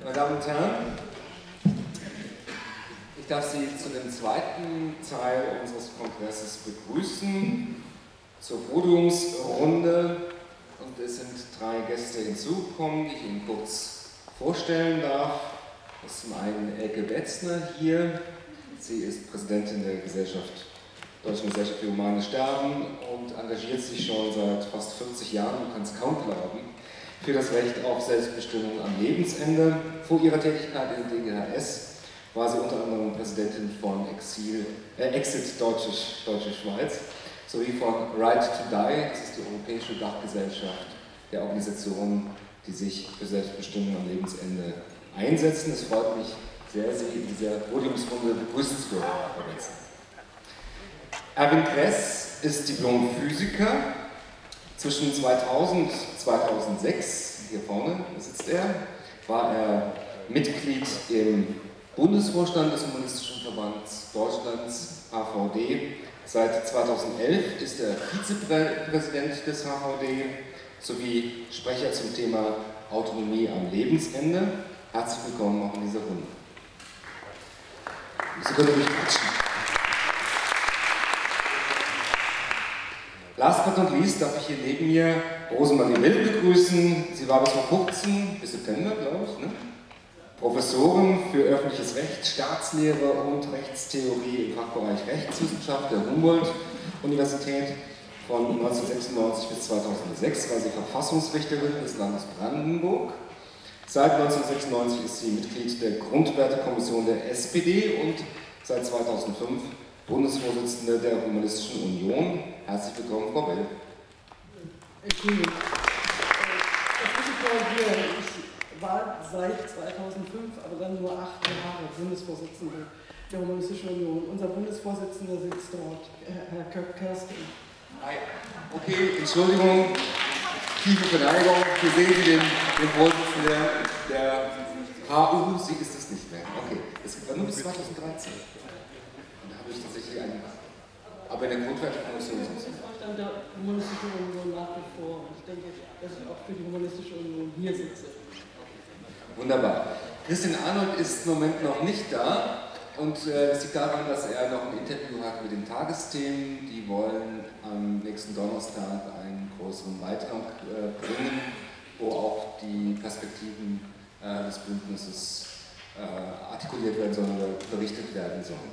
Meine Damen und Herren, ich darf Sie zu dem zweiten Teil unseres Kongresses begrüßen, zur Podiumsrunde. Und es sind 3 Gäste hinzugekommen, die ich Ihnen kurz vorstellen darf. Das ist zum einen Elke Betzner hier. Sie ist Präsidentin der Deutschen Gesellschaft für Humanes Sterben und engagiert sich schon seit fast 40 Jahren, man kann es kaum glauben, für das Recht auf Selbstbestimmung am Lebensende. Vor ihrer Tätigkeit in der DGHS war sie unter anderem Präsidentin von Exit Deutsche Schweiz sowie von Right to Die, das ist die europäische Dachgesellschaft der Organisationen, die sich für Selbstbestimmung am Lebensende einsetzen. Es freut mich sehr, Sie in dieser Podiumsrunde begrüßen zu dürfen, Frau Betzner. Erwin Kress ist Diplomphysiker. Zwischen 2000 und 2006, hier vorne sitzt er, war er Mitglied im Bundesvorstand des Humanistischen Verbands Deutschlands, HVD. Seit 2011 ist er Vizepräsident des HVD sowie Sprecher zum Thema Autonomie am Lebensende. Herzlich willkommen auch in dieser Runde. Sie können mich klatschen. Last but not least darf ich hier neben mir Rosemarie Will begrüßen. Sie war bis vor kurzem, bis September glaube ich, ne? Professorin für öffentliches Recht, Staatslehre und Rechtstheorie im Fachbereich Rechtswissenschaft der Humboldt-Universität. Von 1996 bis 2006 war sie Verfassungsrichterin des Landes Brandenburg. Seit 1996 ist sie Mitglied der Grundwertekommission der SPD und seit 2005 Bundesvorsitzende der Humanistischen Union. Herzlich willkommen, Frau Will. Ich war seit 2005, aber dann nur 8 Jahre Bundesvorsitzende der Humanistischen Union. Unser Bundesvorsitzender sitzt dort, Herr Kerstin. Okay, Entschuldigung, tiefe Verneigung. Hier sehen Sie den Vorsitzenden der HU. Sie ist es nicht mehr. Okay, es war nur bis 2013. Und da habe ich tatsächlich einen. Aber in der Grundwertekommission ist es. Ich bin Vorstand der Humanistischen Union nach wie vor. Und ich denke, dass ich auch für die Humanistische Union hier sitze. Wunderbar. Christian Arnold ist im Moment noch nicht da und es liegt daran, dass er noch ein Interview hat mit den Tagesthemen. Die wollen am nächsten Donnerstag einen größeren Beitrag bringen, wo auch die Perspektiven des Bündnisses artikuliert werden sollen oder berichtet werden sollen.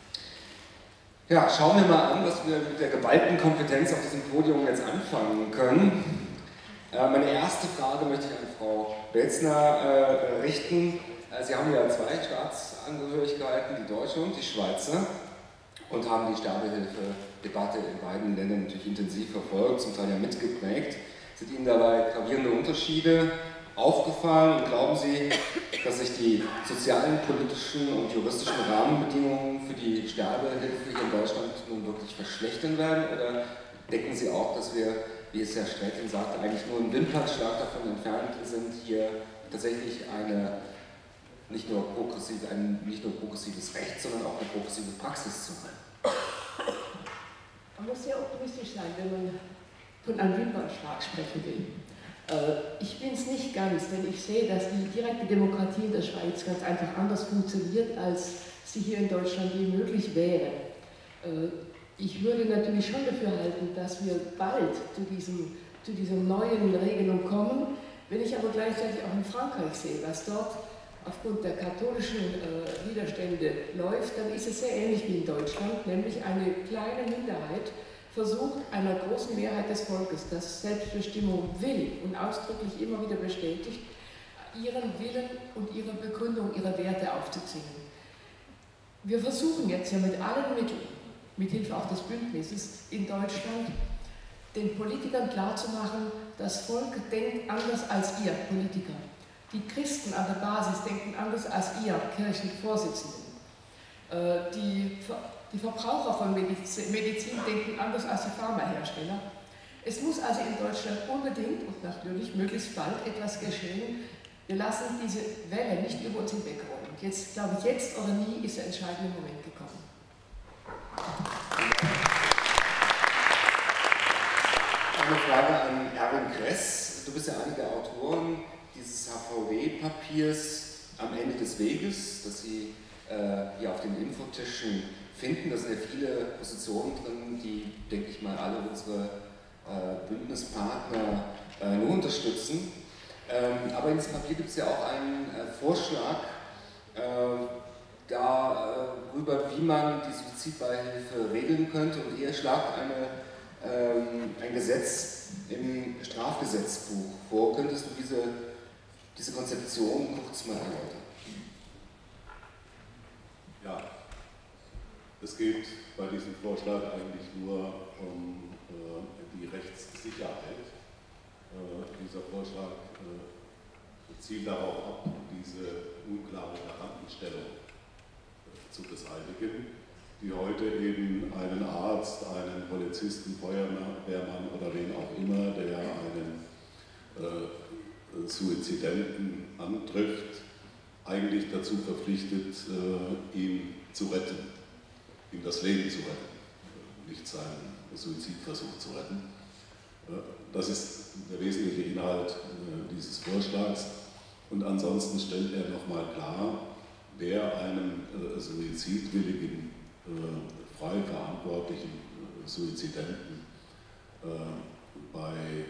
Ja, schauen wir mal an, was wir mit der geballten Kompetenz auf diesem Podium jetzt anfangen können. Meine erste Frage möchte ich an Frau Betzner richten. Sie haben ja 2 Staatsangehörigkeiten, die deutsche und die Schweizer, und haben die Sterbehilfe-Debatte in beiden Ländern natürlich intensiv verfolgt, zum Teil ja mitgeprägt. Sind Ihnen dabei gravierende Unterschiede aufgefallen und glauben Sie, dass sich die sozialen, politischen und juristischen Rahmenbedingungen für die Sterbehilfe hier in Deutschland nun wirklich verschlechtern werden? Oder denken Sie auch, dass wir, wie es Herr Sträting sagte, eigentlich nur ein Wimpernschlag davon entfernt sind, hier tatsächlich nicht nur progressives Recht, sondern auch eine progressive Praxis zu haben? Man muss sehr optimistisch sein, wenn man von einem Wimpernschlag sprechen will. Ich bin es nicht ganz, denn ich sehe, dass die direkte Demokratie in der Schweiz ganz einfach anders funktioniert, als sie hier in Deutschland je möglich wäre. Ich würde natürlich schon dafür halten, dass wir bald zu dieser neuen Regelung kommen. Wenn ich aber gleichzeitig auch in Frankreich sehe, was dort aufgrund der katholischen Widerstände läuft, dann ist es sehr ähnlich wie in Deutschland, nämlich eine kleine Minderheit versucht einer großen Mehrheit des Volkes, das Selbstbestimmung will und ausdrücklich immer wieder bestätigt, ihren Willen und ihre Begründung, ihre Werte aufzuzwingen. Wir versuchen jetzt ja mit allen Mitteln, mit Hilfe auch des Bündnisses in Deutschland, den Politikern klarzumachen, das Volk denkt anders als ihr Politiker. Die Christen an der Basis denken anders als ihr Kirchenvorsitzenden. Die Verbraucher von Medizin denken anders als die Pharmahersteller. Es muss also in Deutschland unbedingt und natürlich möglichst bald etwas geschehen. Wir lassen diese Welle nicht über uns hinwegrollen. Jetzt, glaube ich, jetzt oder nie ist der entscheidende Moment gekommen. Eine Frage an Erwin Kress. Du bist ja einer der Autoren dieses HVD-Papiers. am Ende des Weges, das Sie hier auf den Infotischen finden. Da sind ja viele Positionen drin, die, denke ich mal, alle unsere Bündnispartner nur unterstützen. Aber in diesem Papier gibt es ja auch einen Vorschlag darüber, wie man die Suizidbeihilfe regeln könnte. Und ihr schlagt ein Gesetz im Strafgesetzbuch vor. Könntest du diese Konzeption kurz mal erläutern? Ja, es geht bei diesem Vorschlag eigentlich nur um die Rechtssicherheit. Dieser Vorschlag zielt darauf ab, diese unklare Garantenstellung zu beseitigen, die heute eben einen Arzt, einen Polizisten, Feuerwehrmann oder wen auch immer, der einen Suizidenten antrifft, eigentlich dazu verpflichtet, ihn zu retten, ihm das Leben zu retten, nicht seinen Suizidversuch zu retten. Das ist der wesentliche Inhalt dieses Vorschlags. Und ansonsten stellt er nochmal klar, wer einem suizidwilligen, frei verantwortlichen Suizidenten bei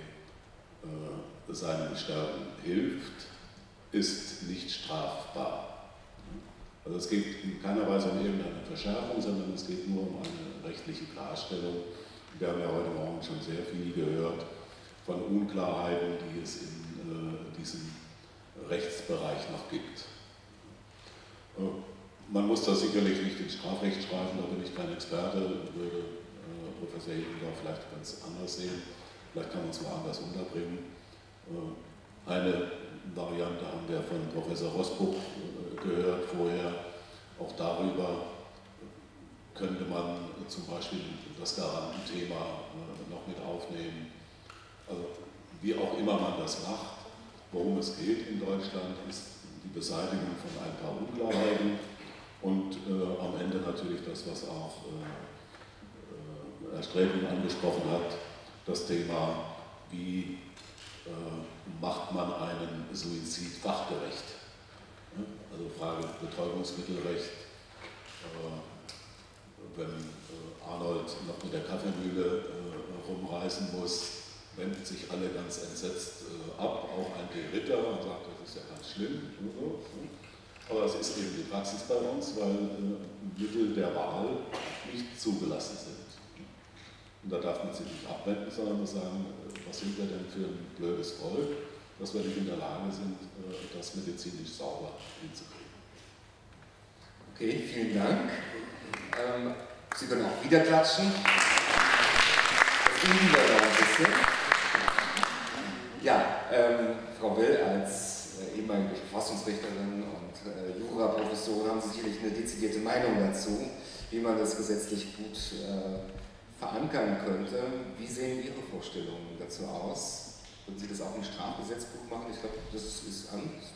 seinem Sterben hilft, ist nicht strafbar. Also es geht in keiner Weise um irgendeine Verschärfung, sondern es geht nur um eine rechtliche Klarstellung. Wir haben ja heute Morgen schon sehr viel gehört von Unklarheiten, die es in diesem Rechtsbereich noch gibt. Man muss das sicherlich nicht ins Strafrecht schreiben, da bin ich kein Experte, würde Professor Hedendorf vielleicht ganz anders sehen. Vielleicht kann man es woanders unterbringen. Eine Variante haben wir von Professor Rosbach gehört vorher. Auch darüber könnte man zum Beispiel das Garantenthema noch mit aufnehmen. Also wie auch immer man das macht, worum es geht in Deutschland, ist die Beseitigung von ein paar Unklarheiten und am Ende natürlich das, was auch Herr Sträbling angesprochen hat, das Thema, wie macht man einen Suizid fachgerecht? Also Frage Betäubungsmittelrecht, wenn Arnold noch mit der Kaffeemühle rumreißen muss, wenden sich alle ganz entsetzt ab, auch ein G. Ritter und sagt, das ist ja ganz schlimm. Aber es ist eben die Praxis bei uns, weil Mittel der Wahl nicht zugelassen sind. Und da darf man sich nicht abwenden, sondern muss sagen, was sind wir denn für ein blödes Volk, dass wir nicht in der Lage sind, das medizinisch sauber hinzukriegen. Okay, vielen Dank. Sie können auch wieder klatschen. Das üben wir noch ein bisschen. Ja, Frau Will als ehemalige Verfassungsrichterin und Juraprofessorin haben Sie sicherlich eine dezidierte Meinung dazu, wie man das gesetzlich gut verankern könnte. Wie sehen Ihre Vorstellungen dazu aus? Würden Sie das auch im Strafgesetzbuch machen? Ich glaube, das ist anders.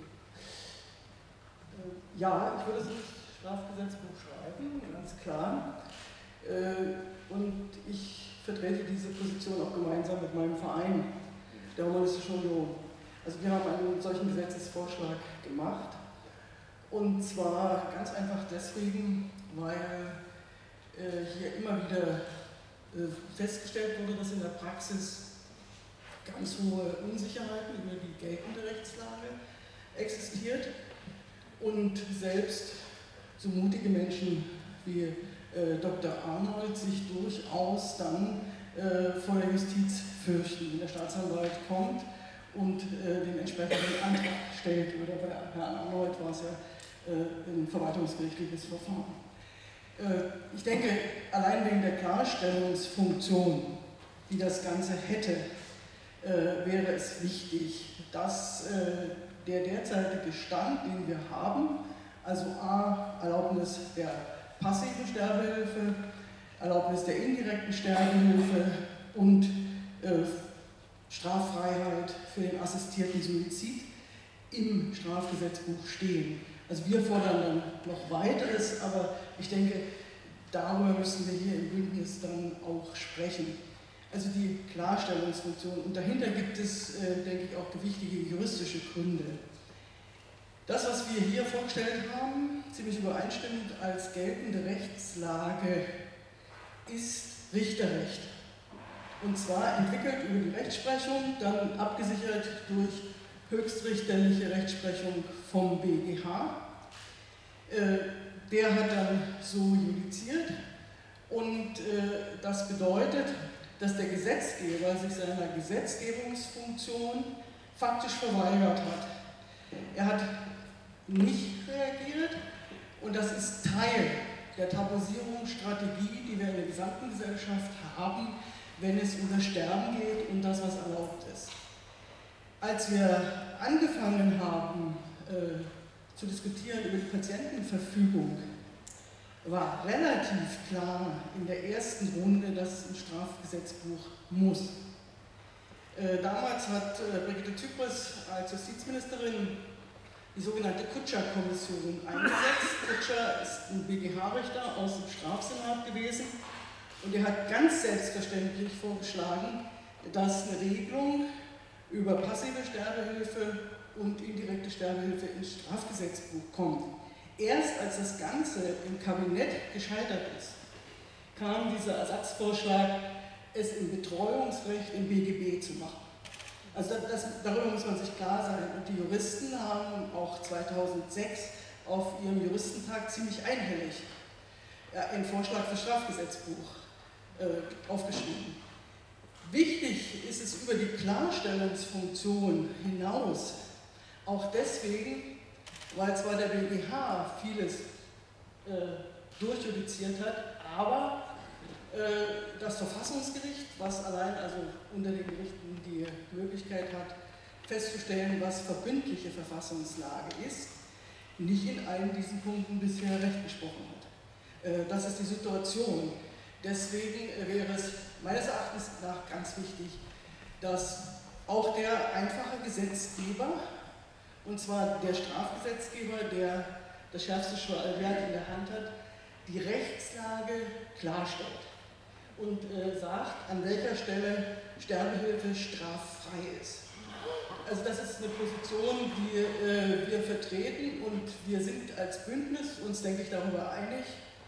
Ja, ich würde es ins Strafgesetzbuch schreiben, ganz klar. Und ich vertrete diese Position auch gemeinsam mit meinem Verein, der Humanistischen Union. Also wir haben einen solchen Gesetzesvorschlag gemacht. Und zwar ganz einfach deswegen, weil hier immer wieder festgestellt wurde, dass in der Praxis ganz hohe Unsicherheiten über die geltende Rechtslage existiert und selbst so mutige Menschen wie Dr. Arnold sich durchaus dann vor der Justiz fürchten, wenn der Staatsanwalt kommt und den entsprechenden Antrag stellt. Oder bei Herrn Arnold war es ja ein verwaltungsgerichtliches Verfahren. Ich denke, allein wegen der Klarstellungsfunktion, die das Ganze hätte, wäre es wichtig, dass der derzeitige Stand, den wir haben, also a. Erlaubnis der passiven Sterbehilfe, Erlaubnis der indirekten Sterbehilfe und Straffreiheit für den assistierten Suizid im Strafgesetzbuch stehen. Also wir fordern dann noch weiteres, aber ich denke, darüber müssen wir hier im Bündnis dann auch sprechen. Also die Klarstellungsfunktion. Und dahinter gibt es, denke ich, auch gewichtige juristische Gründe. Das, was wir hier vorgestellt haben, ziemlich übereinstimmend als geltende Rechtslage, ist Richterrecht. Und zwar entwickelt über die Rechtsprechung, dann abgesichert durch höchstrichterliche Rechtsprechung vom BGH. Der hat dann so judiziert und das bedeutet, dass der Gesetzgeber sich seiner Gesetzgebungsfunktion faktisch verweigert hat. Er hat nicht reagiert und das ist Teil der Tabuisierungsstrategie, die wir in der gesamten Gesellschaft haben, wenn es um das Sterben geht und das, was erlaubt ist. Als wir angefangen haben zu diskutieren über die Patientenverfügung, war relativ klar in der ersten Runde, dass es im Strafgesetzbuch muss. Damals hat Brigitte Zypris als Justizministerin die sogenannte Kutscher-Kommission eingesetzt. Kutscher ist ein BGH-Richter aus dem Strafsenat gewesen und er hat ganz selbstverständlich vorgeschlagen, dass eine Regelung über passive Sterbehilfe und indirekte Sterbehilfe ins Strafgesetzbuch kommt. Erst als das Ganze im Kabinett gescheitert ist, kam dieser Ersatzvorschlag, es im Betreuungsrecht im BGB zu machen. Also darüber muss man sich klar sein. Und die Juristen haben auch 2006 auf ihrem Juristentag ziemlich einhellig einen Vorschlag für Strafgesetzbuch aufgeschrieben. Wichtig ist es über die Klarstellungsfunktion hinaus, auch deswegen, weil zwar der BGH vieles durchjudiziert hat, aber das Verfassungsgericht, was allein also unter den Gerichten die Möglichkeit hat, festzustellen, was verbindliche Verfassungslage ist, nicht in allen diesen Punkten bisher Recht gesprochen hat. Das ist die Situation. Deswegen wäre es meines Erachtens nach ganz wichtig, dass auch der einfache Gesetzgeber, und zwar der Strafgesetzgeber, der das schärfste Schwert in der Hand hat, die Rechtslage klarstellt und sagt, an welcher Stelle Sterbehilfe straffrei ist. Also das ist eine Position, die wir vertreten und wir sind als Bündnis uns, denke ich, darüber einig,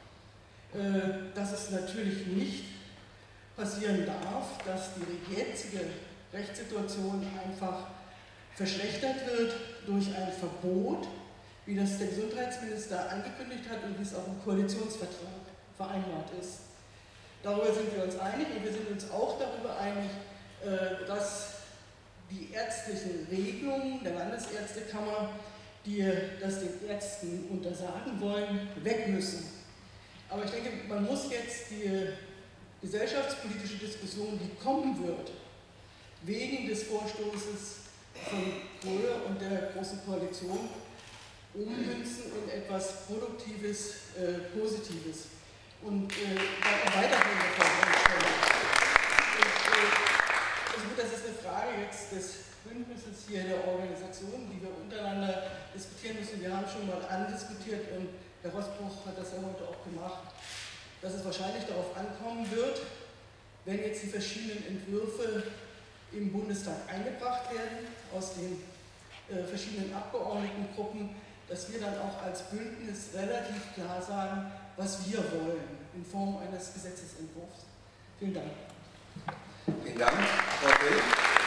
dass es natürlich nicht passieren darf, dass die jetzige Rechtssituation einfach verschlechtert wird durch ein Verbot, wie das der Gesundheitsminister angekündigt hat und wie es auch im Koalitionsvertrag vereinbart ist. Darüber sind wir uns einig und wir sind uns auch darüber einig, dass die ärztlichen Regelungen der Landesärztekammer, die das den Ärzten untersagen wollen, weg müssen. Aber ich denke, man muss jetzt die gesellschaftspolitische Diskussion, die kommen wird, wegen des Vorstoßes von Kohl und der Großen Koalition, ummünzen in etwas Produktives, Positives und weitergehende Forderungen. Also gut, das ist eine Frage jetzt des Bündnisses hier, der Organisation, die wir untereinander diskutieren müssen. Wir haben schon mal andiskutiert und Herr Rosbruch hat das ja heute auch gemacht, dass es wahrscheinlich darauf ankommen wird, wenn jetzt die verschiedenen Entwürfe im Bundestag eingebracht werden, aus den verschiedenen Abgeordnetengruppen, dass wir dann auch als Bündnis relativ klar sagen, was wir wollen, in Form eines Gesetzesentwurfs. Vielen Dank. Vielen Dank, Frau Will.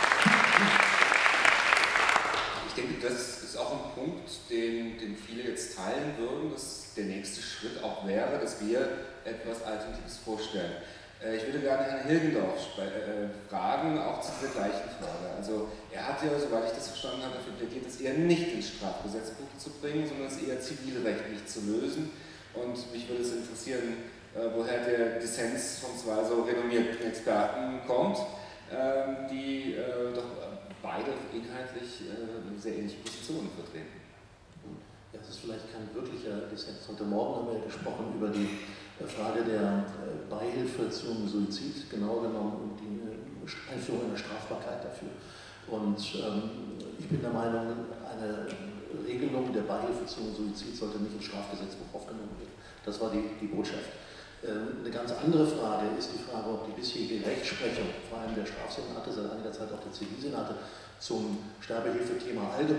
Ich denke, das ist auch ein Punkt, den viele jetzt teilen würden, dass der nächste Schritt auch wäre, dass wir etwas Alternatives vorstellen. Ich würde gerne Herrn Hilgendorf fragen, auch zu dieser gleichen Frage. Also er hat ja, soweit ich das verstanden habe, dafür plädiert, es eher nicht ins Strafgesetzbuch zu bringen, sondern es eher zivilrechtlich zu lösen. Und mich würde es interessieren, woher der Dissens von zwei so renommierten Experten kommt, die doch beide inhaltlich sehr ähnliche Positionen vertreten. Ja, das ist vielleicht kein wirklicher Dissens. Heute Morgen haben wir ja gesprochen über die Frage der Beihilfe zum Suizid, genau genommen um die Einführung einer Strafbarkeit dafür. Und ich bin der Meinung, eine Regelung der Beihilfe zum Suizid sollte nicht ins Strafgesetzbuch aufgenommen werden. Das war die Botschaft. Eine ganz andere Frage ist die Frage, ob die bisherige Rechtsprechung, vor allem der Strafsenate, seit einiger Zeit auch der Zivilsenate, zum Sterbehilfethema allgemein aktiv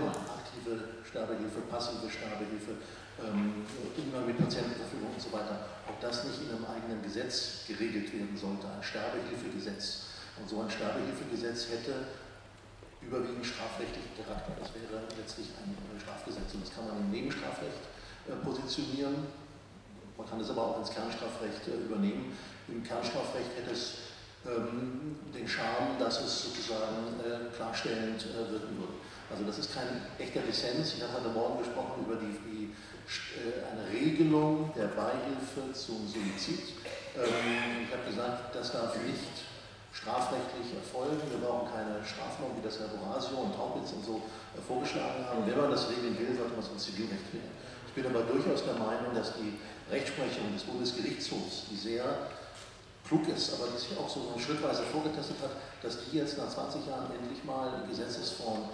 aktive Sterbehilfe, passive Sterbehilfe, Umgang mit Patientenverfügung und so weiter, ob das nicht in einem eigenen Gesetz geregelt werden sollte, ein Sterbehilfegesetz. Und so ein Sterbehilfegesetz hätte überwiegend strafrechtlichen Charakter. Das wäre letztlich ein Strafgesetz und das kann man im Nebenstrafrecht positionieren. Man kann es aber auch ins Kernstrafrecht übernehmen. Im Kernstrafrecht hätte es den Charme, dass es sozusagen klarstellend wirken würde. Also das ist kein echter Dissens. Ich habe heute Morgen gesprochen über eine Regelung der Beihilfe zum Suizid. Ich habe gesagt, das darf nicht strafrechtlich erfolgen. Wir brauchen keine Strafnorm, wie das Herr Borasio und Taubitz und so vorgeschlagen haben. Wenn man das regeln will, sollte man es im Zivilrecht regeln. Ich bin aber durchaus der Meinung, dass die Rechtsprechung des Bundesgerichtshofs, die sehr klug ist, aber die sich auch so schrittweise vorgetestet hat, dass die jetzt nach 20 Jahren endlich mal in Gesetzesform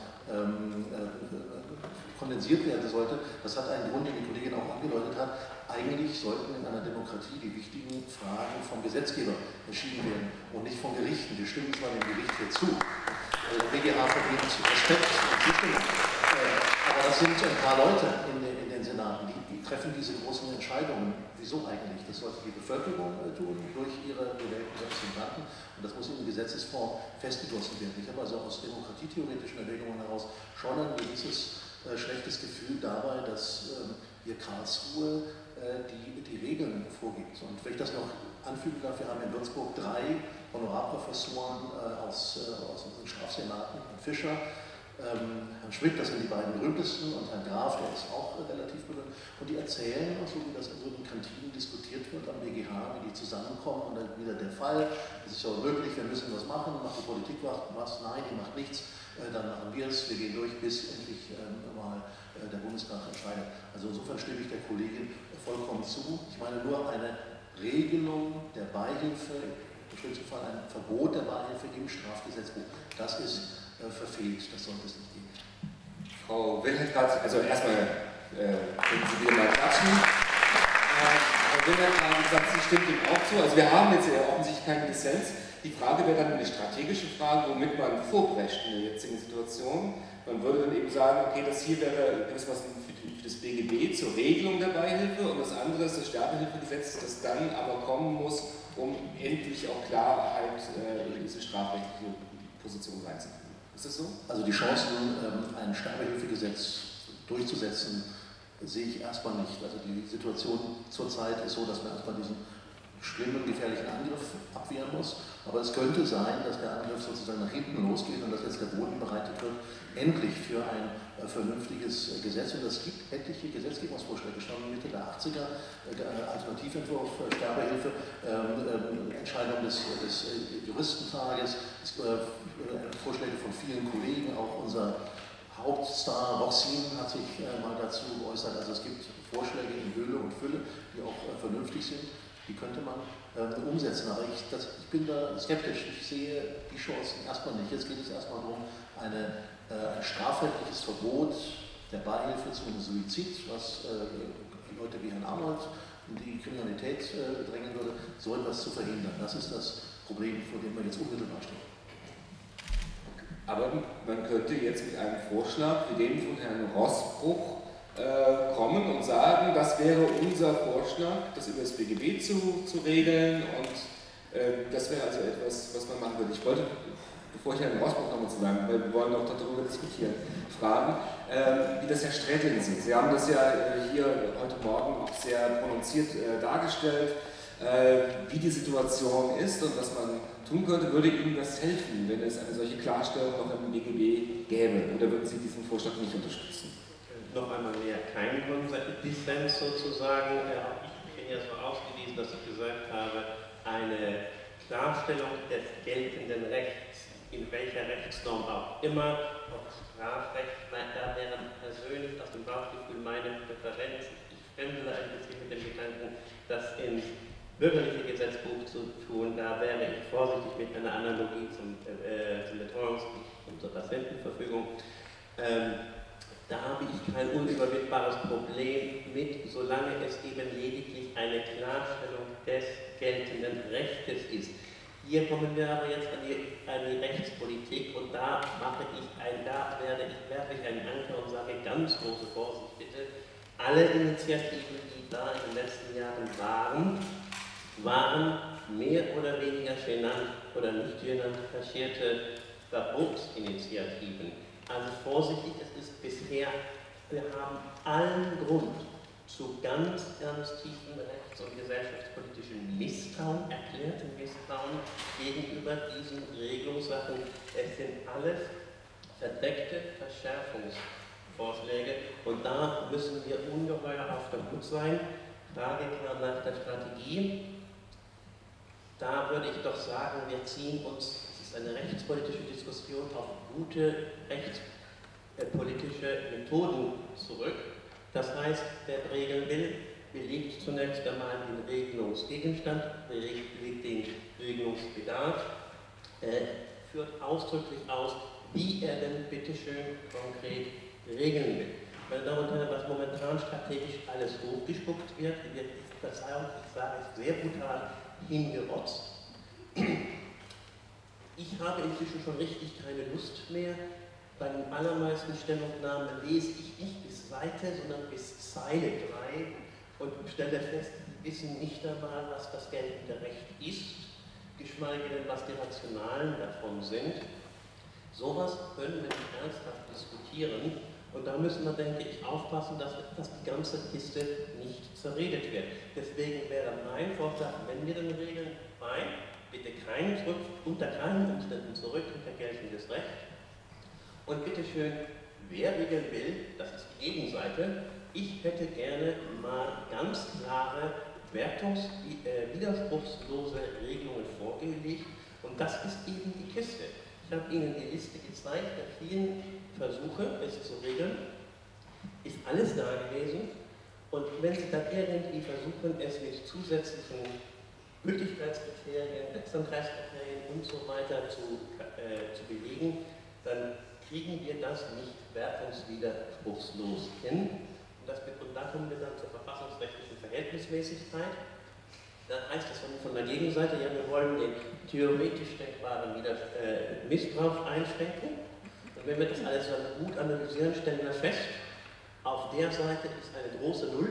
kondensiert werden sollte. Das hat einen Grund, den die Kollegin auch angedeutet hat. Eigentlich sollten in einer Demokratie die wichtigen Fragen vom Gesetzgeber entschieden werden und nicht von Gerichten. Wir stimmen zwar dem Gericht hier zu, der BGH verdient Respekt und Zustimmung, aber das sind ein paar Leute in den Senaten, die treffen diese großen Entscheidungen. Wieso eigentlich? Das sollte die Bevölkerung tun durch ihre gewählten Repräsentanten und das muss in Gesetzesform festgegossen werden. Ich habe also aus demokratietheoretischen Erwägungen heraus schon ein gewisses schlechtes Gefühl dabei, dass hier Karlsruhe die Regeln vorgibt. Und wenn ich das noch anfügen darf, wir haben in Würzburg 3 Honorarprofessoren aus unseren Strafsenaten, Herrn Fischer, Herrn Schmidt, das sind die beiden berühmtesten, und Herrn Graf, der ist auch relativ berühmt. Und die erzählen, so wie das in so den Kantinen diskutiert wird am BGH, wie die zusammenkommen und dann wieder der Fall, es ist ja unmöglich, wir müssen was machen, macht die Politik was? Nein, die macht nichts. Dann machen wir es, wir gehen durch, bis endlich mal der Bundestag entscheidet. Also insofern stimme ich der Kollegin vollkommen zu. Ich meine nur eine Regelung der Beihilfe, im schlimmsten Fall ein Verbot der Beihilfe im Strafgesetzbuch, das ist verfehlt, das sollte es nicht geben. Frau Wilhelm-Kratz, also erstmal können Sie wieder mal klatschen. Frau Wilhelm-Kratz sagt, sie stimmt ihm auch zu. Also wir haben jetzt ja offensichtlich keinen Dissens. Die Frage wäre dann eine strategische Frage, womit man vorbrecht in der jetzigen Situation. Man würde dann eben sagen, okay, das hier wäre etwas für das BGB zur Regelung der Beihilfe und das andere ist das Sterbehilfegesetz, das dann aber kommen muss, um endlich auch Klarheit in diese strafrechtliche Position reinzubringen. Ist das so? Also die Chancen, ein Sterbehilfegesetz durchzusetzen, sehe ich erstmal nicht. Also die Situation zurzeit ist so, dass man erstmal diesen schlimmen, gefährlichen Angriff abwehren muss. Aber es könnte sein, dass der Angriff sozusagen nach hinten losgeht und dass jetzt der Boden bereitet wird, endlich für ein vernünftiges Gesetz. Und es gibt etliche Gesetzgebungsvorschläge, schon Mitte der 80er, Alternativentwurf, Sterbehilfe, Entscheidung des Juristentages, Vorschläge von vielen Kollegen, auch unser Hauptstar Roxin hat sich mal dazu geäußert. Also es gibt Vorschläge in Höhle und Fülle, die auch vernünftig sind. Die könnte man umsetzen, aber ich bin da skeptisch. Ich sehe die Chancen erstmal nicht. Jetzt geht es erstmal darum, ein strafrechtliches Verbot der Beihilfe zum Suizid, was Leute wie Herrn Arnold in die Kriminalität drängen würde, so etwas zu verhindern. Das ist das Problem, vor dem wir jetzt unmittelbar stehen. Aber man könnte jetzt mit einem Vorschlag wie dem von Herrn Roßbruch kommen und sagen, das wäre unser Vorschlag, das über das BGB zu regeln und das wäre also etwas, was man machen würde. Ich wollte, bevor ich Herrn Roßbruch nochmal zu sagen, weil wir wollen auch darüber diskutieren, fragen, wie das Herr Strätling sieht. Sie haben das ja hier heute Morgen auch sehr prononziert dargestellt, wie die Situation ist und was man tun könnte. Würde Ihnen das helfen, wenn es eine solche Klarstellung noch im BGB gäbe? Oder würden Sie diesen Vorschlag nicht unterstützen? Noch einmal mehr, kein Dissens sozusagen. Ich bin ja so ausgewiesen, dass ich gesagt habe, eine Klarstellung des geltenden Rechts, in welcher Rechtsnorm auch immer, ob Strafrecht, da wäre persönlich aus dem Bauchgefühl meine Präferenz. Ich fremdele ein bisschen mit dem Gedanken, das ins bürgerliche Gesetzbuch zu tun, da wäre ich vorsichtig mit einer Analogie zum Betreuungsrecht und zur Patientenverfügung. Da habe ich kein unüberwindbares Problem mit, solange es eben lediglich eine Klarstellung des geltenden Rechtes ist. Hier kommen wir aber jetzt an die Rechtspolitik und da werfe ich einen Anker und sage ganz große Vorsicht bitte. Alle Initiativen, die da in den letzten Jahren waren mehr oder weniger genannt oder nicht genannt kaschierte Verbotsinitiativen. Also vorsichtig, es ist bisher, wir haben allen Grund zu ganz, ganz tiefen rechts- und gesellschaftspolitischen Misstrauen, erklärtem Misstrauen gegenüber diesen Regelungssachen. Es sind alles verdeckte Verschärfungsvorschläge und da müssen wir ungeheuer auf der Hut sein. Frage kam nach der Strategie. Da würde ich doch sagen, wir ziehen uns, es ist eine rechtspolitische Diskussion, auf gute rechtspolitische Methoden zurück. Das heißt, wer regeln will, belegt zunächst einmal den Regelungsgegenstand, belegt den Regelungsbedarf, führt ausdrücklich aus, wie er denn bitteschön konkret regeln will. Meine Damen und Herren, was momentan strategisch alles hochgespuckt wird Verzeihung, ich sage es sehr brutal, hingerotzt. Ich habe inzwischen schon richtig keine Lust mehr. Bei den allermeisten Stellungnahmen lese ich nicht bis Seite, sondern bis Zeile 3 und stelle fest, die wissen nicht einmal, was das geltende Recht ist, geschweige denn, was die Rationalen davon sind. Sowas können wir nicht ernsthaft diskutieren und da müssen wir, denke ich, aufpassen, dass die ganze Kiste nicht zerredet wird. Deswegen wäre mein Vorschlag, wenn wir den Regeln bei, bitte unter keinen Umständen zurück unter geltendes Recht. Und bitteschön, wer regeln will, das ist die Gegenseite. Ich hätte gerne mal ganz klare, widerspruchslose Regelungen vorgelegt und das ist eben die Kiste. Ich habe Ihnen die Liste gezeigt der vielen Versuche, es zu regeln. Ist alles da gewesen und wenn Sie dann irgendwie versuchen, es mit zusätzlichen Gültigkeitskriterien, Wirksamkeitskriterien und so weiter zu belegen, dann kriegen wir das nicht wertungswiderspruchslos hin. Und da kommen wir dann zur verfassungsrechtlichen Verhältnismäßigkeit. Da heißt es von der Gegenseite, ja, wir wollen den theoretisch denkbaren Missbrauch einschränken. Und wenn wir das alles dann gut analysieren, stellen wir fest, auf der Seite ist eine große Null.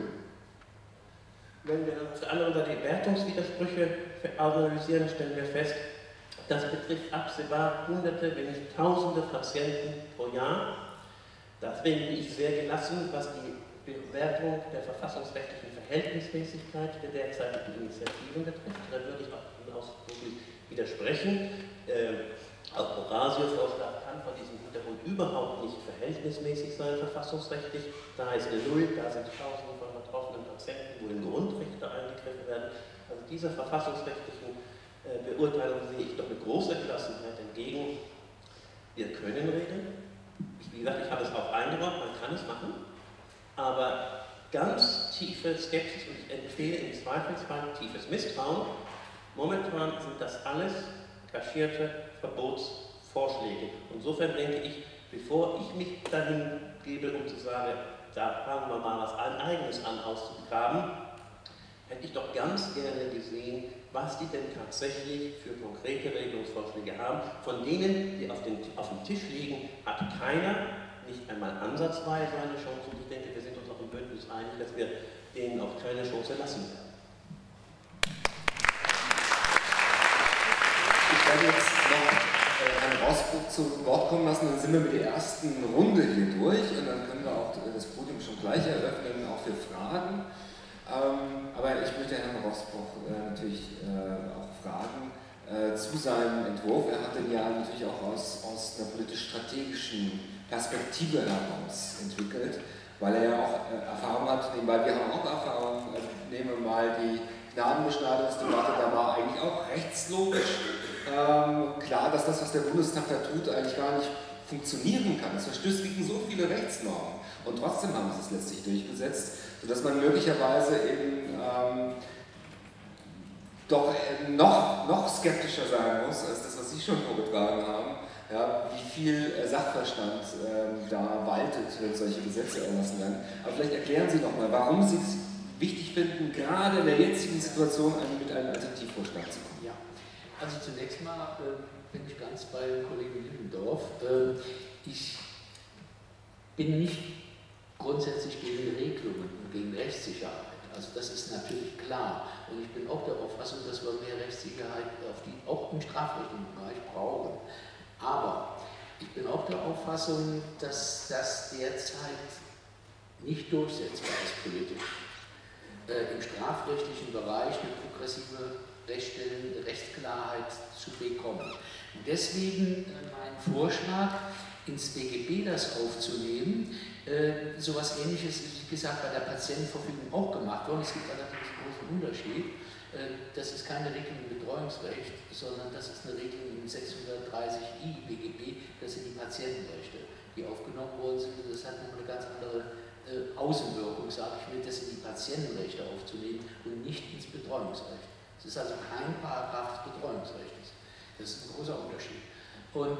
Wenn wir dann auf der anderen Seite die Wertungswidersprüche analysieren, stellen wir fest, das betrifft absehbar Hunderte, wenn nicht Tausende Patienten pro Jahr. Deswegen bin ich sehr gelassen, was die Bewertung der verfassungsrechtlichen Verhältnismäßigkeit der derzeitigen Initiativen betrifft. Da würde ich auch ausdrücklich widersprechen. Auch Horasio-Vorschlag kann von diesem Hintergrund überhaupt nicht verhältnismäßig sein, verfassungsrechtlich. Da ist eine Null, da sind Tausende von betroffenen Patienten, wo in Grundrechte eingegriffen werden. Also dieser verfassungsrechtlichen Beurteilung sehe ich doch mit großer Gelassenheit entgegen. Wir können regeln. Wie gesagt, ich habe es auch eingeräumt, man kann es machen. Aber ganz tiefe Skepsis und ich empfehle im Zweifelsfall tiefes Misstrauen. Momentan sind das alles kaschierte Verbotsvorschläge. Insofern denke ich, bevor ich mich dahin gebe, um zu sagen, da fangen wir mal was Eigenes an auszugraben, hätte ich doch ganz gerne gesehen, was die denn tatsächlich für konkrete Regelungsvorschläge haben. Von denen, die auf dem Tisch liegen, hat keiner, nicht einmal ansatzweise eine Chance. Und ich denke, wir sind uns auch im Bündnis einig, dass wir denen auch keine Chance lassen werden. Ich werde jetzt noch Herrn Rosbrook zu Wort kommen lassen, dann sind wir mit der ersten Runde hier durch und dann können wir auch das Podium schon gleich eröffnen, auch für Fragen. Aber ich möchte Herrn Rosbrook natürlich auch fragen zu seinem Entwurf. Er hat den ja natürlich auch aus einer politisch-strategischen Perspektive heraus entwickelt, weil er ja auch Erfahrung hat, nebenbei wir haben auch Erfahrung, also nehmen wir mal die Gnadenbeschneidungsdebatte, da war eigentlich auch rechtslogisch klar, dass das, was der Bundestag da tut, eigentlich gar nicht funktionieren kann. Es verstößt gegen so viele Rechtsnormen und trotzdem haben sie es letztlich durchgesetzt, sodass man möglicherweise eben doch noch skeptischer sein muss, als das, was Sie schon vorgetragen haben, ja, wie viel Sachverstand da waltet, wenn solche Gesetze erlassen werden. Aber vielleicht erklären Sie nochmal, warum Sie es wichtig finden, gerade in der jetzigen Situation mit einem Alternativvorschlag zu kommen. Ja, Also zunächst mal bin ich ganz bei Kollege Lindendorf. Ich bin nicht grundsätzlich gegen Regelungen und gegen Rechtssicherheit. Also das ist natürlich klar. Und ich bin auch der Auffassung, dass wir mehr Rechtssicherheit auch im strafrechtlichen Bereich brauchen. Aber ich bin auch der Auffassung, dass das derzeit nicht durchsetzbar ist politisch. Im strafrechtlichen Bereich eine progressive Rechtsklarheit zu bekommen. Und deswegen mein Vorschlag, ins BGB das aufzunehmen, sowas Ähnliches ist, wie gesagt, bei der Patientenverfügung auch gemacht worden. Es gibt allerdings einen großen Unterschied. Das ist keine Regelung im Betreuungsrecht, sondern das ist eine Regelung im 630i BGB, das sind die Patientenrechte, die aufgenommen worden sind. Das hat eine ganz andere Außenwirkung, sage ich mir, das in die Patientenrechte aufzunehmen und nicht ins Betreuungsrecht. Es ist also kein Paragraph des Betreuungsrechts. Das ist ein großer Unterschied. Und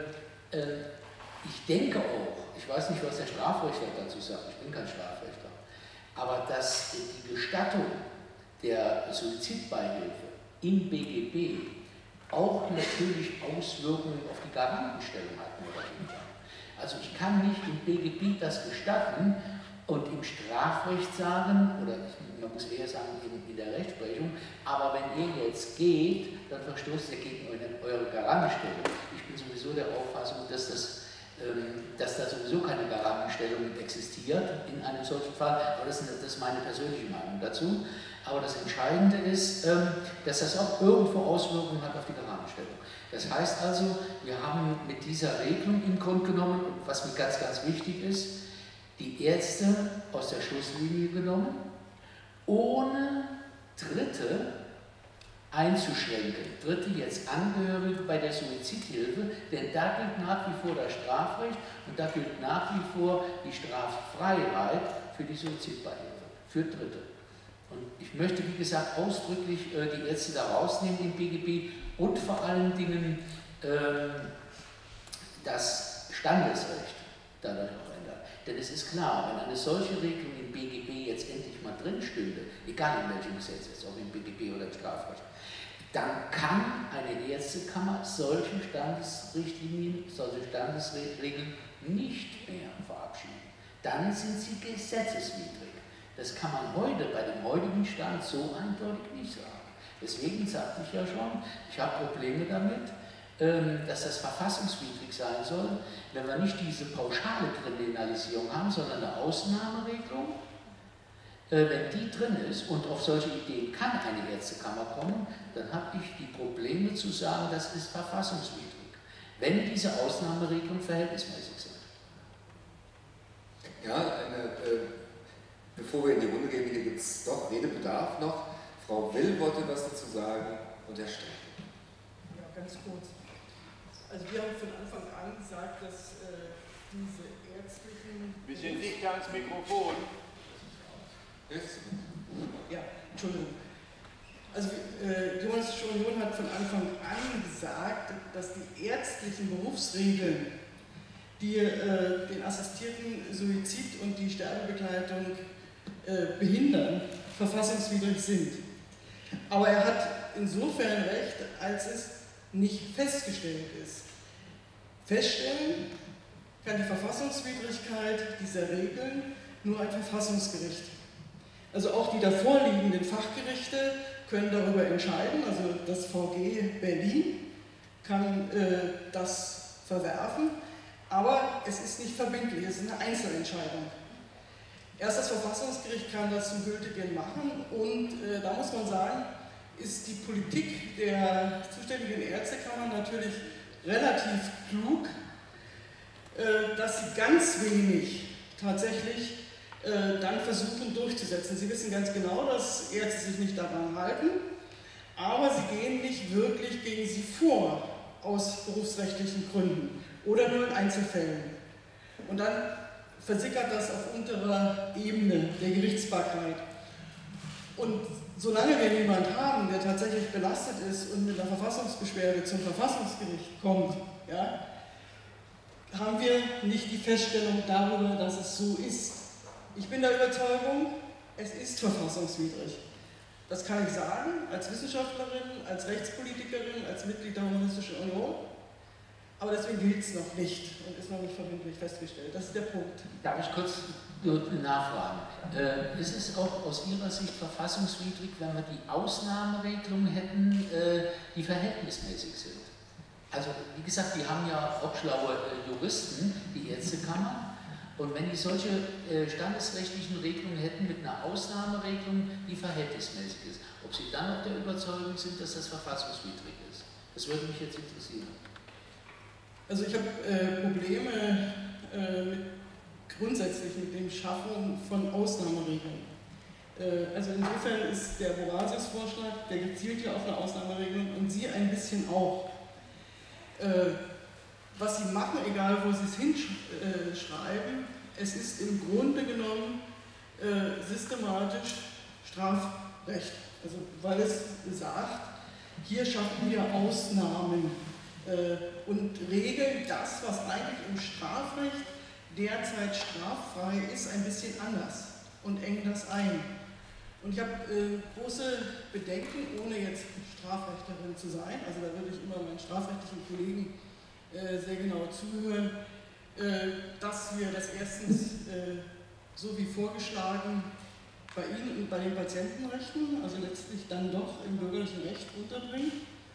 ich denke auch, ich weiß nicht, was der Strafrechtler dazu sagt, ich bin kein Strafrechtler, aber dass die Gestattung der Suizidbeihilfe im BGB auch natürlich Auswirkungen auf die Garantenstellung hat. Also ich kann nicht im BGB das gestatten und im Strafrecht sagen, oder man muss eher sagen in der Rechtsprechung, aber wenn ihr jetzt geht, dann verstoßt ihr gegen eure Garantenstellung. Ich bin sowieso der Auffassung, dass da sowieso keine Garantenstellung existiert in einem solchen Fall, aber das ist meine persönliche Meinung dazu. Aber das Entscheidende ist, dass das auch irgendwo Auswirkungen hat auf die Garantenstellung. Das heißt also, wir haben mit dieser Regelung im Grunde genommen, was mir ganz, ganz wichtig ist, die Ärzte aus der Schusslinie genommen, ohne Dritte einzuschränken. Dritte jetzt Angehörige bei der Suizidhilfe, denn da gilt nach wie vor das Strafrecht und da gilt nach wie vor die Straffreiheit für die Suizidbeihilfe, für Dritte. Und ich möchte, wie gesagt, ausdrücklich die Ärzte da rausnehmen im BGB und vor allen Dingen das Standesrecht dadurch auch ändern. Denn es ist klar, wenn eine solche Regelung im BGB jetzt endlich mal drin stünde, egal in welchem Gesetz, jetzt auch im BGB oder im Strafrecht, dann kann eine Ärztekammer solche Standesrichtlinien, solche Standesregeln nicht mehr verabschieden. Dann sind sie gesetzeswidrig. Das kann man heute bei dem heutigen Stand so eindeutig nicht sagen. Deswegen sagte ich ja schon, ich habe Probleme damit, dass das verfassungswidrig sein soll, wenn wir nicht diese pauschale Kriminalisierung haben, sondern eine Ausnahmeregelung. Wenn die drin ist und auf solche Ideen kann eine Ärztekammer kommen, dann habe ich die Probleme zu sagen, das ist verfassungswidrig, wenn diese Ausnahmeregelungen verhältnismäßig sind. Ja, bevor wir in die Runde gehen, hier gibt es doch Redebedarf noch. Frau Will wollte was dazu sagen und Herr Streck. Ja, ganz kurz. Also wir haben von Anfang an gesagt, dass diese ärztlichen... Bisschen dichter ans Mikrofon. Ja, Entschuldigung. Also Jonas Schorion hat von Anfang an gesagt, dass die ärztlichen Berufsregeln, die den assistierten Suizid und die Sterbebegleitung behindern, verfassungswidrig sind. Aber er hat insofern recht, als es nicht festgestellt ist. Feststellen kann die Verfassungswidrigkeit dieser Regeln nur ein Verfassungsgericht. Also auch die davor liegenden Fachgerichte können darüber entscheiden, also das VG Berlin kann das verwerfen, aber es ist nicht verbindlich, es ist eine Einzelentscheidung. Erst das Verfassungsgericht kann das zum Gültigen machen und da muss man sagen, ist die Politik der zuständigen Ärztekammer natürlich relativ klug, dass sie ganz wenig tatsächlich dann versuchen durchzusetzen. Sie wissen ganz genau, dass Ärzte sich nicht daran halten, aber sie gehen nicht wirklich gegen sie vor, aus berufsrechtlichen Gründen oder nur in Einzelfällen. Und dann versickert das auf unterer Ebene der Gerichtsbarkeit. Und solange wir niemanden haben, der tatsächlich belastet ist und mit einer Verfassungsbeschwerde zum Verfassungsgericht kommt, ja, haben wir nicht die Feststellung darüber, dass es so ist. Ich bin der Überzeugung, es ist verfassungswidrig. Das kann ich sagen, als Wissenschaftlerin, als Rechtspolitikerin, als Mitglied der Humanistischen Union. Aber deswegen gilt es noch nicht und ist noch nicht verbindlich festgestellt. Das ist der Punkt. Darf ich kurz nachfragen? Ist es auch aus Ihrer Sicht verfassungswidrig, wenn wir die Ausnahmeregelungen hätten, die verhältnismäßig sind? Also, wie gesagt, die haben ja auch schlaue Juristen, die Ärztekammer. Und wenn die solche standesrechtlichen Regelungen hätten mit einer Ausnahmeregelung, die verhältnismäßig ist, ob Sie dann auch der Überzeugung sind, dass das verfassungswidrig ist? Das würde mich jetzt interessieren. Also ich habe Probleme grundsätzlich mit dem Schaffen von Ausnahmeregelungen. Also insofern ist der Borasius-Vorschlag, der gezielt ja auf eine Ausnahmeregelung und Sie ein bisschen auch. Was Sie machen, egal wo Sie es hinschreiben, es ist im Grunde genommen systematisch Strafrecht. Also weil es sagt, hier schaffen wir Ausnahmen und regeln das, was eigentlich im Strafrecht derzeit straffrei ist, ein bisschen anders und engen das ein. Und ich habe große Bedenken, ohne jetzt Strafrechtlerin zu sein, also da würde ich immer meinen strafrechtlichen Kollegen sehr genau zuhören, dass wir das erstens so wie vorgeschlagen bei Ihnen und bei den Patientenrechten, also letztlich dann doch im bürgerlichen Recht unterbringen.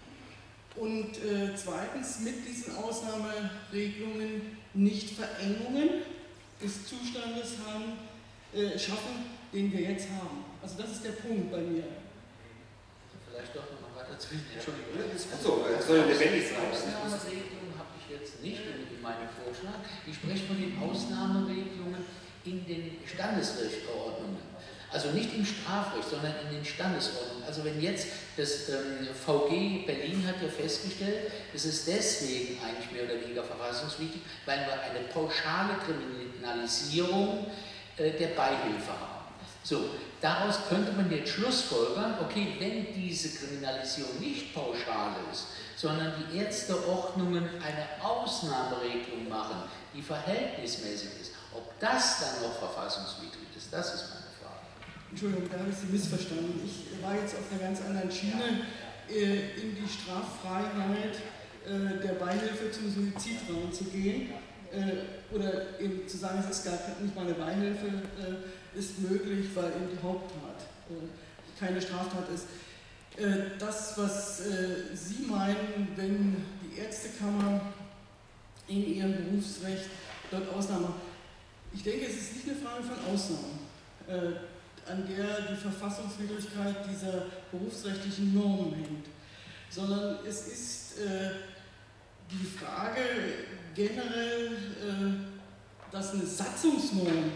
Und zweitens mit diesen Ausnahmeregelungen nicht Verengungen des Zustandes schaffen, den wir jetzt haben. Also das ist der Punkt bei mir. Vielleicht doch noch mal weiter zwischen. Entschuldigung. Achso, es soll lebendig sein. Ausnahmeregelungen habe ich jetzt nicht in meinem Vorschlag. Ich spreche von den Ausnahmeregelungen in den Standesrechtsordnungen. Also nicht im Strafrecht, sondern in den Standesordnungen. Also wenn jetzt das VG Berlin hat ja festgestellt, es ist deswegen eigentlich mehr oder weniger verfassungswidrig, weil wir eine pauschale Kriminalisierung der Beihilfe haben. So, daraus könnte man jetzt schlussfolgern, okay, wenn diese Kriminalisierung nicht pauschal ist, sondern die Ärzteordnungen eine Ausnahmeregelung machen, die verhältnismäßig ist, ob das dann noch verfassungswidrig ist, das ist meine Frage. Entschuldigung, da habe ich Sie missverstanden. Ich war jetzt auf einer ganz anderen Schiene, in die Straffreiheit der Beihilfe zum Suizid reinzugehen. Oder eben zu sagen, es ist gar nicht mal eine Beihilfe, ist möglich, weil eben die Haupttat keine Straftat ist. Das, was Sie meinen, wenn die Ärztekammer in ihrem Berufsrecht dort Ausnahmen, ich denke, es ist nicht eine Frage von Ausnahmen, an der die Verfassungswidrigkeit dieser berufsrechtlichen Normen hängt, sondern es ist die Frage generell, dass eine Satzungsnorm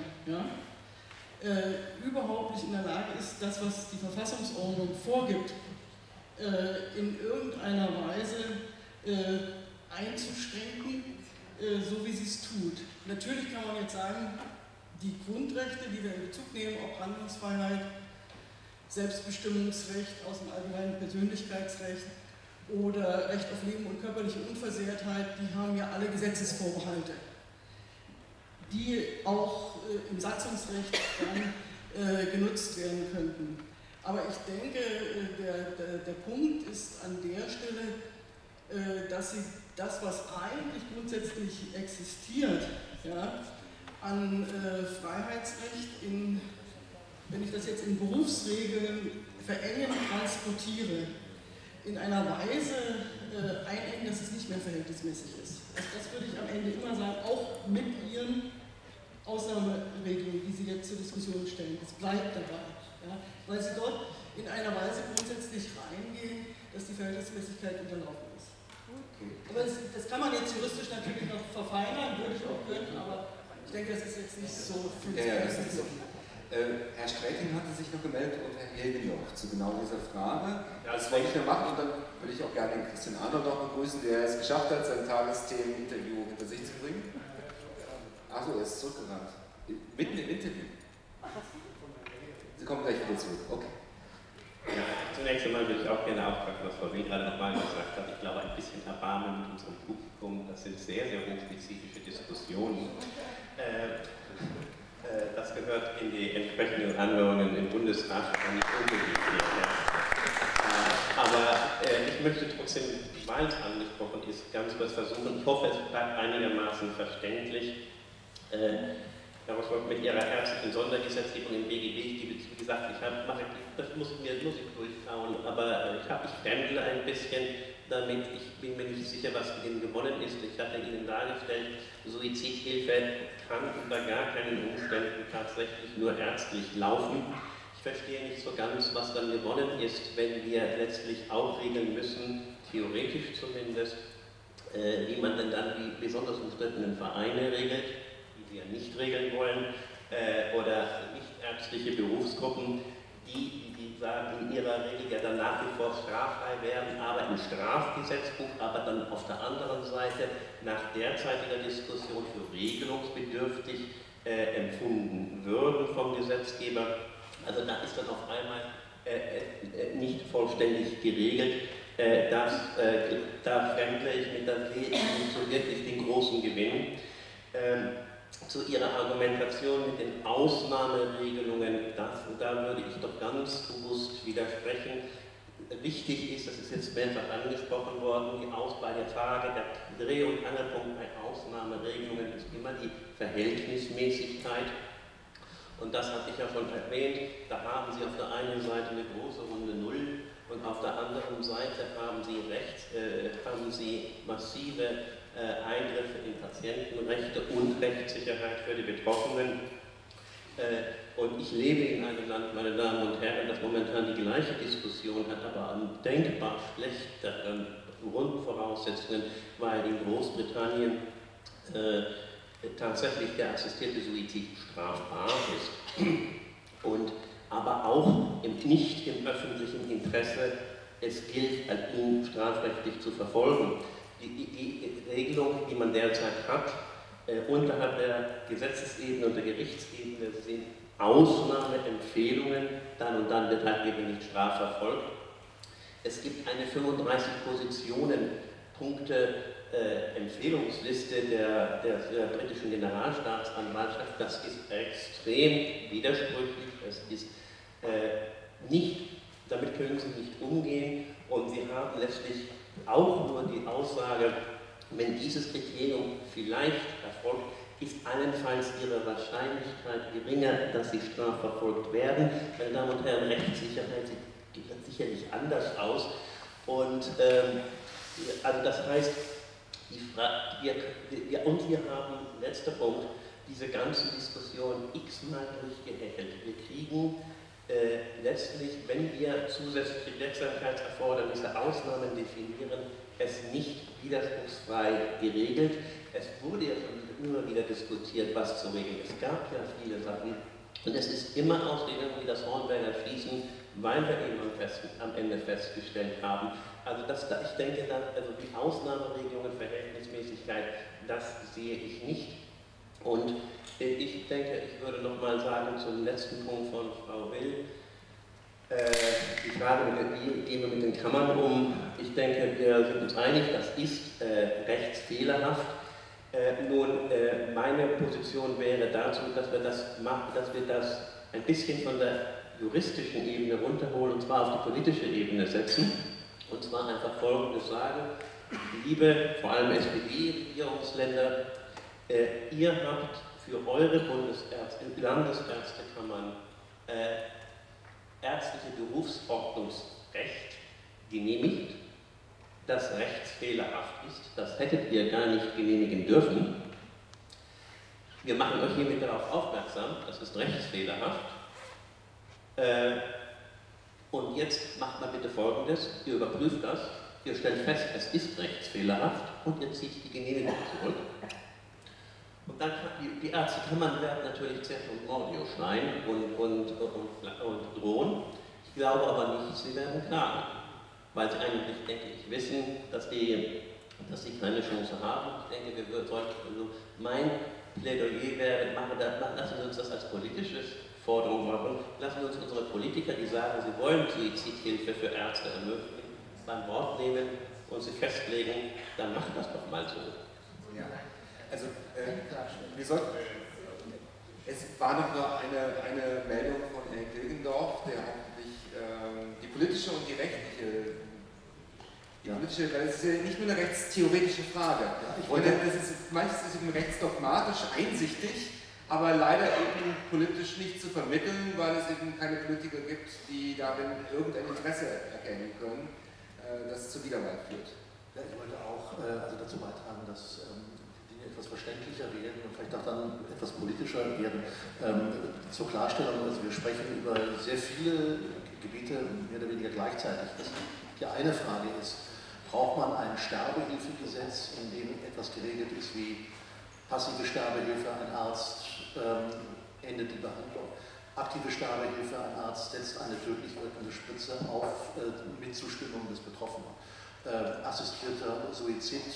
überhaupt nicht in der Lage ist, das, was die Verfassungsordnung vorgibt, in irgendeiner Weise einzuschränken, so wie sie es tut. Natürlich kann man jetzt sagen, die Grundrechte, die wir in Bezug nehmen, ob Handlungsfreiheit, Selbstbestimmungsrecht aus dem allgemeinen Persönlichkeitsrecht oder Recht auf Leben und körperliche Unversehrtheit, die haben ja alle Gesetzesvorbehalte, die auch im Satzungsrecht dann genutzt werden könnten. Aber ich denke, der Punkt ist an der Stelle, dass sie das, was eigentlich grundsätzlich existiert, an Freiheitsrecht, wenn ich das jetzt in Berufsregeln verengen, transportiere, in einer Weise einengen, dass es nicht mehr verhältnismäßig ist. Also das würde ich am Ende immer sagen, auch mit Ihren Ausnahmeregelungen, die Sie jetzt zur Diskussion stellen. Das bleibt dabei, weil Sie dort in einer Weise grundsätzlich reingehen, dass die Verhältnismäßigkeit unterlaufen ist. Okay. Aber das kann man jetzt juristisch natürlich noch verfeinern, würde ich auch können, aber ich denke, das ist jetzt nicht so für das Herr Sträting hatte sich noch gemeldet und Herr Hilgendorf zu genau dieser Frage. Das wollte ich noch machen und dann würde ich auch gerne den Christian Arnold noch begrüßen, der es geschafft hat, sein Tagesthemen-Interview hinter sich zu bringen. Achso, er ist zurückgerannt. Mitten im Interview. Sie kommen gleich wieder zurück. Okay. Ja, zunächst einmal würde ich auch gerne aufgreifen, was Frau Will gerade nochmal gesagt hat. Ich glaube, ein bisschen Erbarmen mit unserem Publikum, das sind sehr, sehr hochspezifische Diskussionen. Das gehört in die entsprechenden Anhörungen im Bundesrat und nicht umgekehrt. möchte trotzdem, weil es angesprochen ist, ganz kurz versuchen, ich hoffe, es bleibt einigermaßen verständlich, mit Ihrer ärztlichen Sondergesetzgebung im BGB, wie gesagt, das muss ich durchkauen, aber ich fremdle ein bisschen damit, ich bin mir nicht sicher, was mit Ihnen gewonnen ist. Ich hatte Ihnen dargestellt, Suizidhilfe kann unter gar keinen Umständen tatsächlich nur ärztlich laufen. Ich verstehe nicht so ganz, was dann gewonnen ist, wenn wir letztlich auch regeln müssen, theoretisch zumindest, wie man denn dann die besonders umstrittenen Vereine regelt, die wir nicht regeln wollen, oder nichtärztliche Berufsgruppen, die sagen, in ihrer Regel ja dann nach wie vor straffrei werden, aber im Strafgesetzbuch, aber dann auf der anderen Seite nach derzeitiger Diskussion für regelungsbedürftig empfunden würden vom Gesetzgeber. Also da ist dann auf einmal nicht vollständig geregelt. Da fremdle ich mit, da sehe ich nicht so wirklich den großen Gewinn. Zu Ihrer Argumentation mit den Ausnahmeregelungen, da würde ich doch ganz bewusst widersprechen. Wichtig ist, das ist jetzt mehrfach angesprochen worden, bei der Frage der Dreh- und Angelpunkt bei Ausnahmeregelungen ist immer die Verhältnismäßigkeit. Und das hatte ich ja schon erwähnt, da haben Sie auf der einen Seite eine große runde Null und auf der anderen Seite haben Sie massive Eingriffe in Patientenrechte und Rechtssicherheit für die Betroffenen. Und ich lebe in einem Land, meine Damen und Herren, das momentan die gleiche Diskussion hat, aber an denkbar schlechteren Grundvoraussetzungen, weil in Großbritannien tatsächlich der assistierte Suizid strafbar ist und aber auch nicht im öffentlichen Interesse es gilt, ihn strafrechtlich zu verfolgen. Die Regelung, die man derzeit hat, unterhalb der Gesetzesebene und der Gerichtsebene sind Ausnahmeempfehlungen, dann und dann wird halt eben nicht strafverfolgt. Es gibt eine 35 Positionen-Punkte Empfehlungsliste der britischen Generalstaatsanwaltschaft. Das ist extrem widersprüchlich, es ist damit können Sie nicht umgehen und Sie haben letztlich auch nur die Aussage, wenn dieses Kriterium vielleicht erfolgt, ist allenfalls Ihre Wahrscheinlichkeit geringer, dass Sie strafverfolgt werden. Meine Damen und Herren, Rechtssicherheit sieht sicherlich anders aus. Und also das heißt, wir haben, letzter Punkt, diese ganze Diskussion x-mal durchgehechelt. Wir kriegen letztlich, wenn wir zusätzliche Wirksamkeitserfordernisse, Ausnahmen definieren, es nicht widerspruchsfrei geregelt. Es wurde ja schon immer wieder diskutiert, was zu regeln. Es gab ja viele Sachen und es ist immer ausgegangen wie das Hornberger Schießen, weil wir eben am Ende festgestellt haben. Also ich denke, also die Ausnahmeregelungen, Verhältnismäßigkeit, das sehe ich nicht. Und ich denke, ich würde noch mal sagen zum letzten Punkt von Frau Will, die Frage, wie gehen wir mit den Kammern um? Ich denke, wir sind uns einig, das ist rechtsfehlerhaft. Meine Position wäre dazu, dass wir das ein bisschen von der juristischen Ebene runterholen und zwar auf die politische Ebene setzen. Und zwar einfach Folgendes sagen, liebe, vor allem SPD-Regierungsländer, ihr habt für eure Landesärztekammern ärztliche Berufsordnungsrecht genehmigt, das rechtsfehlerhaft ist. Das hättet ihr gar nicht genehmigen dürfen. Wir machen euch hiermit darauf aufmerksam, das ist rechtsfehlerhaft. Und jetzt macht mal bitte Folgendes, ihr überprüft das, ihr stellt fest, es ist rechtsfehlerhaft und ihr zieht die Genehmigung zurück. Und dann die Ärztekammern werden natürlich zuerst und Mordio schreien und drohen. Ich glaube aber nicht, sie werden klagen, weil sie eigentlich, denke ich, wissen, dass sie keine Chance haben. Ich denke, wir sollten, also mein Plädoyer wäre, lassen Sie uns das als politische Forderung machen, lassen Sie uns unsere Politiker, die sagen, sie wollen Suizidhilfe für Ärzte ermöglichen, beim Wort nehmen und sie festlegen, dann macht das doch mal so. Ja. Also, es war noch eine Meldung von Herrn Hilgendorf, der hoffentlich die politische und die rechtliche Die politische, weil es ist ja nicht nur eine rechtstheoretische Frage. Manches ist eben rechtsdogmatisch einsichtig, aber leider eben politisch nicht zu vermitteln, weil es eben keine Politiker gibt, die darin irgendein Interesse erkennen können, das zur Widerwahl führt. Ja, ich wollte auch dazu beitragen, dass die Dinge etwas verständlicher werden und vielleicht auch dann etwas politischer werden. Zur Klarstellung, also wir sprechen über sehr viele Gebiete mehr oder weniger gleichzeitig. Die eine Frage ist, braucht man ein Sterbehilfegesetz, in dem etwas geregelt ist wie passive Sterbehilfe, ein Arzt endet die Behandlung. Aktive Sterbehilfe, ein Arzt setzt eine tödlich wirkende Spritze auf mit Zustimmung des Betroffenen. Assistierter Suizid,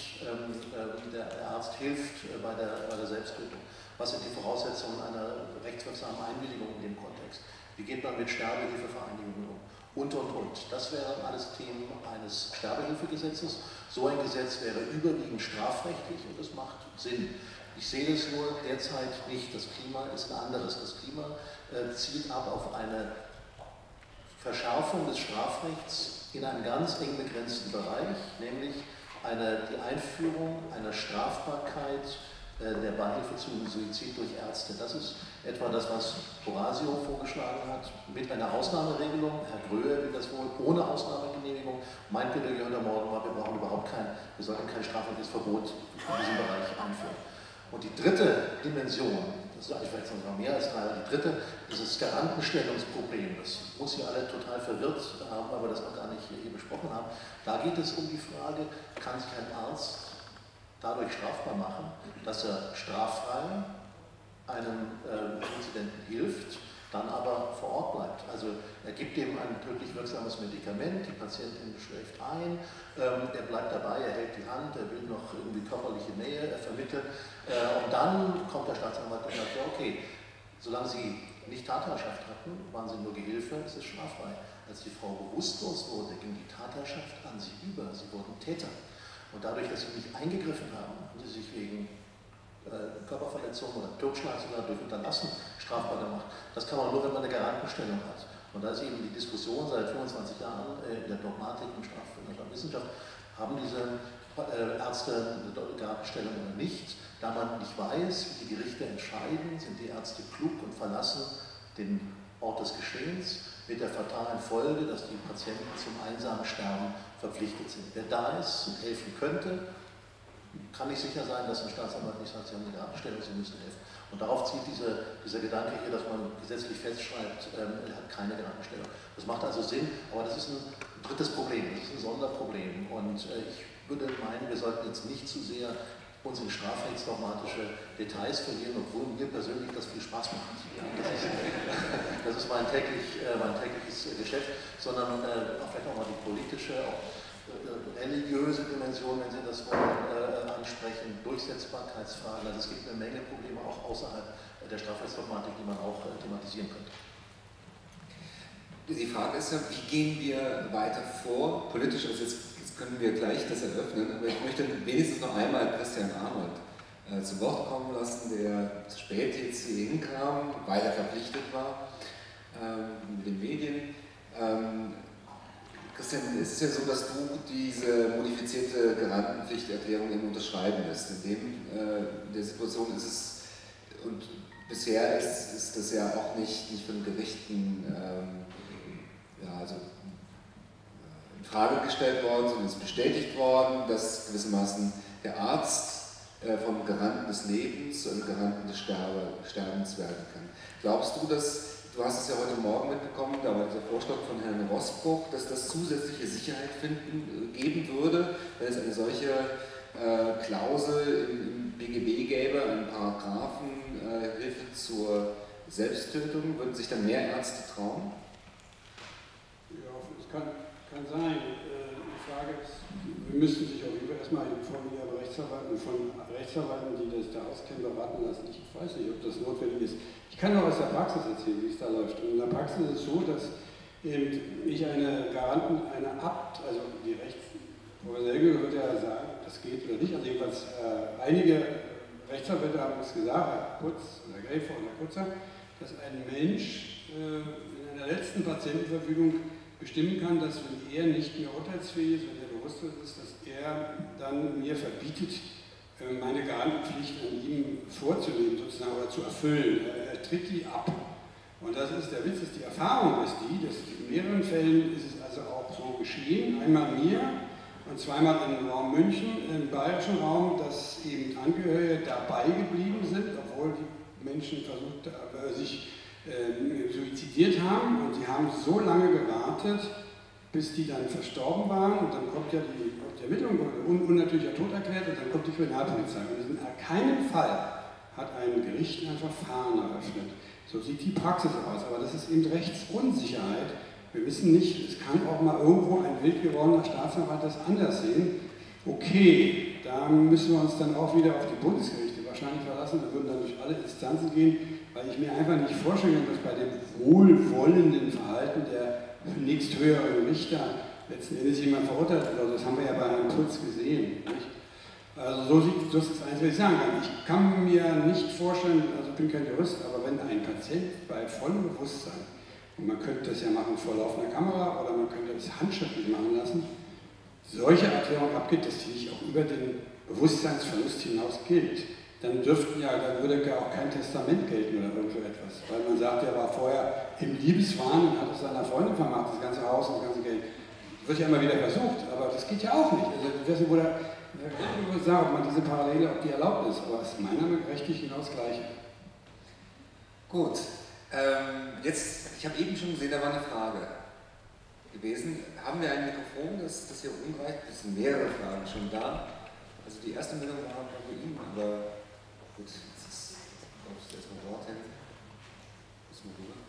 der Arzt hilft bei der Selbsttötung. Was sind die Voraussetzungen einer rechtswirksamen Einwilligung in dem Kontext? Wie geht man mit Sterbehilfevereinigungen um? Und. Das wären alles Themen eines Sterbehilfegesetzes. So ein Gesetz wäre überwiegend strafrechtlich und es macht Sinn. Ich sehe es nur derzeit nicht. Das Klima ist ein anderes. Das Klima zielt ab auf eine Verschärfung des Strafrechts in einem ganz eng begrenzten Bereich, nämlich die Einführung einer Strafbarkeit der Beihilfe zum Suizid durch Ärzte. Das ist etwa das, was Horacio vorgeschlagen hat, mit einer Ausnahmeregelung. Herr Gröhe will das wohl ohne Ausnahmegenehmigung. Mein Plädoyer heute Morgen war, wir sollten kein strafrechtliches Verbot in diesem Bereich einführen. Und die dritte Dimension, das ist eigentlich vielleicht sogar mehr als drei, aber die dritte, dieses Garantenstellungsproblem, das muss hier alle total verwirrt haben, aber das auch gar nicht hier besprochen haben. Da geht es um die Frage, kann sich ein Arzt dadurch strafbar machen, dass er straffrei einem Inzidenten hilft, dann aber vor Ort bleibt. Also er gibt ihm ein tödlich wirksames Medikament, die Patientin schläft ein, er bleibt dabei, er hält die Hand, er will noch irgendwie körperliche Nähe, er vermittelt und dann kommt der Staatsanwalt und sagt, ja okay, solange Sie nicht Tatherrschaft hatten, waren Sie nur Gehilfe, es ist straffrei. Als die Frau bewusstlos wurde, ging die Tatherrschaft an sie über, sie wurden Täter. Und dadurch, dass sie nicht eingegriffen haben, haben sie sich wegen Körperverletzung oder Totschlag sogar durch Unterlassen strafbar gemacht. Das kann man nur, wenn man eine Garantenstellung hat. Und da ist eben die Diskussion seit 25 Jahren in der Dogmatik und Strafwissenschaft, haben diese Ärzte eine Garantenstellung oder nicht. Da man nicht weiß, wie die Gerichte entscheiden, sind die Ärzte klug und verlassen den Ort des Geschehens mit der fatalen Folge, dass die Patienten zum einsamen Sterben verpflichtet sind. Wer da ist und helfen könnte, kann nicht sicher sein, dass ein Staatsanwalt nicht sagt, Sie haben eine Garantenstellung, Sie müssen helfen. Und darauf zieht dieser Gedanke hier, dass man gesetzlich festschreibt, er hat keine Garantenstellung. Das macht also Sinn, aber das ist ein drittes Problem, das ist ein Sonderproblem. Und ich würde meinen, wir sollten jetzt nicht zu sehr uns in strafrechtsdogmatische Details verlieren, obwohl mir persönlich das viel Spaß macht. Das ist mein tägliches Geschäft, sondern vielleicht auch mal die politische, auch religiöse Dimension, wenn Sie das wollen, ansprechen, Durchsetzbarkeitsfragen. Also es gibt eine Menge Probleme auch außerhalb der Strafrechtsdogmatik, die man auch thematisieren könnte. Die Frage ist ja, wie gehen wir weiter vor, politisch, also jetzt können wir gleich das eröffnen, aber ich möchte wenigstens noch einmal Christian Arnold zu Wort kommen lassen, der zu spät jetzt hier hinkam, weil er verpflichtet war mit den Medien. Christian, es ist ja so, dass du diese modifizierte Garantenpflichterklärung eben unterschreiben lässt. In der Situation ist es, und bisher ist das ja auch nicht von Gerichten in Frage gestellt worden, sondern es ist bestätigt worden, dass gewissermaßen der Arzt vom Garanten des Lebens zu einem Garanten des Sterbens werden kann. Glaubst du, du hast es ja heute Morgen mitbekommen, da war dieser Vorschlag von Herrn Roßbruch, dass das zusätzliche Sicherheit geben würde, wenn es eine solche Klausel im BGB gäbe, einen Paragraphen, Hilfe zur Selbsttötung, würden sich dann mehr Ärzte trauen? Ja, es kann sein. Die Frage ist, wir müssten sich auch erstmal von Rechtsanwälten, die das da auskennen, beraten lassen. Ich weiß nicht, ob das notwendig ist. Ich kann nur aus der Praxis erzählen, wie es da läuft. Und in der Praxis ist es so, dass ich eine Garanten, also die Professor Helge wird ja sagen, das geht oder nicht. Also jedenfalls einige Rechtsanwälte haben es gesagt, Herr Kutz oder Gräfer oder Kutzer, dass ein Mensch in einer letzten Patientenverfügung bestimmen kann, dass wenn er nicht mehr urteilsfähig ist, wenn er bewusst wird, ist, dass er dann mir verbietet, meine Garantenpflicht an ihm vorzunehmen, sozusagen, oder zu erfüllen. Er tritt die ab. Und das ist der Witz, ist die Erfahrung ist die, dass in mehreren Fällen ist es also auch so geschehen, einmal mir und zweimal im Raum München, im bayerischen Raum, dass eben Angehörige dabei geblieben sind, obwohl die Menschen sich suizidiert haben, und die haben so lange gewartet, bis die dann verstorben waren, und dann kommt ja die Ermittlung, unnatürlicher Tod erklärt, und dann kommt die Kriminalpolizei. Und in keinem Fall hat ein Gericht ein Verfahren eröffnet. So sieht die Praxis aus, aber das ist eben Rechtsunsicherheit. Wir wissen nicht, es kann auch mal irgendwo ein wild gewordener Staatsanwalt das anders sehen. Okay, da müssen wir uns dann auch wieder auf die Bundesgerichte wahrscheinlich verlassen, wir würden dann durch alle Instanzen gehen, weil ich mir einfach nicht vorstellen kann, dass bei dem wohlwollenden Verhalten der nächsthöheren Richter letzten Endes jemand verurteilt wird. Das haben wir ja bei Herrn Putz gesehen. Nicht? Also das ist eins, was ich sagen kann. Ich kann mir nicht vorstellen, also ich bin kein Jurist, aber wenn ein Patient bei vollem Bewusstsein, und man könnte das ja machen vor laufender Kamera oder man könnte das handschriftlich machen lassen, solche Erklärung abgibt, dass die nicht auch über den Bewusstseinsverlust hinaus gilt, dann würde ja auch kein Testament gelten oder irgend so etwas. Weil man sagt, er war vorher im Liebeswahn und hat es seiner Freundin vermacht, das ganze Haus und das ganze Geld. Das wird ja immer wieder versucht, aber das geht ja auch nicht. Also ich weiß nicht, ich würde sagen, ob man diese Parallele, ob die erlaubt ist, aber es ist meiner Meinung nach rechtlich genau das Gleiche. Gut, jetzt, ich habe eben schon gesehen, da war eine Frage gewesen. Haben wir ein Mikrofon, das hier umreicht? Es sind mehrere Fragen schon da. Also die erste Meldung war bei Ihnen, aber gut, jetzt ist, glaube ich, erstmal dorthin. Müssen wir rüber.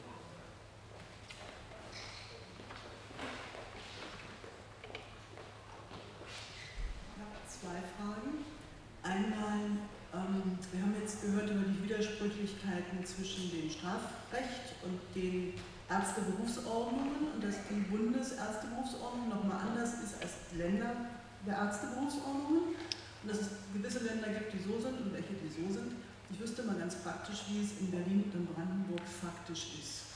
Zwei Fragen. Einmal, wir haben jetzt gehört über die Widersprüchlichkeiten zwischen dem Strafrecht und den Ärzteberufsordnungen und dass die Bundesärzteberufsordnung nochmal anders ist als die Länder der Ärzteberufsordnungen und dass es gewisse Länder gibt, die so sind und welche, die so sind. Ich wüsste mal ganz praktisch, wie es in Berlin und in Brandenburg faktisch ist.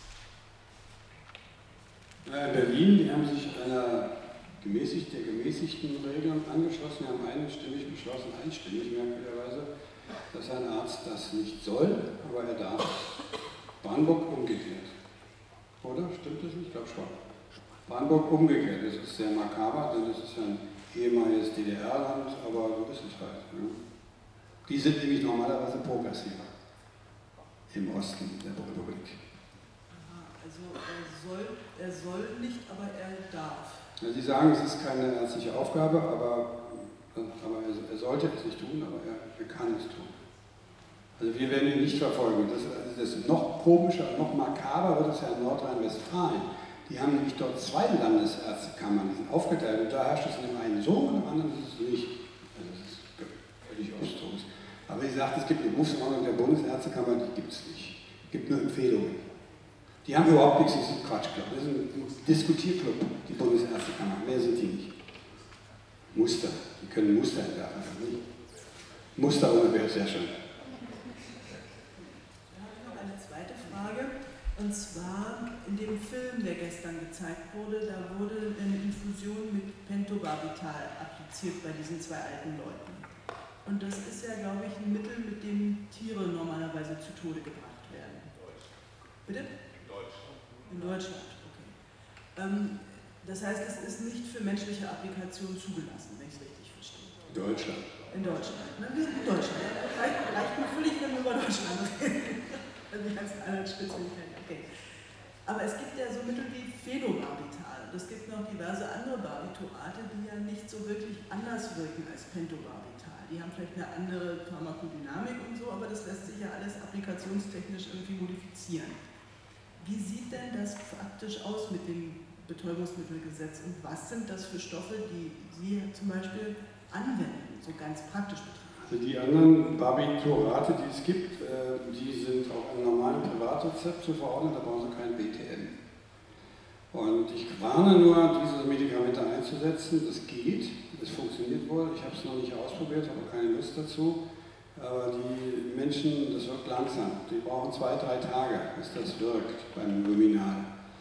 In Berlin, die haben sich der gemäßigten Regelung angeschlossen, haben einstimmig beschlossen, einstimmig merkwürdigerweise, dass ein Arzt das nicht soll, aber er darf. Brandenburg umgekehrt. Oder? Stimmt das nicht? Ich glaube schon. Brandenburg umgekehrt. Das ist sehr makaber, denn das ist ja ein ehemaliges DDR-Land, aber so ist es halt. Ja. Die sind nämlich normalerweise progressiver im Osten der Republik. Aha, also er soll nicht, aber er darf. Ja, Sie sagen, es ist keine ärztliche Aufgabe, aber er sollte es nicht tun, aber er kann es tun. Also wir werden ihn nicht verfolgen. Das ist noch komischer, noch makaber wird es ja in Nordrhein-Westfalen. Die haben nämlich dort zwei Landesärztekammern, die sind aufgeteilt und da herrscht es in dem einen so und im anderen ist es nicht. Also das ist völlig obstrus. Aber ich sagte, es gibt eine Berufsordnung der Bundesärztekammer, die gibt es nicht. Es gibt nur Empfehlungen. Die haben überhaupt nichts, das ist ein Quatschclub. Das ist ein Diskutierclub, die Bundesärztekammer. Mehr sind die nicht. Muster. Die können Muster entwerfen. Nicht? Muster wäre sehr schön. Dann habe ich noch eine zweite Frage. Und zwar in dem Film, der gestern gezeigt wurde, da wurde eine Infusion mit Pentobarbital appliziert bei diesen zwei alten Leuten. Und das ist ja, glaube ich, ein Mittel, mit dem Tiere normalerweise zu Tode gebracht werden. In Deutschland. Bitte? In Deutschland. In Deutschland, okay. Das heißt, es ist nicht für menschliche Applikation zugelassen, wenn ich es richtig verstehe. In Deutschland. In Deutschland. Ne? Wir sind in Deutschland. Reicht mir völlig, wenn wir über Deutschland reden. Also die ganzen anderen Spezialitäten. Okay. Aber es gibt ja so Mittel wie Phenobarbital. Und es gibt noch diverse andere Barbiturate, die ja nicht so wirklich anders wirken als Pentobarbital. Die haben vielleicht eine andere Pharmakodynamik und so, aber das lässt sich ja alles applikationstechnisch irgendwie modifizieren. Wie sieht denn das faktisch aus mit dem Betäubungsmittelgesetz und was sind das für Stoffe, die Sie zum Beispiel anwenden, so ganz praktisch betrachtet? Also die anderen Barbiturate, die es gibt, die sind auch im normalen Privatrezept zu verordnen, da brauchen Sie kein BTN. Und ich warne nur, diese Medikamente einzusetzen, das geht, es funktioniert wohl, ich habe es noch nicht ausprobiert, habe keine Lust dazu, aber die Menschen, das wirkt langsam, die brauchen 2-3 Tage, bis das wirkt beim Luminal.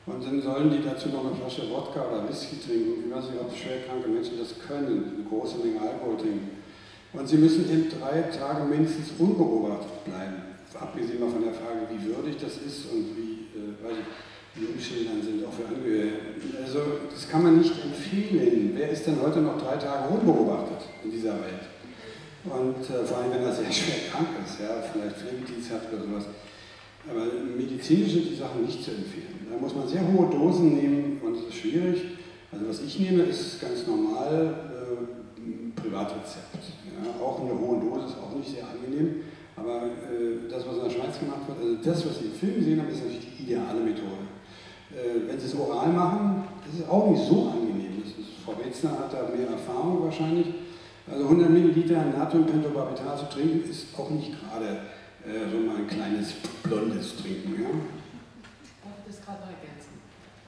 Und dann sollen die dazu noch eine Flasche Wodka oder Whisky trinken. Ich weiß nicht, ob schwerkranke Menschen das können, eine große Menge Alkohol trinken. Und sie müssen eben 3 Tage mindestens unbeobachtet bleiben. Abgesehen mal von der Frage, wie würdig das ist und wie umschildern sind, auch für Angehörige. Also das kann man nicht empfehlen. Wer ist denn heute noch 3 Tage unbeobachtet in dieser Welt? Und vor allem, wenn er sehr schwer krank ist, ja, vielleicht Pflegedienst hat oder sowas. Aber medizinisch sind die Sachen nicht zu empfehlen. Da muss man sehr hohe Dosen nehmen und das ist schwierig. Also was ich nehme, ist ganz normal Privatrezept. Ja, auch in der hohen Dosis, auch nicht sehr angenehm. Aber das, was in der Schweiz gemacht wird, also das, was Sie im Film gesehen haben, ist natürlich die ideale Methode. Wenn Sie es oral machen, ist es auch nicht so angenehm. Frau Wetzner hat da mehr Erfahrung wahrscheinlich. Also 100 Milliliter Natriumpentobarbital zu trinken, ist auch nicht gerade so mal ein kleines blondes Trinken. Ja? Ich darf das gerade mal ergänzen.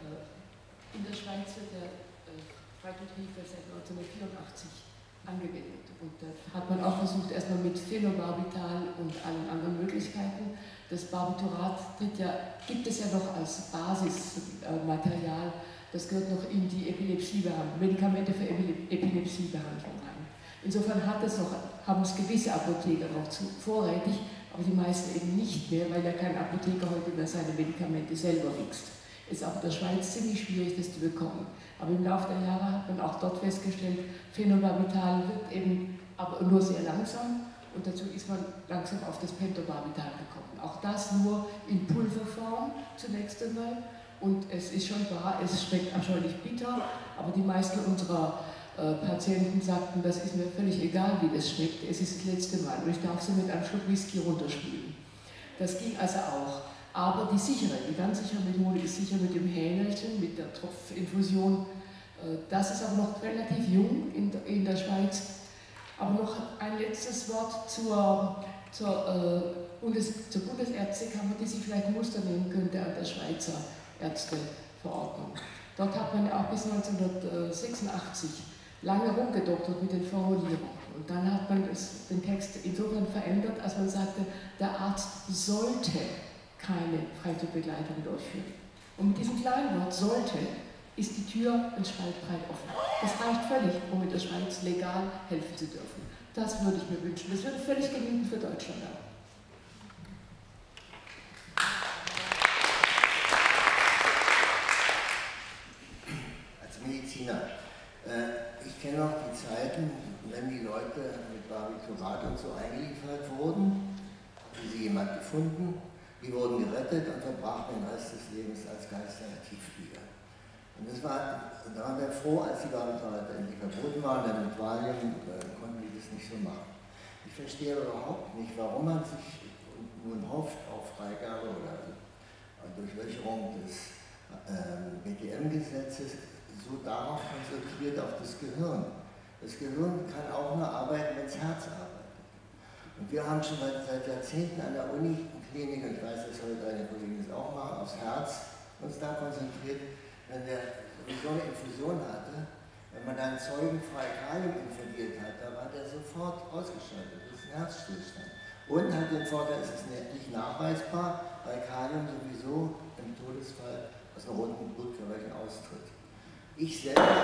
In der Schweiz wird der Freitodhefe seit 1984 angewendet. Und da hat man auch versucht, erstmal mit Phenobarbital und allen anderen Möglichkeiten. Das Barbiturat gibt es ja noch als Basismaterial. Das gehört noch in die Epilepsiebehandlung, Medikamente für Epilepsiebehandlung rein. Insofern haben es gewisse Apotheker noch vorrätig, aber die meisten eben nicht mehr, weil ja kein Apotheker heute mehr seine Medikamente selber mixt. Ist auch in der Schweiz ziemlich schwierig, das zu bekommen. Aber im Laufe der Jahre hat man auch dort festgestellt, Phenobarbital wird eben aber nur sehr langsam und dazu ist man langsam auf das Pentobarbital gekommen. Auch das nur in Pulverform zunächst einmal. Und es ist schon wahr, es schmeckt abscheulich bitter, aber die meisten unserer Patienten sagten, das ist mir völlig egal, wie das schmeckt, es ist das letzte Mal und ich darf sie mit einem Schluck Whisky runterspülen. Das ging also auch. Aber die ganz sichere Methode ist sicher mit dem Hähnelchen, mit der Tropfinfusion. Das ist aber noch relativ jung in der Schweiz. Aber noch ein letztes Wort zur Bundesärztekammer, die sich vielleicht Muster nehmen könnte an der Schweizer Ärzteverordnung. Dort hat man ja auch bis 1986 lange rumgedoktert mit den Formulierungen. Und dann hat man den Text insofern verändert, als man sagte, der Arzt sollte keine Freitodbegleitung durchführen. Und mit diesem kleinen Wort sollte ist die Tür ein Spalt breit offen. Das reicht völlig, um in der Schweiz legal helfen zu dürfen. Das würde ich mir wünschen. Das würde völlig genügen für Deutschland auch. Als Mediziner, ich kenne noch die Zeiten, wenn die Leute mit Barbiturat und so eingeliefert wurden, haben sie jemand gefunden, die wurden gerettet und verbrachten den Rest des Lebens als Geister in der Tieflieger. Und da waren wir froh, als die Barbiturate endlich verboten waren, denn mit Valium konnten die das nicht so machen. Ich verstehe aber überhaupt nicht, warum man sich nun hofft auf Freigabe oder Durchlöcherung des BTM-Gesetzes so darauf konzentriert auf das Gehirn. Das Gehirn kann auch nur arbeiten, wenn das Herz arbeitet. Und wir haben schon seit Jahrzehnten an der Uniklinik, und ich weiß, dass heute eine Kollegin das auch machen, aufs Herz uns da konzentriert. Wenn der sowieso eine Infusion hatte, wenn man dann zeugenfrei Kalium infundiert hat, da war der sofort ausgeschaltet. Das ist ein Herzstillstand. Und hat den Vorteil, es ist nicht nachweisbar, weil Kalium sowieso im Todesfall aus einem roten Blutkörperchen austritt. Ich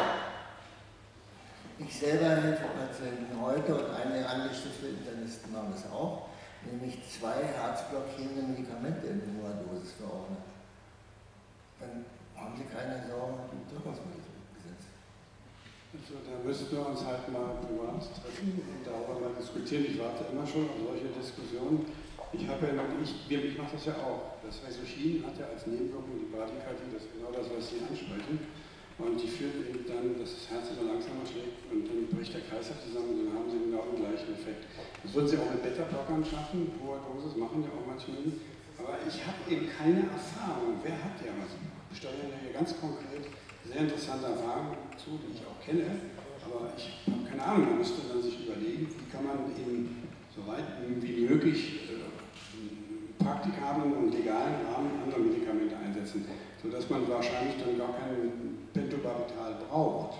selber helfe Patienten heute und einige angestiftete Internisten machen das auch, nämlich 2 herzblockierende Medikamente in hoher Dosis verordnen. Dann haben Sie keine Sorgen mit dem Wirkungsmittelgesetz. Also da müssten wir uns halt mal privat treffen und darüber mal diskutieren. Ich warte immer schon auf solche Diskussionen. Ich mache das ja auch. Das Resocin hat ja als Nebenwirkung die Bradykardie, das ist genau das, was Sie ansprechen. Und die führt eben dann, dass das Herz immer langsamer schlägt und dann bricht der Kreislauf zusammen und dann haben Sie genau den gleichen Effekt. Das würden Sie auch mit Beta-Blockern schaffen, hoher Dosis machen ja auch manchmal. Aber ich habe eben keine Erfahrung. Wer hat ja was? Ich stelle ja hier ganz konkret sehr interessante Erfahrungen zu, die ich auch kenne, aber ich habe keine Ahnung. Man müsste dann sich überlegen, wie kann man in so weit wie möglich praktikablen und legalen Rahmen andere Medikamente einsetzen, sodass man wahrscheinlich dann gar kein Pentobarbital braucht.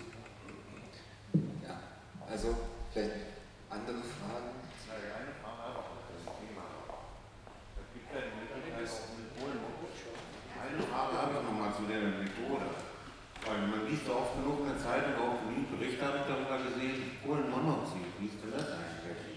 Ja, also vielleicht andere Fragen? Eine Frage auch auf das Thema. Es gibt ja die Möglichkeit, auch mit Polen. Eine Frage habe ich nochmal Weil man liest ja oft genug in der Zeitung, auch genug Berichte habe ich darüber gesehen, Kohlenmonoxid, liest du das eigentlich?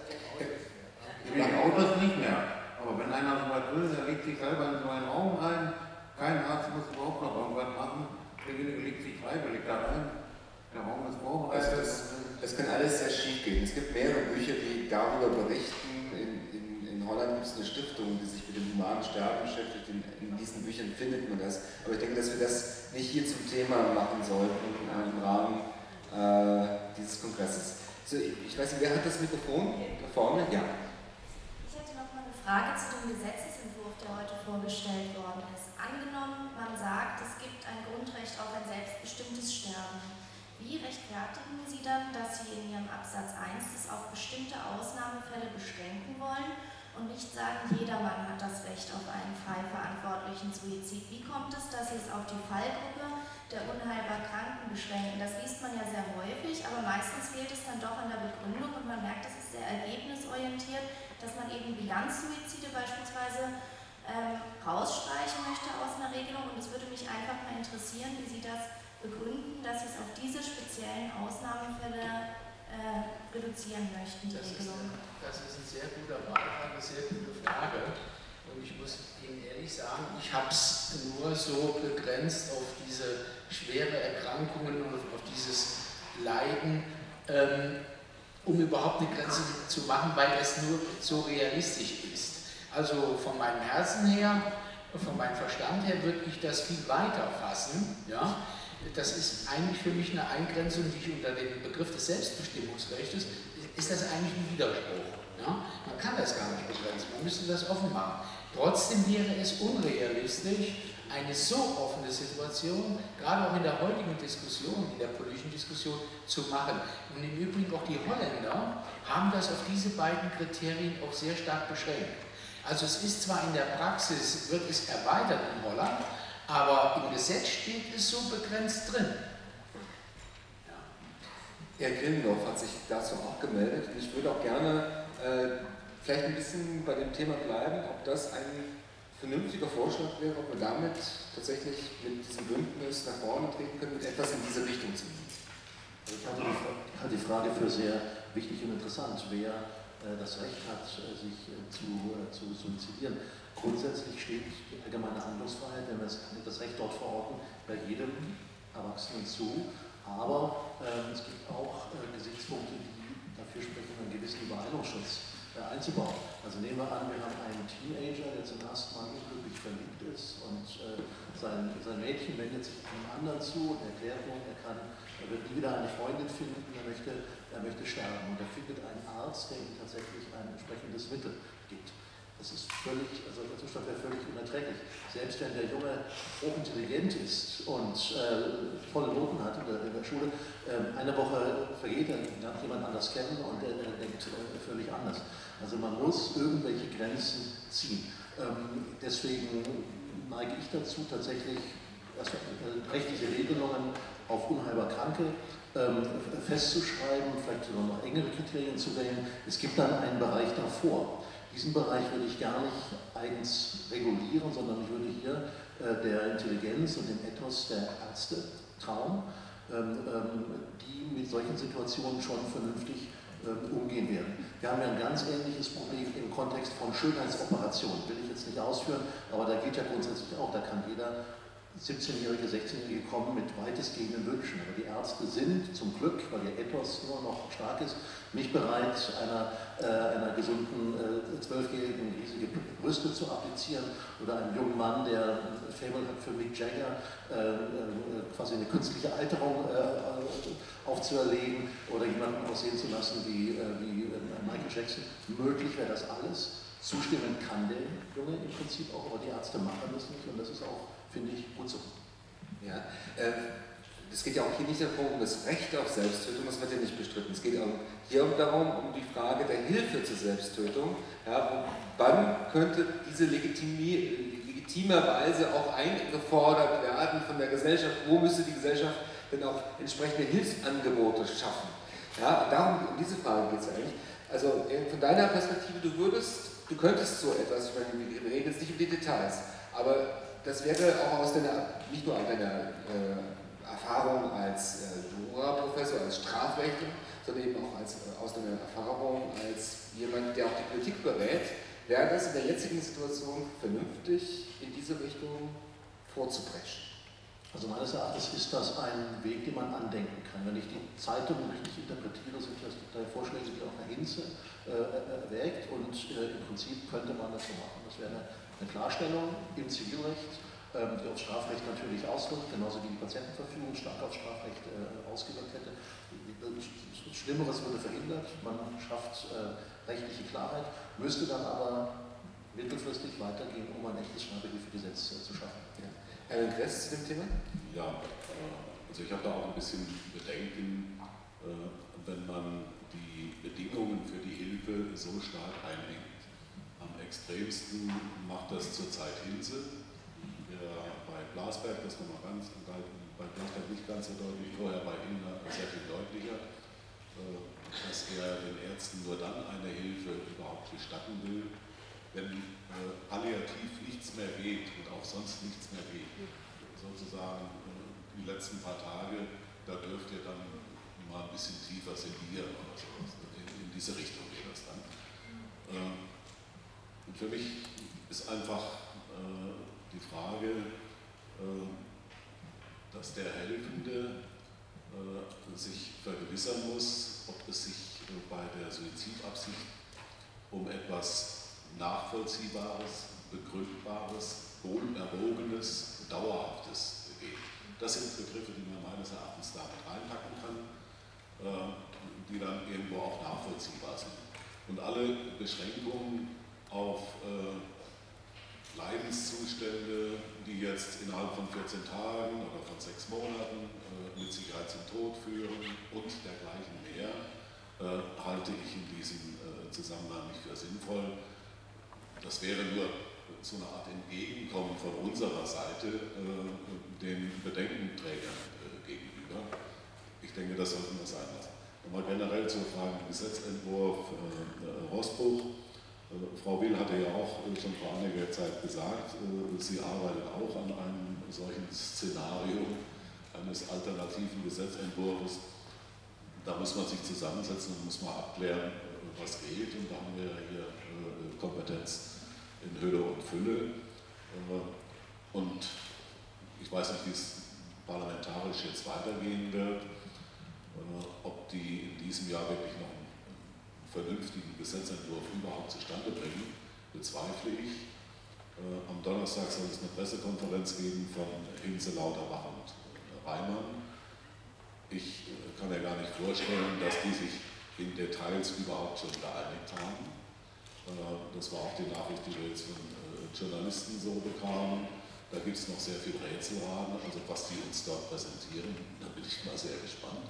In den Autos nicht mehr. Aber wenn einer so was will, der legt sich selber in so einen Raum rein, kein Arzt muss überhaupt noch irgendwas machen, derjenige legt sich freiwillig da rein, der Raum ist vorbereitet. Also das kann alles sehr schief gehen. Es gibt mehrere Bücher, die darüber berichten. In Holland gibt es eine Stiftung, die sich mit dem humanen Sterben beschäftigt. In diesen Büchern findet man das. Aber ich denke, dass wir das nicht hier zum Thema machen sollten im Rahmen dieses Kongresses. So, ich weiß nicht, wer hat das Mikrofon? Da vorne? Ja. Ich hätte noch mal eine Frage zu dem Gesetzesentwurf, der heute vorgestellt worden ist. Angenommen, man sagt, es gibt ein Grundrecht auf ein selbstbestimmtes Sterben. Wie rechtfertigen Sie dann, dass Sie in Ihrem Absatz 1 das auf bestimmte Ausnahmefälle beschränken wollen und nicht sagen, jedermann hat das Recht auf einen frei verantwortlichen Suizid? Wie kommt es, dass Sie es auf die Fallgruppe der unheilbar Kranken beschränken? Das liest man ja sehr häufig, aber meistens fehlt es dann doch an der Begründung und man merkt, das ist sehr ergebnisorientiert, dass man eben Bilanzsuizide beispielsweise rausstreichen möchte aus einer Regelung, und es würde mich einfach mal interessieren, wie Sie das begründen, dass Sie es auf diese speziellen Ausnahmefälle reduzieren möchten, die Regelung. Das ist ein sehr guter Beitrag, eine sehr gute Frage. Und ich muss Ihnen ehrlich sagen, ich habe es nur so begrenzt auf diese schwere Erkrankungen und auf dieses Leiden, um überhaupt eine Grenze zu machen, weil es nur so realistisch ist. Also von meinem Herzen her, von meinem Verstand her würde ich das viel weiter fassen. Ja? Das ist eigentlich für mich eine Eingrenzung, die ich unter dem Begriff des Selbstbestimmungsrechts, ist das eigentlich ein Widerspruch. Ja? Man kann das gar nicht begrenzen, man müsste das offen machen. Trotzdem wäre es unrealistisch, eine so offene Situation, gerade auch in der heutigen Diskussion, in der politischen Diskussion, zu machen. Und im Übrigen auch die Holländer haben das auf diese beiden Kriterien auch sehr stark beschränkt. Also es ist zwar in der Praxis, wird es erweitert in Holland, aber im Gesetz steht es so begrenzt drin. Ja. Herr Grillendorf hat sich dazu auch gemeldet. Ich würde auch gerne vielleicht ein bisschen bei dem Thema bleiben, ob das ein vernünftiger Vorschlag wäre, ob wir damit tatsächlich mit diesem Bündnis nach vorne treten können, etwas in diese Richtung zu gehen. Ich halte die Frage für sehr wichtig und interessant, wer das Recht hat, sich zu suizidieren. Grundsätzlich steht die allgemeine Handlungsfreiheit, wenn wir das Recht dort verorten, bei jedem Erwachsenen zu. Aber es gibt auch Gesichtspunkte, die dafür sprechen, einen gewissen Übereilungsschutz einzubauen. Also nehmen wir an, wir haben einen Teenager, der zum ersten Mal unglücklich verliebt ist und sein Mädchen wendet sich einem anderen zu und erklärt ihm, er wird nie wieder eine Freundin finden, er möchte sterben. Und er findet einen Arzt, der ihm tatsächlich ein entsprechendes Mittel gibt. Das ist völlig, also der Zustand wäre völlig unerträglich. Selbst wenn der Junge hochintelligent ist und volle Noten hat in der Schule, eine Woche vergeht, er lernt jemand anders kennen und er denkt völlig anders. Also man muss irgendwelche Grenzen ziehen. Deswegen neige ich dazu, tatsächlich rechtliche Regelungen auf unheilbar Kranke festzuschreiben, vielleicht sogar noch engere Kriterien zu wählen. Es gibt dann einen Bereich davor. Diesen Bereich würde ich gar nicht eigens regulieren, sondern ich würde hier der Intelligenz und dem Ethos der Ärzte trauen, die mit solchen Situationen schon vernünftig umgehen werden. Wir haben ja ein ganz ähnliches Problem im Kontext von Schönheitsoperationen, will ich jetzt nicht ausführen, aber da geht ja grundsätzlich auch, da kann jeder 17-Jährige, 16-Jährige kommen mit weitestgehenden Wünschen. Aber die Ärzte sind zum Glück, weil ihr Ethos immer noch stark ist, nicht bereit, einer gesunden 12-Jährigen riesige Brüste zu applizieren oder einem jungen Mann, der ein Faible hat für Mick Jagger, quasi eine künstliche Alterung aufzuerlegen oder jemanden aussehen zu lassen wie Michael Jackson. Möglich wäre das alles. Zustimmen kann der Junge im Prinzip auch, aber die Ärzte machen das nicht und das ist auch, finde ich, gut so. Ja, es geht ja auch hier nicht darum, um das Recht auf Selbsttötung, das wird ja nicht bestritten. Es geht auch hier darum, um die Frage der Hilfe zur Selbsttötung. Ja, wann könnte diese legitimerweise auch eingefordert werden von der Gesellschaft? Wo müsste die Gesellschaft denn auch entsprechende Hilfsangebote schaffen? Ja, darum, um diese Frage geht es eigentlich. Also von deiner Perspektive, du könntest so etwas, ich meine, wir reden jetzt nicht über die Details, aber das wäre auch aus deiner, nicht nur aus deiner Erfahrung als Juraprofessor, als Strafrechtler, sondern eben auch aus deiner Erfahrung als jemand, der auch die Politik berät, wäre das in der jetzigen Situation vernünftig, in diese Richtung vorzubrechen? Also meines Erachtens ist das ein Weg, den man andenken kann. Wenn ich die Zeitung richtig interpretiere, sind das total Vorschläge, die auch Herr Hinze erwägt, und im Prinzip könnte man das so machen. Das wäre eine Klarstellung im Zivilrecht, die aufs Strafrecht natürlich auswirkt, genauso wie die Patientenverfügung stark aufs Strafrecht ausgewirkt hätte. Schlimmeres würde verhindert, man schafft rechtliche Klarheit, müsste dann aber mittelfristig weitergehen, um ein echtes Sterbehilfegesetz zu schaffen. Ja. Herr Gress zu dem Thema? Ja, also ich habe da auch ein bisschen Bedenken, wenn man die Bedingungen für die Hilfe so stark einengt. Am extremsten macht das zurzeit Hinze, der bei Blasberg, das nochmal bei Blasberg nicht ganz so deutlich, vorher bei Ihnen sehr viel deutlicher, dass er den Ärzten nur dann eine Hilfe überhaupt gestatten will, wenn palliativ nichts mehr geht und auch sonst nichts mehr geht. Sozusagen die letzten paar Tage, da dürft ihr dann mal ein bisschen tiefer sedieren oder sowas. In diese Richtung geht das dann. Und für mich ist einfach die Frage, dass der Helfende sich vergewissern muss, ob es sich bei der Suizidabsicht um etwas Nachvollziehbares, Begründbares, wohlerwogenes, Dauerhaftes geht. Das sind Begriffe, die man meines Erachtens damit reinpacken kann, die dann irgendwo auch nachvollziehbar sind. Und alle Beschränkungen auf Leidenszustände, die jetzt innerhalb von 14 Tagen oder von 6 Monaten mit Sicherheit zum Tod führen und dergleichen mehr, halte ich in diesem Zusammenhang nicht für sinnvoll. Das wäre nur so eine Art Entgegenkommen von unserer Seite den Bedenkenträgern gegenüber. Ich denke, das sollten wir sein lassen. Nochmal generell zur Frage Gesetzentwurf Rosbruch. Frau Will hatte ja auch schon vor einiger Zeit gesagt, sie arbeitet auch an einem solchen Szenario eines alternativen Gesetzentwurfs. Da muss man sich zusammensetzen und muss mal abklären, was geht. Und da haben wir ja hier Kompetenz in Hülle und Fülle. Und ich weiß nicht, wie es parlamentarisch jetzt weitergehen wird. Ob die in diesem Jahr wirklich noch einen vernünftigen Gesetzentwurf überhaupt zustande bringen, bezweifle ich. Am Donnerstag soll es eine Pressekonferenz geben von Hinze, Lauterbach und Reimann. Ich kann mir gar nicht vorstellen, dass die sich in Details überhaupt schon geeinigt haben. Das war auch die Nachricht, die wir jetzt von Journalisten so bekamen. Da gibt es noch sehr viel Rätselraten, also was die uns dort präsentieren, da bin ich mal sehr gespannt.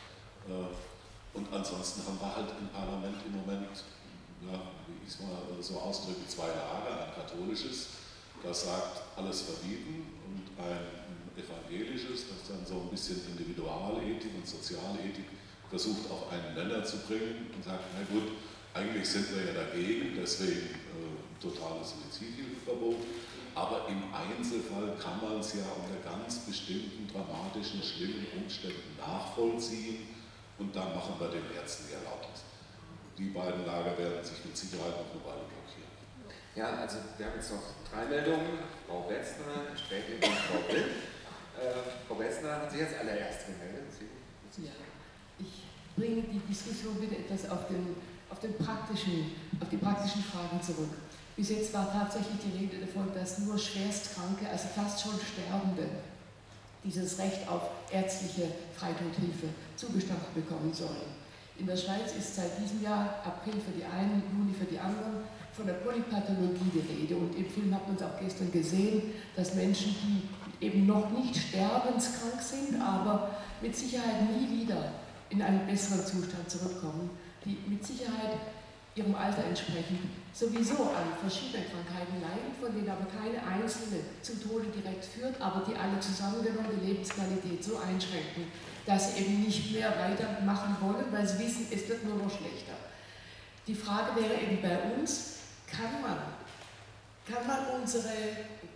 Und ansonsten haben wir halt im Parlament im Moment, ja, wie ich es mal so ausdrücke, 2 Lager, ein katholisches, das sagt, alles verbieten, und ein evangelisches, das dann so ein bisschen Individualethik und Sozialethik versucht auf einen Nenner zu bringen und sagt, na gut, eigentlich sind wir ja dagegen, deswegen totales Suizidhilfeverbot, aber im Einzelfall kann man es ja unter ganz bestimmten dramatischen, schlimmen Umständen nachvollziehen, und dann machen wir den Ärzten die Erlaubnis. Die beiden Lager werden sich mit Sicherheit noch eine Weile blockieren. Ja, also wir haben jetzt noch 3 Meldungen. Frau Wetzner, später Frau Will. Frau Wetzner hat sich als allererste gemeldet. Ja, ich bringe die Diskussion wieder etwas auf die praktischen Fragen zurück. Bis jetzt war tatsächlich die Rede davon, dass nur Schwerstkranke, also fast schon Sterbende, dieses Recht auf ärztliche Freitodhilfe zugestanden bekommen sollen. In der Schweiz ist seit diesem Jahr, April für die einen, Juni für die anderen, von der Polypathologie die Rede. Und im Film hat man es auch gestern gesehen, dass Menschen, die eben noch nicht sterbenskrank sind, aber mit Sicherheit nie wieder in einen besseren Zustand zurückkommen, die mit Sicherheit ihrem Alter entsprechend sowieso an verschiedenen Krankheiten leiden, von denen aber keine einzelne zum Tode direkt führt, aber die alle zusammengenommen die Lebensqualität so einschränken, dass sie eben nicht mehr weitermachen wollen, weil sie wissen, es wird nur noch schlechter. Die Frage wäre eben bei uns, kann man unsere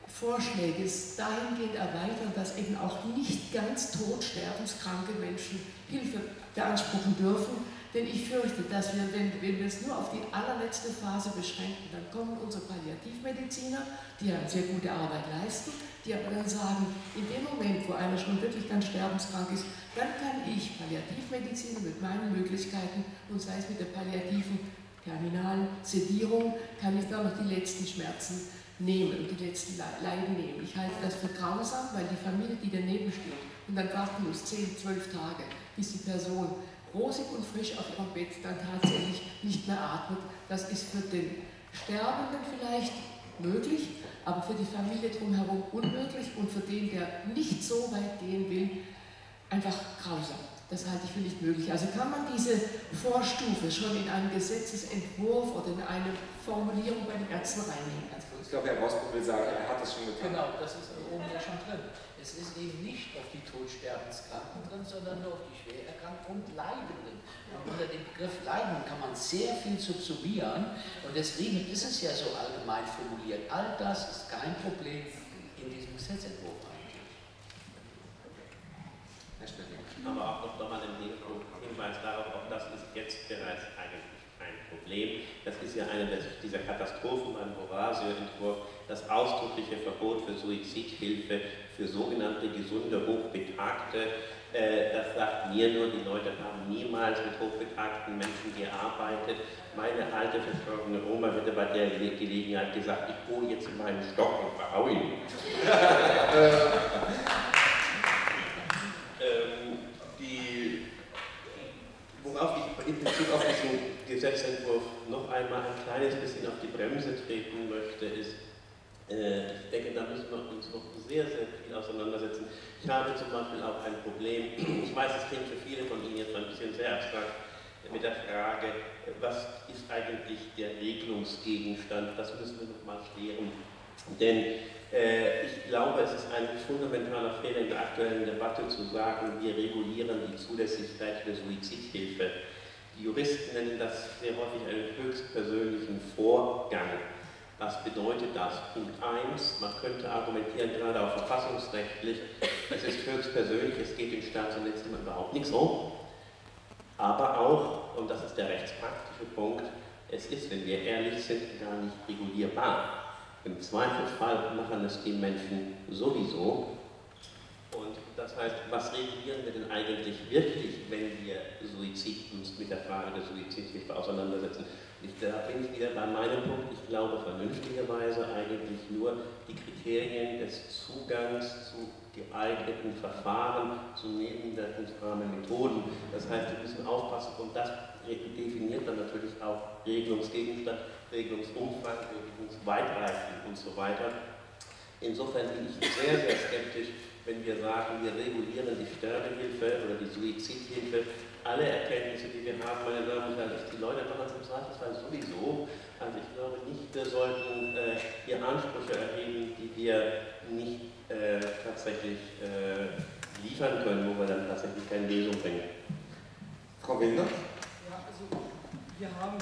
Vorschläge dahingehend erweitern, dass eben auch nicht ganz tot sterbenskranke Menschen Hilfe beanspruchen dürfen. Denn ich fürchte, dass wir, wenn wir es nur auf die allerletzte Phase beschränken, dann kommen unsere Palliativmediziner, die ja sehr gute Arbeit leisten, die aber dann sagen, in dem Moment, wo einer schon wirklich ganz sterbenskrank ist, dann kann ich Palliativmediziner mit meinen Möglichkeiten, und sei es mit der palliativen terminalen Sedierung, kann ich da noch die letzten Schmerzen nehmen und die letzten Leiden nehmen. Ich halte das für grausam, weil die Familie, die daneben steht und dann warten muss 10, 12 Tage, bis die Person rosig und frisch auf ihrem Bett dann tatsächlich nicht mehr atmet, das ist für den Sterbenden vielleicht möglich, aber für die Familie drumherum unmöglich und für den, der nicht so weit gehen will, einfach grausam. Das halte ich für nicht möglich. Also kann man diese Vorstufe schon in einen Gesetzesentwurf oder in eine Formulierung bei den Ärzten reinnehmen? Ich glaube, Herr Rosberg will sagen, er hat das schon getan. Genau, das ist oben ja schon drin. Es ist eben nicht auf die Todsterbenskranken drin, sondern nur auf die Schwererkrankten und Leidenden. Und unter dem Begriff Leiden kann man sehr viel subsumieren und deswegen ist es ja so allgemein formuliert. All das ist kein Problem in diesem Gesetzentwurf eigentlich. Aber auch nochmal ein Hinweis darauf, auch das ist jetzt bereits eigentlich ein Problem. Das ist ja eine dieser Katastrophen beim Horatio-Entwurf, das ausdrückliche Verbot für Suizidhilfe für sogenannte gesunde Hochbetagte. Das sagt mir nur, die Leute haben niemals mit hochbetagten Menschen gearbeitet. Meine alte verstorbene Oma hätte bei der Gelegenheit gesagt, ich hole jetzt meinen Stock und verhau ihn. Worauf ich in Bezug auf diesen Gesetzentwurf noch einmal ein kleines bisschen auf die Bremse treten möchte, ist, ich denke, da müssen wir uns noch sehr, sehr viel auseinandersetzen. Ich habe zum Beispiel auch ein Problem, ich weiß, es klingt für viele von Ihnen jetzt ein bisschen sehr abstrakt, mit der Frage, was ist eigentlich der Regelungsgegenstand, das müssen wir noch mal klären. Denn ich glaube, es ist ein fundamentaler Fehler in der aktuellen Debatte zu sagen, wir regulieren die Zulässigkeit der Suizidhilfe. Die Juristen nennen das sehr häufig einen höchstpersönlichen Vorgang. Was bedeutet das? Punkt 1, man könnte argumentieren, gerade auch verfassungsrechtlich, es ist höchstpersönlich, es geht dem Staat zunächst immer überhaupt nichts um. Aber auch, und das ist der rechtspraktische Punkt, es ist, wenn wir ehrlich sind, gar nicht regulierbar. Im Zweifelsfall machen es die Menschen sowieso. Und das heißt, was regulieren wir denn eigentlich wirklich, wenn wir uns mit der Frage der Suizidhilfe auseinandersetzen? Da bin ich wieder bei meinem Punkt. Ich glaube vernünftigerweise eigentlich nur die Kriterien des Zugangs zu geeigneten Verfahren, zu nebenwirkungsarmen Methoden. Das heißt, wir müssen aufpassen und das definiert dann natürlich auch Regelungsgegenstand, Regelungsumfang, Regelungsweitreichung und so weiter. Insofern bin ich sehr, sehr skeptisch, wenn wir sagen, wir regulieren die Sterbehilfe oder die Suizidhilfe. Alle Erkenntnisse, die wir haben, meine Damen und Herren, die Leute machen es im Zweifelsfall sowieso. Also ich glaube nicht, wir sollten hier Ansprüche erheben, die wir nicht tatsächlich liefern können, wo wir dann tatsächlich keine Lösung bringen. Frau Wilder? Ja, also wir haben...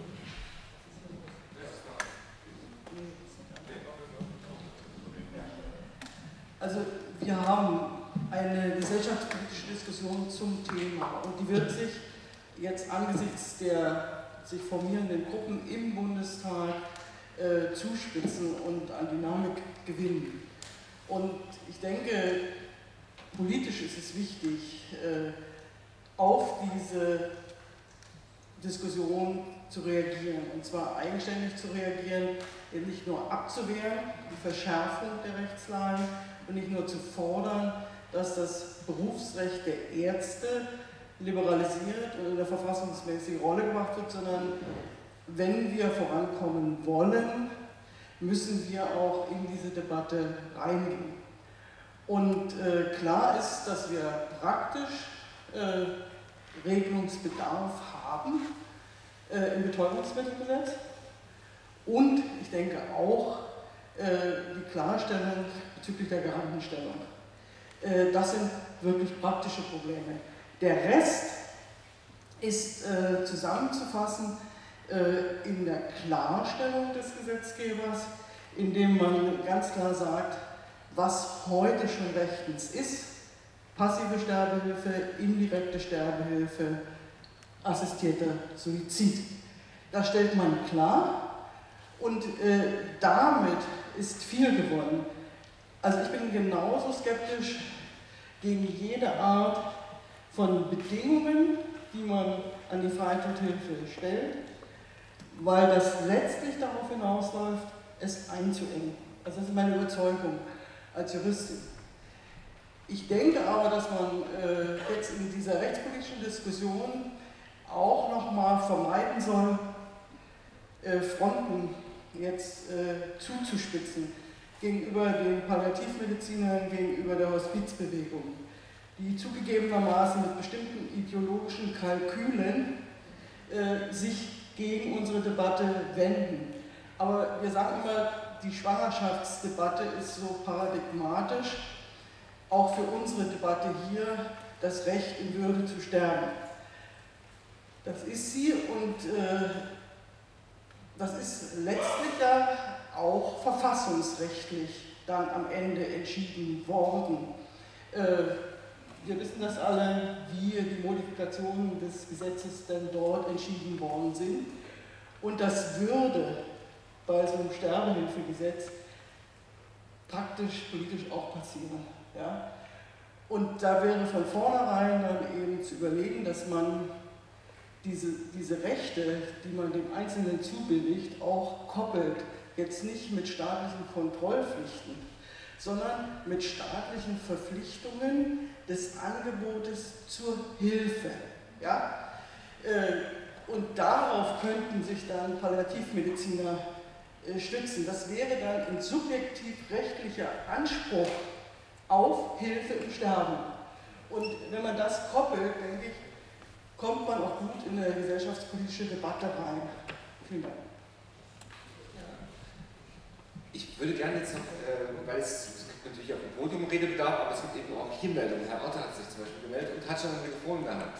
Also wir haben eine gesellschaftspolitische Diskussion zum Thema und die wird sich jetzt angesichts der sich formierenden Gruppen im Bundestag zuspitzen und an Dynamik gewinnen. Und ich denke, politisch ist es wichtig, auf diese Diskussion zu reagieren, und zwar eigenständig zu reagieren, nicht nur abzuwehren, die Verschärfung der Rechtslage, und nicht nur zu fordern, dass das Berufsrecht der Ärzte liberalisiert und in der verfassungsmäßigen Rolle gemacht wird, sondern wenn wir vorankommen wollen, müssen wir auch in diese Debatte reingehen. Und klar ist, dass wir praktisch Regelungsbedarf haben im Betäubungsmittelgesetz und ich denke auch die Klarstellung bezüglich der Garantenstellung. Das sind wirklich praktische Probleme. Der Rest ist zusammenzufassen in der Klarstellung des Gesetzgebers, indem man ganz klar sagt, was heute schon rechtens ist: passive Sterbehilfe, indirekte Sterbehilfe, assistierter Suizid. Das stellt man klar und damit ist viel gewonnen. Also ich bin genauso skeptisch gegen jede Art von Bedingungen, die man an die Freitodhilfe stellt, weil das letztlich darauf hinausläuft, es einzuengen. Also das ist meine Überzeugung als Juristin. Ich denke aber, dass man jetzt in dieser rechtspolitischen Diskussion auch nochmal vermeiden soll, Fronten jetzt zuzuspitzen gegenüber den Palliativmedizinern, gegenüber der Hospizbewegung, die zugegebenermaßen mit bestimmten ideologischen Kalkülen sich gegen unsere Debatte wenden. Aber wir sagen immer, die Schwangerschaftsdebatte ist so paradigmatisch, auch für unsere Debatte hier, das Recht in Würde zu sterben. Das ist sie und das ist letztlich ja auch verfassungsrechtlich dann am Ende entschieden worden. Wir wissen das alle, wie die Modifikationen des Gesetzes denn dort entschieden worden sind. Und das würde bei so einem Sterbehilfegesetz praktisch politisch auch passieren. Ja? Und da wäre von vornherein dann eben zu überlegen, dass man diese Rechte, die man dem Einzelnen zubilligt, auch koppelt. Jetzt nicht mit staatlichen Kontrollpflichten, sondern mit staatlichen Verpflichtungen des Angebotes zur Hilfe. Ja? Und darauf könnten sich dann Palliativmediziner stützen. Das wäre dann ein subjektiv rechtlicher Anspruch auf Hilfe im Sterben. Und wenn man das koppelt, denke ich, kommt man auch gut in eine gesellschaftspolitische Debatte rein. Vielen Dank. Ich würde gerne jetzt noch, weil es gibt natürlich auch im Podium Redebedarf, aber es gibt eben auch hier Meldungen. Herr Otter hat sich zum Beispiel gemeldet und hat schon ein Mikrofon in der Hand.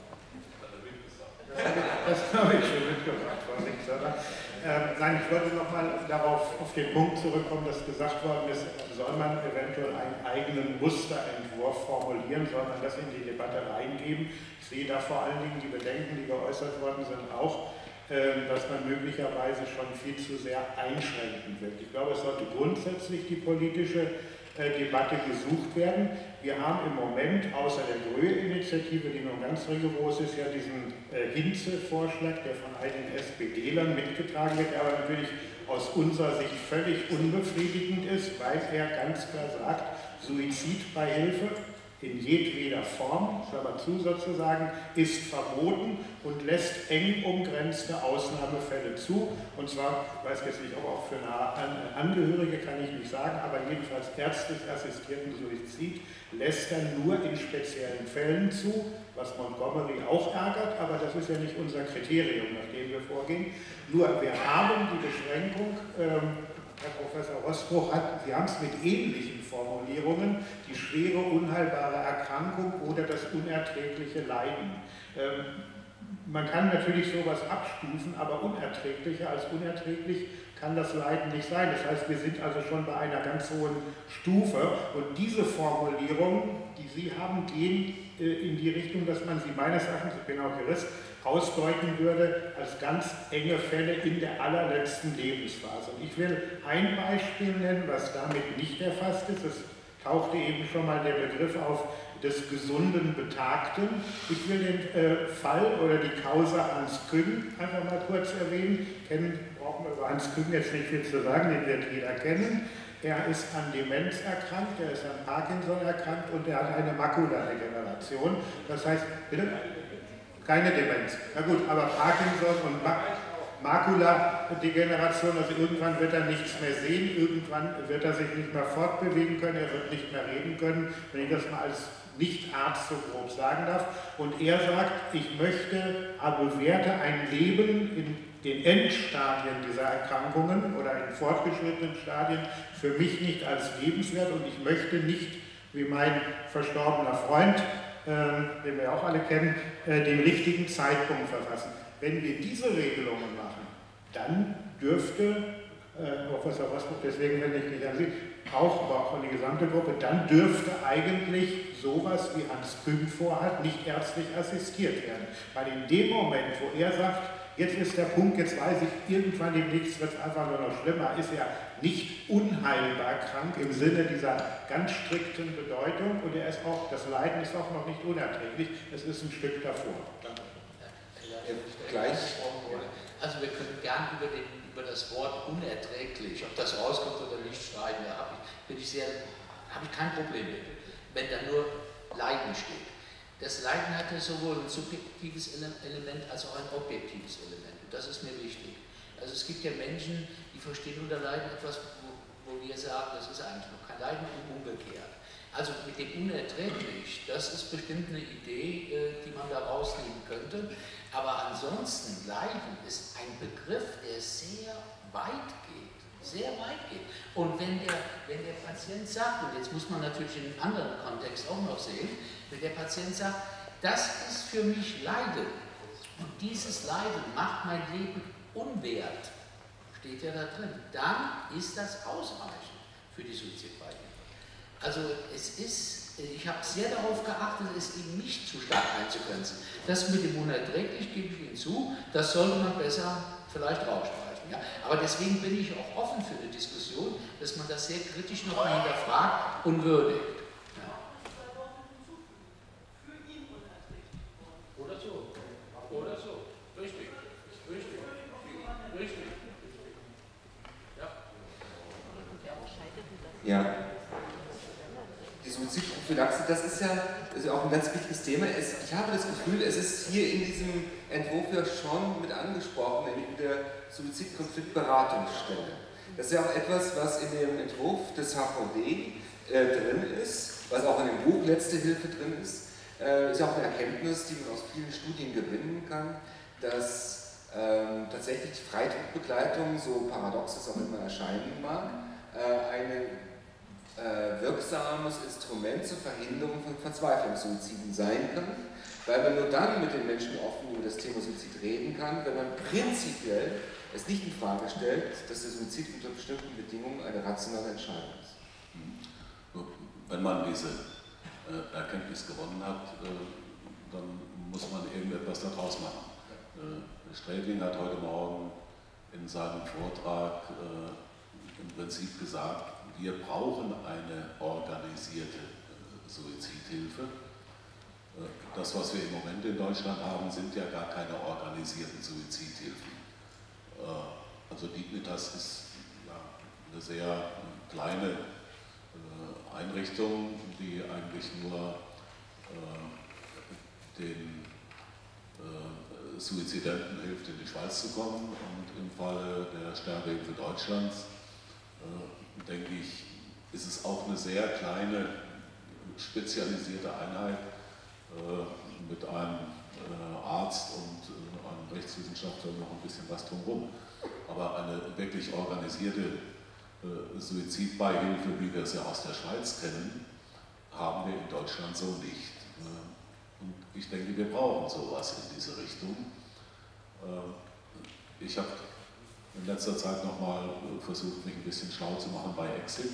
Das habe ich schon mitgebracht, Frau Richter. Nein, ich wollte nochmal auf den Punkt zurückkommen, dass gesagt worden ist, soll man eventuell einen eigenen Musterentwurf formulieren, soll man das in die Debatte reingeben. Ich sehe da vor allen Dingen die Bedenken, die geäußert worden sind, auch, dass man möglicherweise schon viel zu sehr einschränkend wird. Ich glaube, es sollte grundsätzlich die politische Debatte gesucht werden. Wir haben im Moment außer der Gröhe-Initiative, die nun ganz rigoros ist, ja diesen Hinze-Vorschlag, der von einigen SPDlern mitgetragen wird, aber natürlich aus unserer Sicht völlig unbefriedigend ist, weil er ganz klar sagt, Suizidbeihilfe in jedweder Form, Klammer zu sozusagen, ist verboten und lässt eng umgrenzte Ausnahmefälle zu. Und zwar, ich weiß jetzt nicht, ob auch für eine Angehörige, kann ich nicht sagen, aber jedenfalls ärztlich assistierten Suizid lässt er nur in speziellen Fällen zu, was Montgomery auch ärgert, aber das ist ja nicht unser Kriterium, nach dem wir vorgehen. Nur wir haben die Beschränkung, Herr Professor Roßbruch Sie haben es mit ähnlichen Formulierungen, die schwere unheilbare Erkrankung oder das unerträgliche Leiden. Man kann natürlich sowas abstufen, aber unerträglicher als unerträglich kann das Leiden nicht sein. Das heißt, wir sind also schon bei einer ganz hohen Stufe und diese Formulierungen, die Sie haben, gehen in die Richtung, dass man sie meines Erachtens, ich bin auch Jurist, ausdeuten würde als ganz enge Fälle in der allerletzten Lebensphase. Und ich will ein Beispiel nennen, was damit nicht erfasst ist. Es tauchte eben schon mal der Begriff auf des gesunden Betagten. Ich will den Fall oder die Causa Hans Küng einfach mal kurz erwähnen. Brauchen wir über Hans Küng jetzt nicht viel zu sagen, den wird jeder kennen. Er ist an Demenz erkrankt, er ist an Parkinson erkrankt und er hat eine Makuladegeneration. Das heißt, bitte? Keine Demenz. Na gut, aber Parkinson und Makuladegeneration, also irgendwann wird er nichts mehr sehen, irgendwann wird er sich nicht mehr fortbewegen können, er wird nicht mehr reden können, wenn ich das mal als Nicht-Arzt so grob sagen darf. Und er sagt, ich bewerte ein Leben in den Endstadien dieser Erkrankungen oder in fortgeschrittenen Stadien für mich nicht als lebenswert und ich möchte nicht, wie mein verstorbener Freund, den wir auch alle kennen, den richtigen Zeitpunkt verfassen. Wenn wir diese Regelungen machen, dann dürfte Professor Rosbach, deswegen wende ich mich an Sie, auch, aber auch an die gesamte Gruppe, dann dürfte eigentlich sowas wie Hans Kühn vorhat, nicht ärztlich assistiert werden. Weil in dem Moment, wo er sagt, jetzt ist der Punkt, jetzt weiß ich, irgendwann demnächst wird es einfach nur noch schlimmer, ist er nicht unheilbar krank im Sinne dieser ganz strikten Bedeutung und er ist auch, das Leiden ist auch noch nicht unerträglich, es ist ein Stück davor. Danke. Gleich. Also wir können gern über das Wort unerträglich, ob das rauskommt oder nicht, streiten, da habe ich kein Problem mit, wenn da nur Leiden steht. Das Leiden hat ja sowohl ein subjektives Element als auch ein objektives Element. Und das ist mir wichtig. Also es gibt ja Menschen, die verstehen unter Leiden etwas, wo wir sagen, das ist eigentlich noch kein Leiden und umgekehrt. Also mit dem unerträglich, das ist bestimmt eine Idee, die man da rausnehmen könnte. Aber ansonsten, Leiden ist ein Begriff, der sehr weit geht. Sehr weit geht. Und wenn der Patient sagt, und jetzt muss man natürlich in einem anderen Kontext auch noch sehen, wenn der Patient sagt, das ist für mich Leiden und dieses Leiden macht mein Leben unwert, steht ja da drin, dann ist das ausreichend für die Suizidbeihilfe. Also ich habe sehr darauf geachtet, es eben nicht zu stark einzugrenzen. Das mit dem unerträglich gebe ich Ihnen zu, das sollte man besser vielleicht rausstreichen. Ja. Aber deswegen bin ich auch offen für eine Diskussion, dass man das sehr kritisch noch mal hinterfragt und würdigt. Ja. Oder so. Oder so. Richtig. Ja. Die Suizidprophylaxe, das ist ja auch ein ganz wichtiges Thema. Ich habe das Gefühl, es ist hier in diesem Entwurf ja schon mit angesprochen, nämlich mit der Suizidkonfliktberatungsstelle. Das ist ja auch etwas, was in dem Entwurf des HVD drin ist, was auch in dem Buch Letzte Hilfe drin ist. Ist ja auch eine Erkenntnis, die man aus vielen Studien gewinnen kann, dass tatsächlich die Freidruckbegleitung, so paradox es auch immer erscheinen mag, ein wirksames Instrument zur Verhinderung von Verzweiflungssuiziden sein kann, weil man nur dann mit den Menschen offen über das Thema Suizid reden kann, wenn man prinzipiell es nicht in Frage stellt, dass der Suizid unter bestimmten Bedingungen eine rationale Entscheidung ist. Wenn man diese Erkenntnis gewonnen hat, dann muss man irgendetwas daraus machen. Strävling hat heute Morgen in seinem Vortrag im Prinzip gesagt, wir brauchen eine organisierte Suizidhilfe. Das, was wir im Moment in Deutschland haben, sind ja gar keine organisierten Suizidhilfen. Also Dignitas ist ja eine sehr kleine Einrichtung, die eigentlich nur den Suizidenten hilft, in die Schweiz zu kommen, und im Falle der Sterbehilfe Deutschlands denke ich, ist es auch eine sehr kleine, spezialisierte Einheit mit einem Arzt und einem Rechtswissenschaftler noch ein bisschen was drumherum. Aber eine wirklich organisierte Suizidbeihilfe, wie wir es ja aus der Schweiz kennen, haben wir in Deutschland so nicht. Und ich denke, wir brauchen sowas in diese Richtung. Ich habe in letzter Zeit nochmal versucht, mich ein bisschen schlau zu machen bei Exit.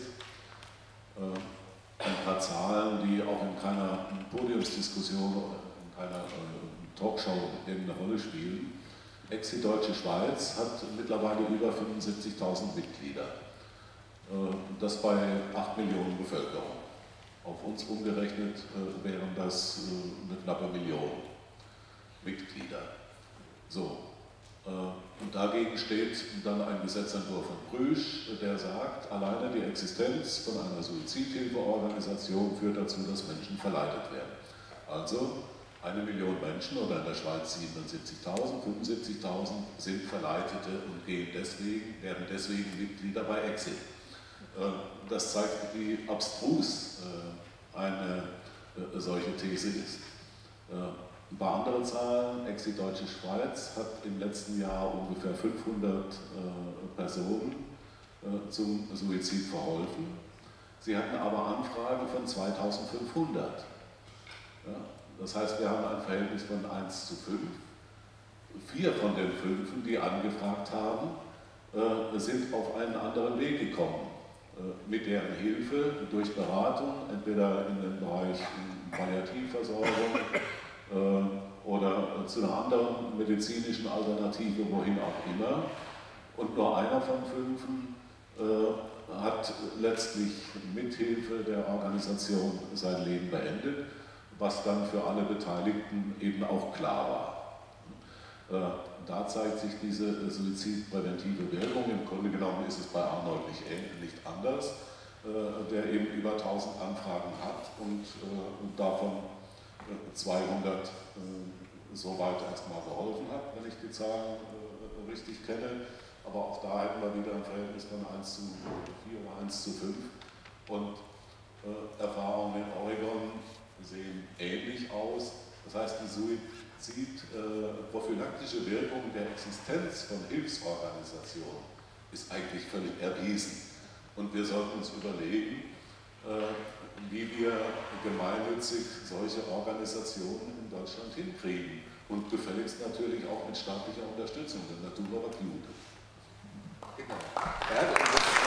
Ein paar Zahlen, die auch in keiner Podiumsdiskussion oder in keiner Talkshow irgendeine Rolle spielen. Exit Deutsche Schweiz hat mittlerweile über 75.000 Mitglieder. Das bei 8 Millionen Bevölkerung. Auf uns umgerechnet wären das eine knappe Million Mitglieder. So. Und dagegen steht dann ein Gesetzentwurf von Prüsch, der sagt, alleine die Existenz von einer Suizidhilfeorganisation führt dazu, dass Menschen verleitet werden. Also 1 Million Menschen, oder in der Schweiz 77.000, 75.000 sind Verleitete und werden deswegen Mitglieder bei Exit. Das zeigt, wie abstrus eine solche These ist. Ein paar andere Zahlen: Exit Deutsche Schweiz hat im letzten Jahr ungefähr 500 Personen zum Suizid verholfen. Sie hatten aber Anfragen von 2500. Ja, das heißt, wir haben ein Verhältnis von 1:5. 4 von den 5, die angefragt haben, sind auf einen anderen Weg gekommen. Mit deren Hilfe, durch Beratung, entweder in dem Bereich Palliativversorgung oder zu einer anderen medizinischen Alternative, wohin auch immer. Und nur einer von 5 hat letztlich mithilfe der Organisation sein Leben beendet, was dann für alle Beteiligten eben auch klar war. Da zeigt sich diese suizidpräventive Wirkung. Im Grunde genommen ist es bei Arnold nicht anders, der eben über 1000 Anfragen hat und davon 200 soweit erstmal geholfen hat, wenn ich die Zahlen richtig kenne. Aber auch da hätten wir wieder ein Verhältnis von 1:4 oder 1:5. Und Erfahrungen in Oregon sehen ähnlich aus. Das heißt, die suizidprophylaktische Wirkung der Existenz von Hilfsorganisationen ist eigentlich völlig erwiesen. Und wir sollten uns überlegen, wie wir gemeinnützig solche Organisationen in Deutschland hinkriegen. Und gefälligst natürlich auch mit staatlicher Unterstützung, denn Natura war gut. Genau. Ja, das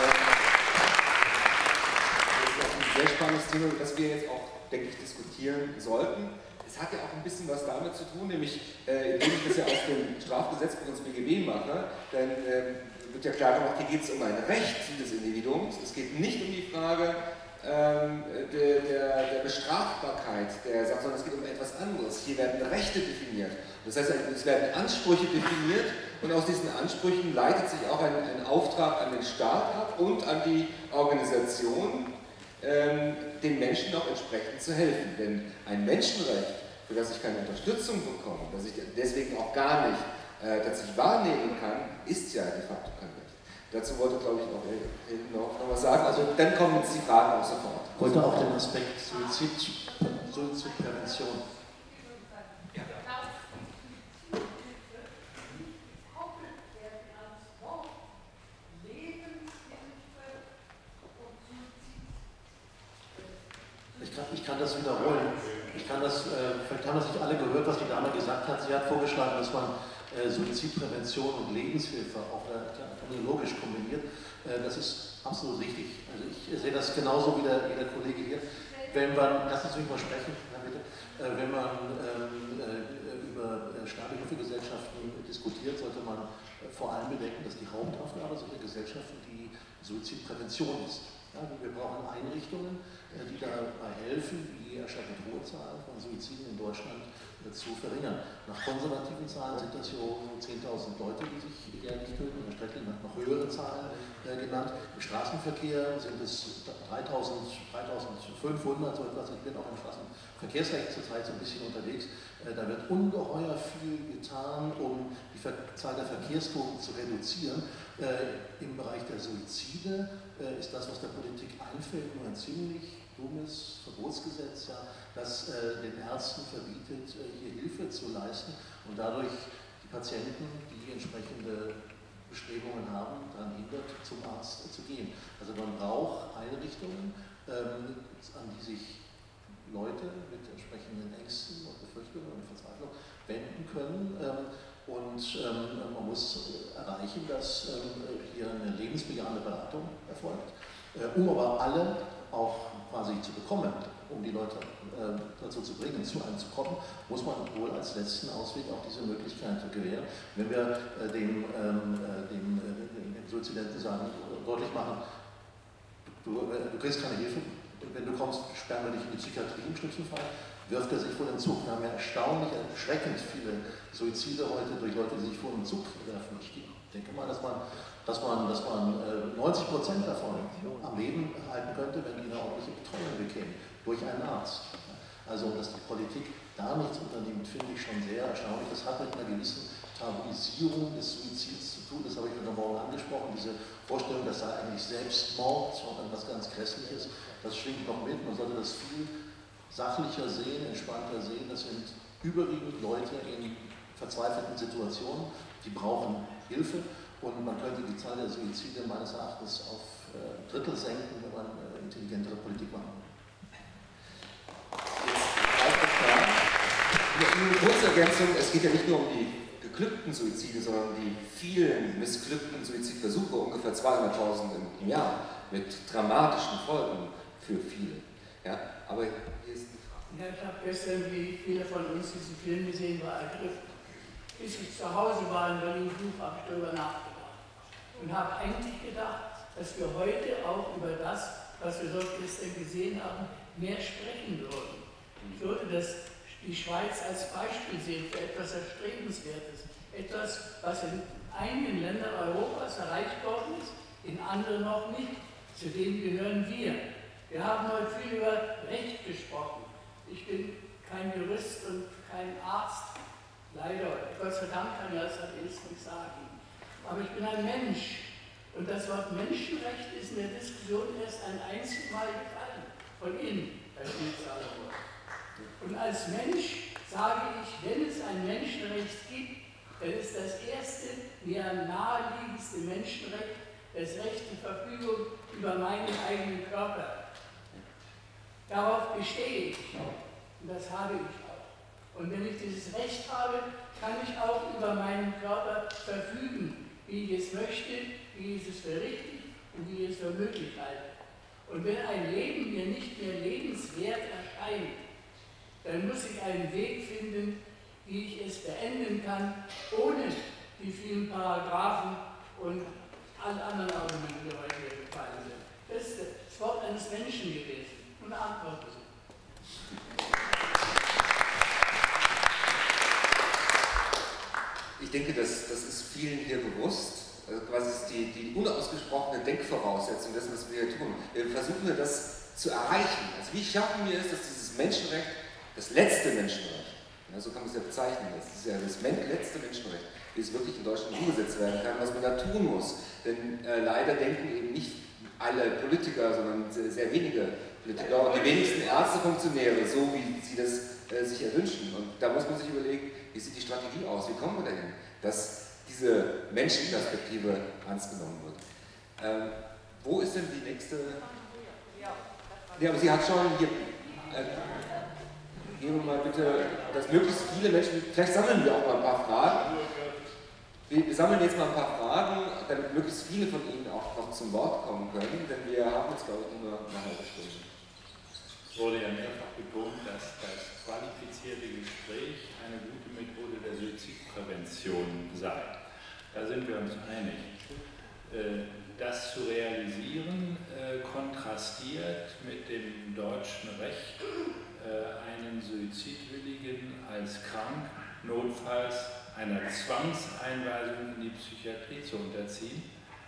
ist auch ein sehr spannendes Thema, das wir jetzt auch, denke ich, diskutieren sollten. Es hat ja auch ein bisschen was damit zu tun, nämlich indem ich das ja aus dem Strafgesetzbuch ins BGB mache, dann wird ja klar gemacht, hier geht es um ein Recht des Individuums. Es geht nicht um die Frage der Bestrafbarkeit der Sache, sondern es geht um etwas anderes. Hier werden Rechte definiert. Das heißt, es werden Ansprüche definiert und aus diesen Ansprüchen leitet sich auch ein Auftrag an den Staat ab und an die Organisation, den Menschen auch entsprechend zu helfen. Denn ein Menschenrecht, für das ich keine Unterstützung bekomme, das ich deswegen auch gar nicht tatsächlich wahrnehmen kann, ist ja de facto kein Recht. Dazu wollte, glaube ich, auch Hilden noch was sagen. Also dann kommen jetzt die Fragen auch sofort. Ich wollte auch den Aspekt Suizidprävention. Ja. Ich kann das wiederholen. Vielleicht haben das nicht alle gehört, was die Dame gesagt hat. Sie hat vorgeschlagen, dass man Suizidprävention und Lebenshilfe auch terminologisch kombiniert. Das ist absolut richtig. Also ich sehe das genauso wie der Kollege hier. Wenn man, lassen Sie mich mal sprechen, bitte. Wenn man über staatliche Gesellschaften diskutiert, sollte man vor allem bedenken, dass die Hauptaufgabe solcher Gesellschaften die Suizidprävention ist. Ja, wir brauchen Einrichtungen, die dabei helfen, die erstattete hohe Zahl von Suiziden in Deutschland zu verringern. Nach konservativen Zahlen sind das so 10.000 Leute, die sich jährlich töten. Herr Streckling hat noch höhere Zahlen genannt. Im Straßenverkehr sind es 3.500, so etwas. Ich bin auch im Straßenverkehrsrecht zurzeit so ein bisschen unterwegs. Da wird ungeheuer viel getan, um die Zahl der Verkehrstoten zu reduzieren. Im Bereich der Suizide ist das, was der Politik einfällt, nur ein ziemlich dummes Verbotsgesetz, ja, das den Ärzten verbietet, hier Hilfe zu leisten und dadurch die Patienten, die entsprechende Bestrebungen haben, daran hindert, zum Arzt zu gehen. Also man braucht Einrichtungen, an die sich Leute mit entsprechenden Ängsten und Befürchtungen und Verzweiflung wenden können. Und man muss erreichen, dass hier eine lebensbejahende Beratung erfolgt, um aber alle auch quasi zu bekommen, um die Leute dazu zu bringen, zu einem zu kommen, muss man wohl als letzten Ausweg auch diese Möglichkeit gewähren. Wenn wir dem Suizidenten sagen, deutlich machen, du kriegst keine Hilfe, wenn du kommst, sperren wir dich in die Psychiatrie im schlimmsten Fall, wirft er sich vor den Zug. Wir haben ja erschreckend viele Suizide heute durch Leute, die sich vor den Zug werfen. Ich denke mal, dass man 90% davon am Leben erhalten könnte, wenn die eine ordentliche Betreuung bekämen, durch einen Arzt. Also, dass die Politik da nichts unternimmt, finde ich schon sehr erstaunlich. Das hat mit einer gewissen Tabuisierung des Suizids zu tun. Das habe ich heute Morgen angesprochen. Diese Vorstellung, das sei eigentlich Selbstmord, sondern etwas ganz Grässliches, das schwingt noch mit. Man sollte das viel sachlicher sehen, entspannter sehen. Das sind überwiegend Leute in verzweifelten Situationen, die brauchen Hilfe. Und man könnte die Zahl der Suizide meines Erachtens auf Drittel senken, wenn man intelligentere Politik macht. Jetzt eine kurze Ergänzung, es geht ja nicht nur um die geglückten Suizide, sondern die vielen missglückten Suizidversuche, ungefähr 200.000 im Jahr, mit dramatischen Folgen für viele. Ja, aber hier ist die Frage. Ja, ich habe gestern, wie viele von uns diesen Film gesehen, war ergriffen. Bis ich zu Hause war in Berlin-Buch, habe ich darüber nachgedacht. Und habe eigentlich gedacht, dass wir heute auch über das, was wir dort gestern gesehen haben, mehr sprechen würden. Ich würde die Schweiz als Beispiel sehen für etwas Erstrebenswertes. Etwas, was in einigen Ländern Europas erreicht worden ist, in anderen noch nicht. Zu denen gehören wir. Wir haben heute viel über Recht gesprochen. Ich bin kein Jurist und kein Arzt, leider. Gott sei Dank kann ich das jetzt nicht sagen. Aber ich bin ein Mensch. Und das Wort Menschenrecht ist in der Diskussion erst ein einziges Mal gefallen. Von Ihnen, Herr Schmidt-Salomon. Und als Mensch sage ich, wenn es ein Menschenrecht gibt, dann ist das erste, mir am naheliegendste Menschenrecht das Recht zur Verfügung über meinen eigenen Körper. Darauf bestehe ich und das habe ich auch. Und wenn ich dieses Recht habe, kann ich auch über meinen Körper verfügen, wie ich es möchte, wie ich es für richtig und wie ich es für möglich halte. Und wenn ein Leben mir nicht mehr lebenswert erscheint, dann muss ich einen Weg finden, wie ich es beenden kann, ohne die vielen Paragraphen und alle anderen Argumente, die heute hier gefallen sind. Das ist das Wort eines Menschen gewesen. Und eine Antwort ist. Ich denke, das ist vielen hier bewusst. Also quasi ist die unausgesprochene Denkvoraussetzung dessen, was wir hier tun. Wir versuchen das zu erreichen. Also wie schaffen wir es, dass dieses Menschenrecht, das letzte Menschenrecht, ja, so kann man es ja bezeichnen, das ist ja das letzte Menschenrecht, wie es wirklich in Deutschland umgesetzt werden kann, was man da tun muss. Denn leider denken eben nicht alle Politiker, sondern sehr wenige Politiker und die wenigsten Ärztefunktionäre, so wie sie das sich erwünschen. Und da muss man sich überlegen, wie sieht die Strategie aus, wie kommen wir dahin, dass diese Menschenperspektive ernst genommen wird. Wo ist denn die nächste? Ja, aber sie hat schon hier. Geben wir mal bitte, dass möglichst viele Menschen, vielleicht sammeln wir auch mal ein paar Fragen. Wir sammeln jetzt mal ein paar Fragen, damit möglichst viele von Ihnen auch noch zum Wort kommen können, denn wir haben jetzt, glaube ich, nur eine halbe Stunde. Es wurde ja mehrfach betont, dass das qualifizierte Gespräch eine gute Methode der Suizidprävention sei. Da sind wir uns einig. Das zu realisieren kontrastiert mit dem deutschen Recht, einen Suizidwilligen als krank, notfalls einer Zwangseinweisung in die Psychiatrie zu unterziehen.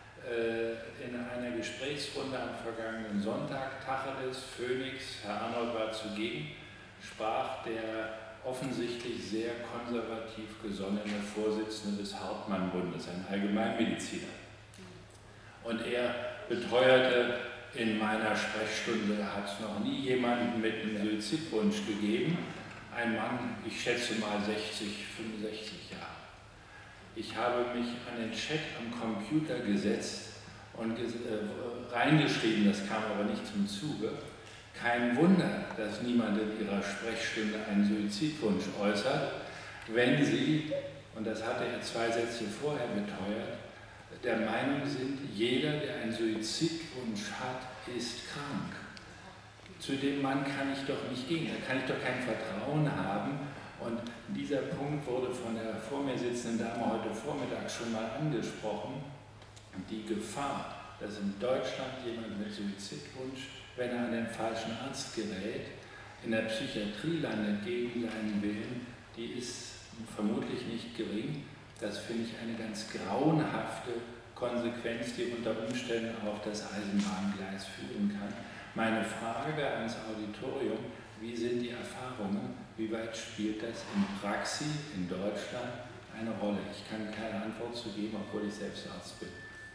In einer Gesprächsrunde am vergangenen Sonntag, Tacheles, Phoenix, Herr Arnold war zugegen, sprach der offensichtlich sehr konservativ gesonnene Vorsitzende des Hauptmann-Bundes, ein Allgemeinmediziner. Und er beteuerte, in meiner Sprechstunde hat es noch nie jemanden mit einem Suizidwunsch gegeben. Ein Mann, ich schätze mal 60, 65 Jahre. Ich habe mich an den Chat am Computer gesetzt und reingeschrieben, das kam aber nicht zum Zuge. Kein Wunder, dass niemand in ihrer Sprechstunde einen Suizidwunsch äußert, wenn sie, und das hatte er 2 Sätze vorher beteuert, der Meinung sind, jeder, der einen Suizidwunsch hat, ist krank. Zu dem Mann kann ich doch nicht gehen, da kann ich doch kein Vertrauen haben. Und dieser Punkt wurde von der vor mir sitzenden Dame heute Vormittag schon mal angesprochen. Die Gefahr, dass in Deutschland jemand mit Suizidwunsch, wenn er an den falschen Arzt gerät, in der Psychiatrie landet gegen seinen Willen, die ist vermutlich nicht gering. Das finde ich eine ganz grauenhafte Konsequenz, die unter Umständen auf das Eisenbahngleis führen kann. Meine Frage ans Auditorium, wie sind die Erfahrungen, wie weit spielt das in Praxis in Deutschland eine Rolle? Ich kann keine Antwort zu geben, obwohl ich selbst Arzt bin.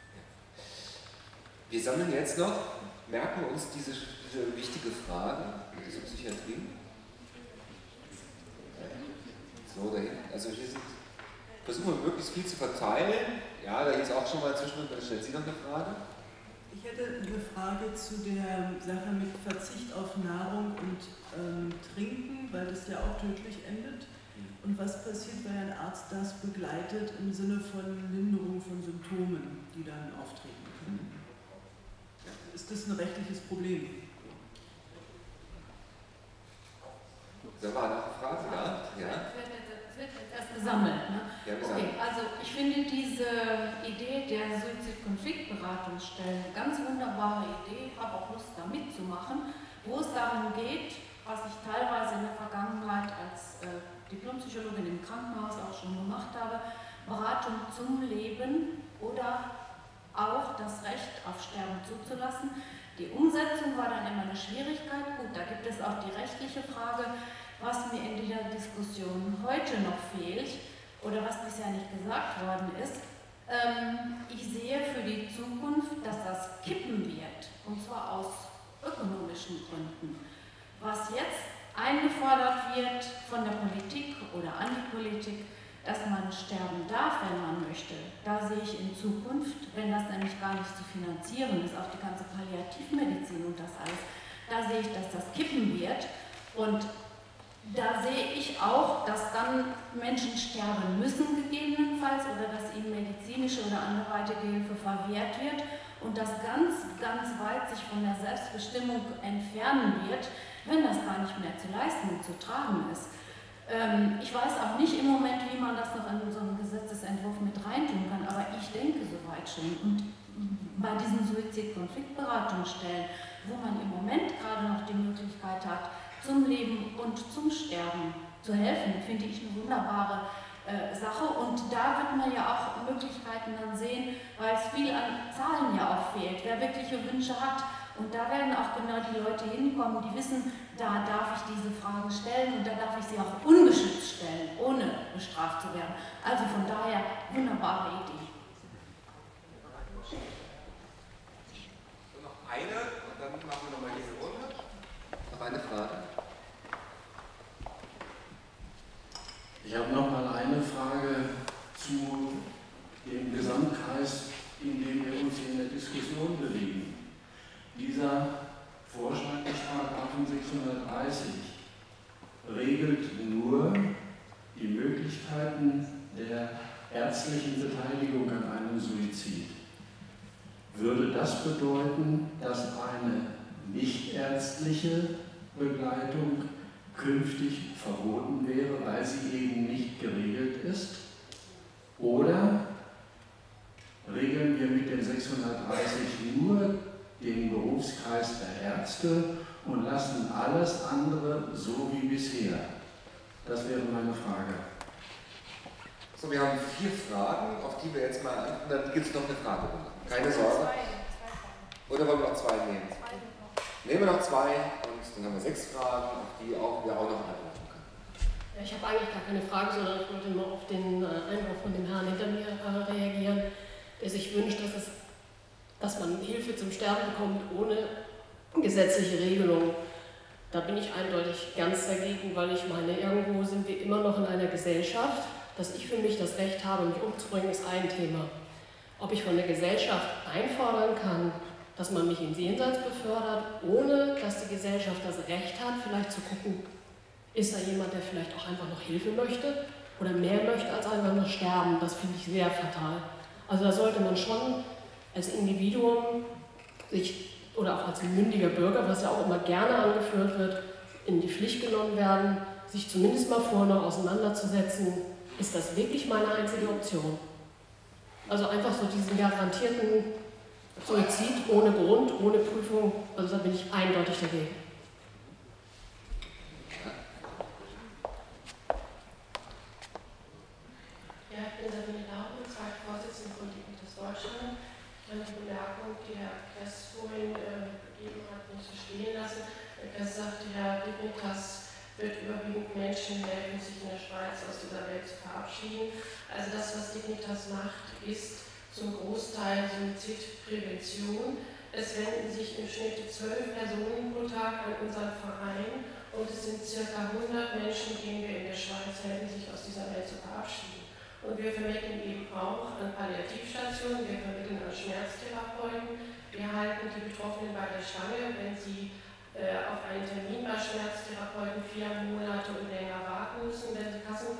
Wir sammeln jetzt noch, merken wir uns diese wichtige Frage, diese Psychiatrie. So, dahin. Also hier sind, versuchen wir möglichst viel zu verteilen. Ja, da ist auch schon mal zwischendurch, dann stellt sie noch eine Frage. Ich hätte eine Frage zu der Sache mit Verzicht auf Nahrung und Trinken, weil das ja auch tödlich endet. Und was passiert, wenn ein Arzt das begleitet im Sinne von Linderung von Symptomen, die dann auftreten können? Ist das ein rechtliches Problem? Da war noch eine Frage da. Ja. Das wird jetzt erst gesammelt. Ne? Ja, okay, also ich finde diese Idee der Suizid-Konfliktberatungsstellen eine ganz wunderbare Idee. Ich habe auch Lust, da mitzumachen, wo es darum geht, was ich teilweise in der Vergangenheit als Diplompsychologin im Krankenhaus auch schon gemacht habe, Beratung zum Leben oder auch das Recht auf Sterben zuzulassen. Die Umsetzung war dann immer eine Schwierigkeit. Gut, da gibt es auch die rechtliche Frage, was mir in dieser Diskussion heute noch fehlt oder was bisher nicht gesagt worden ist. Ich sehe für die Zukunft, dass das kippen wird, und zwar aus ökonomischen Gründen. Was jetzt eingefordert wird von der Politik oder an die Politik, dass man sterben darf, wenn man möchte. Da sehe ich in Zukunft, wenn das nämlich gar nicht zu finanzieren ist, auch die ganze Palliativmedizin und das alles, da sehe ich, dass das kippen wird. Und da sehe ich auch, dass dann Menschen sterben müssen gegebenenfalls oder dass ihnen medizinische oder anderweitige Hilfe verwehrt wird und das ganz, ganz weit sich von der Selbstbestimmung entfernen wird, wenn das gar nicht mehr zu leisten und zu tragen ist. Ich weiß auch nicht im Moment, wie man das noch in so einen Gesetzesentwurf mit reintun kann, aber ich denke soweit schon. Und bei diesen Suizid-Konfliktberatungsstellen, wo man im Moment gerade noch die Möglichkeit hat, zum Leben und zum Sterben zu helfen, finde ich eine wunderbare Sache. Und da wird man ja auch Möglichkeiten dann sehen, weil es viel an Zahlen ja auch fehlt, wer wirkliche Wünsche hat. Und da werden auch genau die Leute hinkommen, die wissen, da darf ich diese Fragen stellen und da darf ich sie auch ungeschützt stellen, ohne bestraft zu werden. Also von daher, wunderbare Idee. Und noch eine, und dann machen wir nochmal diese Runde. Noch eine Frage. Ich habe nochmal eine Frage zu dem Gesamtkreis, in dem wir uns in der Diskussion bewegen. Dieser Vorschlag des Paragraphen 630 regelt nur die Möglichkeiten der ärztlichen Beteiligung an einem Suizid. Würde das bedeuten, dass eine nichtärztliche Begleitung künftig verboten wäre, weil sie eben nicht geregelt ist? Oder regeln wir mit dem 630 nur den Berufskreis der Ärzte und lassen alles andere so wie bisher? Das wäre meine Frage. So, wir haben 4 Fragen, auf die wir jetzt mal antworten. Dann gibt es noch eine Frage. Keine Sorge. Oder wollen wir noch 2 nehmen? Nehmen wir noch 2 und dann haben wir 6 Fragen, auf die wir auch noch antworten können. Ja, ich habe eigentlich gar keine Frage, sondern ich wollte nur auf den Einwurf von dem Herrn hinter mir reagieren, der sich wünscht, dass man Hilfe zum Sterben bekommt ohne gesetzliche Regelung. Da bin ich eindeutig ganz dagegen, weil ich meine, irgendwo sind wir immer noch in einer Gesellschaft, dass ich für mich das Recht habe, mich umzubringen, ist ein Thema. Ob ich von der Gesellschaft einfordern kann, dass man mich ins Jenseits befördert, ohne dass die Gesellschaft das Recht hat, vielleicht zu gucken, ist da jemand, der vielleicht auch einfach noch Hilfe möchte oder mehr möchte als einfach nur sterben, das finde ich sehr fatal. Also da sollte man schon als Individuum sich, oder auch als mündiger Bürger, was ja auch immer gerne angeführt wird, in die Pflicht genommen werden, sich zumindest mal vorne auseinanderzusetzen, ist das wirklich meine einzige Option? Also einfach so diesen garantierten Suizid ohne Grund, ohne Prüfung, also da bin ich eindeutig dagegen. Ja, ich bin Sabine Lauben, Vorsitzende von Dignitas Deutschland. Eine Bemerkung, die Herr Kress vorhin gegeben hat, nicht so stehen lassen. Herr Kress sagte, Herr Dignitas wird überwiegend Menschen helfen, sich in der Schweiz aus dieser Welt zu verabschieden. Also das, was Dignitas macht, ist zum Großteil Suizidprävention. Es wenden sich im Schnitt 12 Personen pro Tag an unseren Verein und es sind ca. 100 Menschen, denen wir in der Schweiz helfen, sich aus dieser Welt zu verabschieden. Und wir vermitteln eben auch an Palliativstationen, wir vermitteln an Schmerztherapeuten, wir halten die Betroffenen bei der Stange, wenn sie auf einen Termin bei Schmerztherapeuten 4 Monate und länger warten müssen, wenn sie Kassenkosten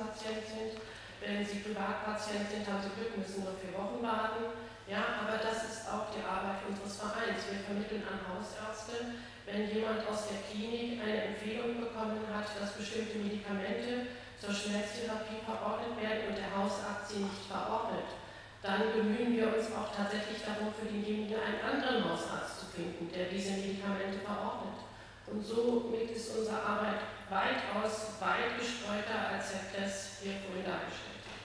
Wenn Sie Privatpatient sind, haben Sie Glück, müssen nur 4 Wochen warten. Ja, aber das ist auch die Arbeit unseres Vereins. Wir vermitteln an Hausärzte, wenn jemand aus der Klinik eine Empfehlung bekommen hat, dass bestimmte Medikamente zur Schmerztherapie verordnet werden und der Hausarzt sie nicht verordnet, dann bemühen wir uns auch tatsächlich darum, für denjenigen einen anderen Hausarzt zu finden, der diese Medikamente verordnet. Und somit ist unsere Arbeit weitaus weit gestreuter, als Herr Kress hier vorhin dargestellt hat.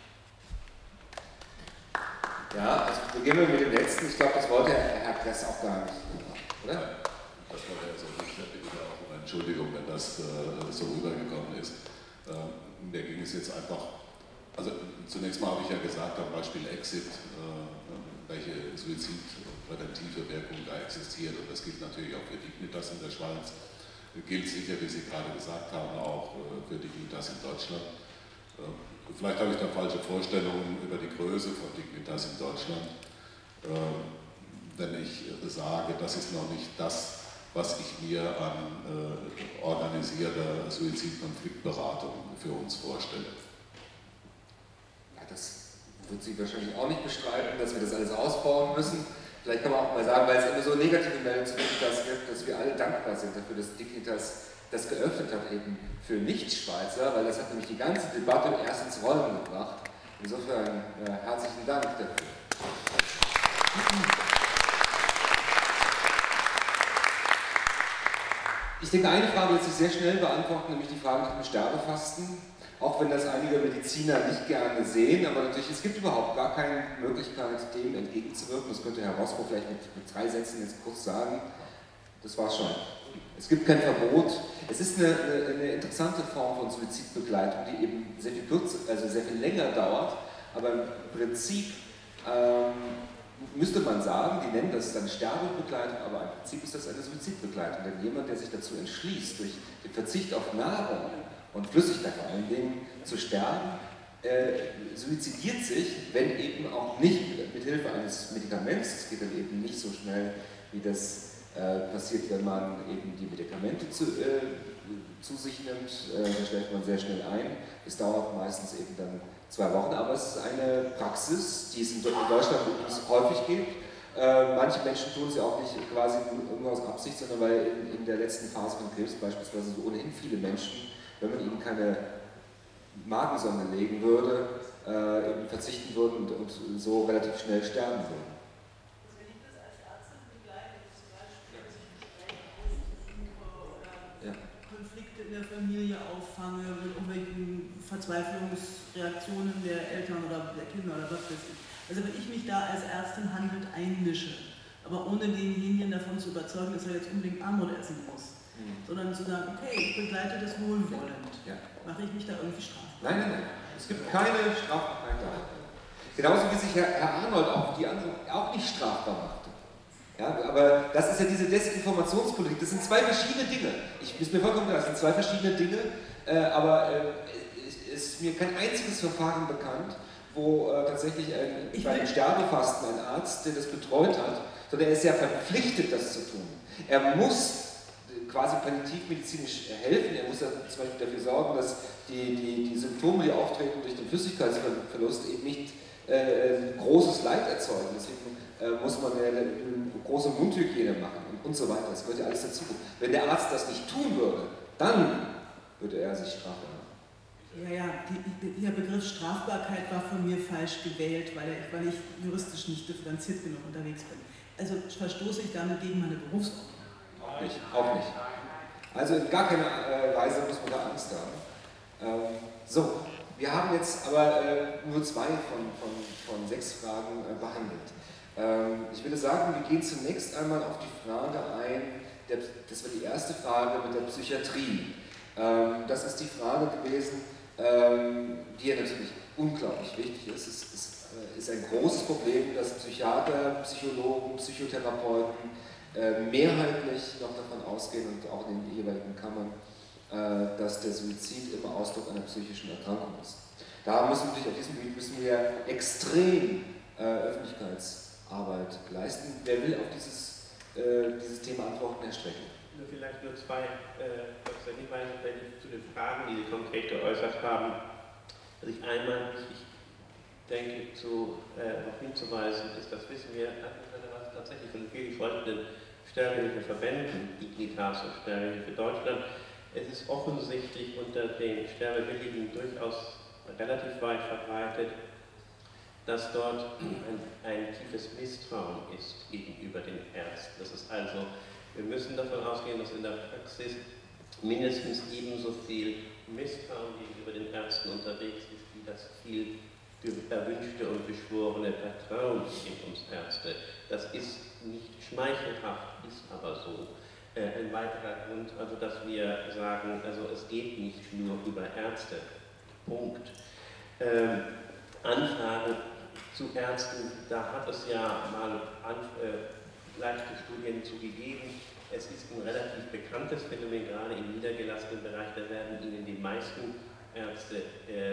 Ja, also beginnen wir mit dem letzten. Ich glaube, das wollte Herr Kress auch gar nicht, oder? Das war ja so nicht. Ich bitte auch um Entschuldigung, wenn das so rübergekommen ist. Mir ging es jetzt einfach, also zunächst mal habe ich ja gesagt, am Beispiel Exit, welche suizidpräventive Wirkung da existiert, und das gilt natürlich auch für Dignitas in der Schweiz, gilt sicher, wie Sie gerade gesagt haben, auch für Dignitas in Deutschland. Vielleicht habe ich da falsche Vorstellungen über die Größe von Dignitas in Deutschland, wenn ich sage, das ist noch nicht das, was ich mir an organisierter Suizidkonfliktberatung für uns vorstelle. Ja, das wird Sie wahrscheinlich auch nicht bestreiten, dass wir das alles ausbauen müssen. Vielleicht kann man auch mal sagen, weil es immer so negative Meldungen zu Dignitas gibt, dass wir alle dankbar sind dafür, dass Dignitas das geöffnet hat eben für Nicht-Schweizer, weil das hat nämlich die ganze Debatte erst ins Rollen gebracht. Insofern herzlichen Dank dafür. Ich denke, eine Frage lässt sich sehr schnell beantworten, nämlich die Frage nach dem Sterbefasten. Auch wenn das einige Mediziner nicht gerne sehen, aber natürlich, es gibt überhaupt gar keine Möglichkeit, dem entgegenzuwirken. Das könnte Herr Rosbach vielleicht mit 3 Sätzen jetzt kurz sagen. Das war's schon. Es gibt kein Verbot. Es ist eine interessante Form von Suizidbegleitung, die eben sehr viel kürzer, also sehr viel länger dauert, aber im Prinzip müsste man sagen, die nennen das dann Sterbebegleitung, aber im Prinzip ist das eine Suizidbegleitung, denn jemand, der sich dazu entschließt, durch den Verzicht auf Nahrung und Flüssigkeit vor allen Dingen zu sterben, suizidiert sich, wenn eben auch nicht mit Hilfe eines Medikaments, es geht dann eben nicht so schnell, wie das passiert, wenn man eben die Medikamente zu sich nimmt, da schläft man sehr schnell ein. Es dauert meistens eben dann 2 Wochen, aber es ist eine Praxis, die es in Deutschland übrigens häufig gibt. Manche Menschen tun es ja auch nicht quasi nur aus Absicht, sondern weil in der letzten Phase von Krebs beispielsweise so ohnehin viele Menschen, wenn man ihnen keine Magensonde legen würde, eben verzichten würden und so relativ schnell sterben würden. Konflikte in der Familie auffange, mit irgendwelchen Verzweiflungsreaktionen der Eltern oder der Kinder oder was weiß ich. Also wenn ich mich da als Ärztin handelnd einmische, aber ohne denjenigen davon zu überzeugen, dass er jetzt unbedingt Armut essen muss, sondern zu sagen, okay, ich begleite das wohlwollend, mache ich mich da irgendwie strafbar? Nein. Es gibt keine Strafbarkeit da. Genauso wie sich Herr Arnold auch die anderen auch nicht strafbar machte. Ja, aber das ist ja diese Desinformationspolitik, das sind 2 verschiedene Dinge. Ist mir vollkommen klar, das sind 2 verschiedene Dinge, aber es ist mir kein einziges Verfahren bekannt, wo tatsächlich bei einem Sterbefasten ein Arzt, der das betreut hat, sondern er ist ja verpflichtet, das zu tun. Er muss quasi präventivmedizinisch helfen, er muss ja zum Beispiel dafür sorgen, dass die Symptome, die auftreten durch den Flüssigkeitsverlust, eben nicht großes Leid erzeugen. Deswegen muss man eine große Mundhygiene machen und so weiter. Das gehört ja alles dazu. Wenn der Arzt das nicht tun würde, dann würde er sich strafbar machen. Ja, der Begriff Strafbarkeit war von mir falsch gewählt, weil ich juristisch nicht differenziert genug unterwegs bin. Also verstoße ich damit gegen meine Berufsordnung? Auch nicht. Also in gar keiner Weise muss man da Angst haben. So, wir haben jetzt aber nur 2 von 6 Fragen behandelt. Ich würde sagen, wir gehen zunächst einmal auf die Frage ein, das war die erste Frage mit der Psychiatrie. Das ist die Frage gewesen, die ja natürlich unglaublich wichtig ist. Es ist ein großes Problem, dass Psychiater, Psychologen, Psychotherapeuten mehrheitlich noch davon ausgehen und auch in den jeweiligen Kammern, dass der Suizid immer Ausdruck einer psychischen Erkrankung ist. Da müssen wir auf diesem Gebiet extrem Öffentlichkeitsarbeit leisten. Wer will auf dieses Thema antworten, Herr Streckel? Vielleicht nur 2 kurze Hinweise zu den Fragen, die Sie konkret geäußert haben. Was ich einmal wichtig denke, darauf hinzuweisen ist, das wissen wir tatsächlich von vielen folgenden Sterbehilfeverbänden, Dignitas und Sterbehilfe Deutschland. Es ist offensichtlich unter den Sterbewilligen durchaus relativ weit verbreitet, dass dort ein tiefes Misstrauen ist gegenüber den Ärzten. Das ist also, wir müssen davon ausgehen, dass in der Praxis mindestens ebenso viel Misstrauen gegenüber den Ärzten unterwegs ist, wie das viel erwünschte und beschworene Vertrauen in uns Ärzte. Das ist nicht schmeichelhaft, ist aber so. Ein weiterer Grund, also dass wir sagen, also es geht nicht nur über Ärzte. Punkt. Anfragen zu Ärzten, da hat es ja mal leichte Studien zu gegeben. Es ist ein relativ bekanntes Phänomen, gerade im niedergelassenen Bereich, da werden Ihnen die meisten Ärzte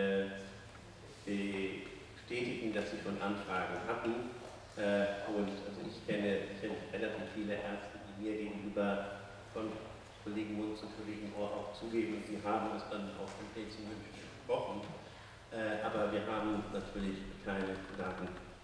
bestätigen, dass sie schon Anfragen hatten. Und also ich kenne relativ viele Ärzte, die mir gegenüber von Kollegen Mund zu Kollegen Ohr auch zugeben, sie haben es dann auch konkret zum Wünschen gesprochen. Aber wir haben natürlich keine Daten.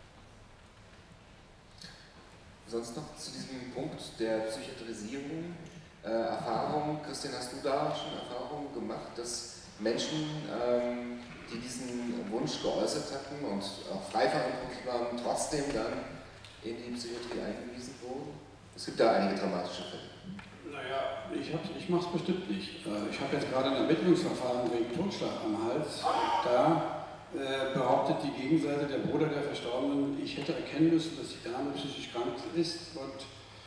Sonst noch zu diesem Punkt der Psychiatrisierung, Erfahrung, Christian, hast du da schon Erfahrungen gemacht, dass Menschen, die diesen Wunsch geäußert hatten und auch frei verantwortlich waren, trotzdem dann in die Psychiatrie eingewiesen wurden? Es gibt da einige dramatische Fälle. Naja, ich mache es bestimmt nicht. Ich habe jetzt gerade ein Ermittlungsverfahren wegen Totschlag am Hals. Da behauptet die Gegenseite, der Bruder der Verstorbenen, ich hätte erkennen müssen, dass die Dame psychisch krank ist und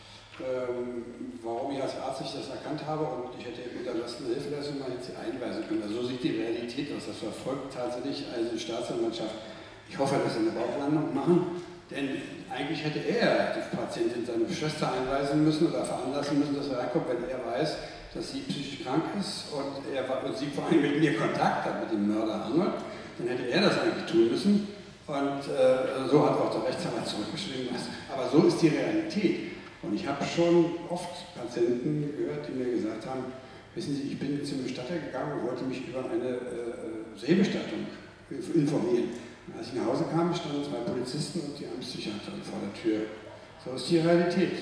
warum ich als Arzt nicht das erkannt habe und ich hätte unterlassen, Hilfeleistung, man hätte sie einweisen können. Also so sieht die Realität aus. Das verfolgt tatsächlich also die Staatsanwaltschaft. Ich hoffe, dass sie eine Bauchlandung machen, denn eigentlich hätte er die Patientin, seine Schwester einweisen müssen oder veranlassen müssen, dass er reinkommt, wenn er weiß, dass sie psychisch krank ist und sie vor allem mit mir Kontakt hat, mit dem Mörder Arnold, dann hätte er das eigentlich tun müssen. Und so hat auch der Rechtsanwalt zurückgeschrieben. Aber so ist die Realität. Und ich habe schon oft Patienten gehört, die mir gesagt haben, wissen Sie, ich bin zum Bestatter gegangen und wollte mich über eine Seebestattung informieren. Und als ich nach Hause kam, standen 2 Polizisten und die Amtspsychiaterin vor der Tür. So ist die Realität.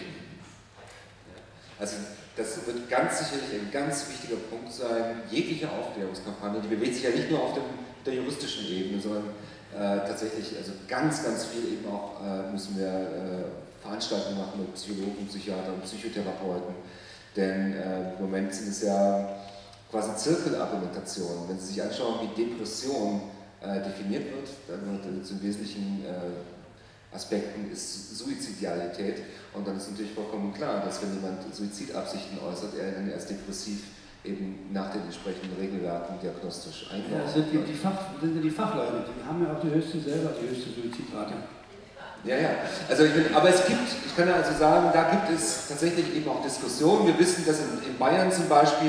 Also das wird ganz sicherlich ein ganz wichtiger Punkt sein. Jegliche Aufklärungskampagne, die bewegt sich ja nicht nur auf der juristischen Ebene, sondern tatsächlich, also ganz, ganz viel eben auch müssen wir Veranstaltungen machen mit Psychologen, Psychiatern, Psychotherapeuten. Denn im Moment sind es ja quasi Zirkelargumentationen. Wenn Sie sich anschauen, wie Depression definiert wird, dann wird zu wesentlichen Aspekten ist Suizidialität. Und dann ist natürlich vollkommen klar, dass wenn jemand Suizidabsichten äußert, er dann erst depressiv eben nach den entsprechenden Regelwerken diagnostisch eingeordnet wird. Ja, das sind die Fachleute, die haben ja auch die höchste Suizidrate. Ja. Also aber es gibt, ich kann ja also sagen, da gibt es tatsächlich eben auch Diskussionen. Wir wissen, dass in Bayern zum Beispiel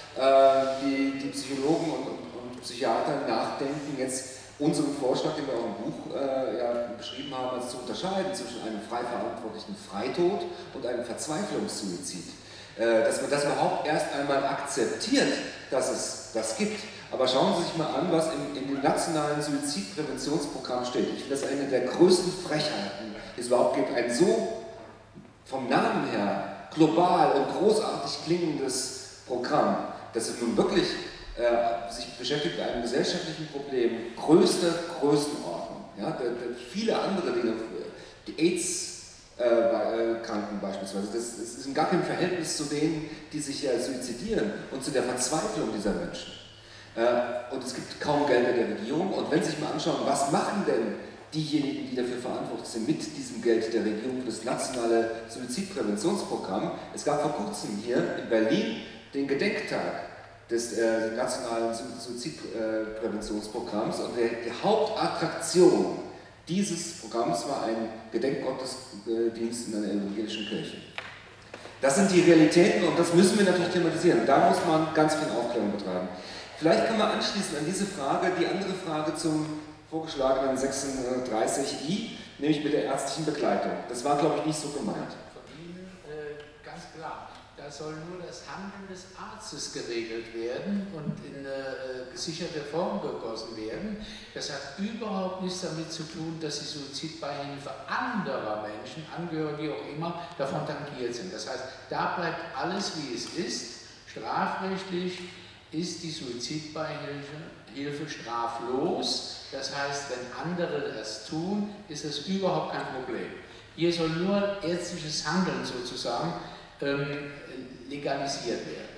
die Psychologen und Psychiater nachdenken, jetzt unseren Vorschlag, den wir auch im Buch beschrieben haben, also zu unterscheiden zwischen einem frei verantwortlichen Freitod und einem Verzweiflungssuizid. Dass man das überhaupt erst einmal akzeptiert, dass es das gibt. Aber schauen Sie sich mal an, was in dem nationalen Suizidpräventionsprogramm steht. Ich finde das eine der größten Frechheiten, die es überhaupt gibt. Ein so vom Namen her global und großartig klingendes Programm, das es nun wirklich sich beschäftigt mit einem gesellschaftlichen Problem größter Größenordnung. Ja? Viele andere Dinge, die AIDS-Kranken beispielsweise, das ist in gar keinem Verhältnis zu denen, die sich ja suizidieren und zu der Verzweiflung dieser Menschen. Und es gibt kaum Gelder der Regierung. Und wenn Sie sich mal anschauen, was machen denn diejenigen, die dafür verantwortlich sind, mit diesem Geld der Regierung für das nationale Suizidpräventionsprogramm? Es gab vor kurzem hier in Berlin den Gedenktag des nationalen Suizidpräventionsprogramms und die Hauptattraktion dieses Programms war ein Gedenkgottesdienst in einer evangelischen Kirche. Das sind die Realitäten und das müssen wir natürlich thematisieren. Da muss man ganz viel Aufklärung betreiben. Vielleicht kann man anschließen an diese Frage die andere Frage zum vorgeschlagenen 36i, nämlich mit der ärztlichen Begleitung. Das war, glaube ich, nicht so gemeint. Von Ihnen ganz klar, dass soll nur das Handeln des Arztes geregelt werden und in gesicherte Form gegossen werden. Das hat überhaupt nichts damit zu tun, dass die Suizidbeihilfe anderer Menschen, Angehörige, wie auch immer, davon tangiert sind. Das heißt, da bleibt alles, wie es ist. Strafrechtlich ist die Suizidbeihilfe straflos. Das heißt, wenn andere das tun, ist das überhaupt kein Problem. Hier soll nur ärztliches Handeln sozusagen legalisiert werden.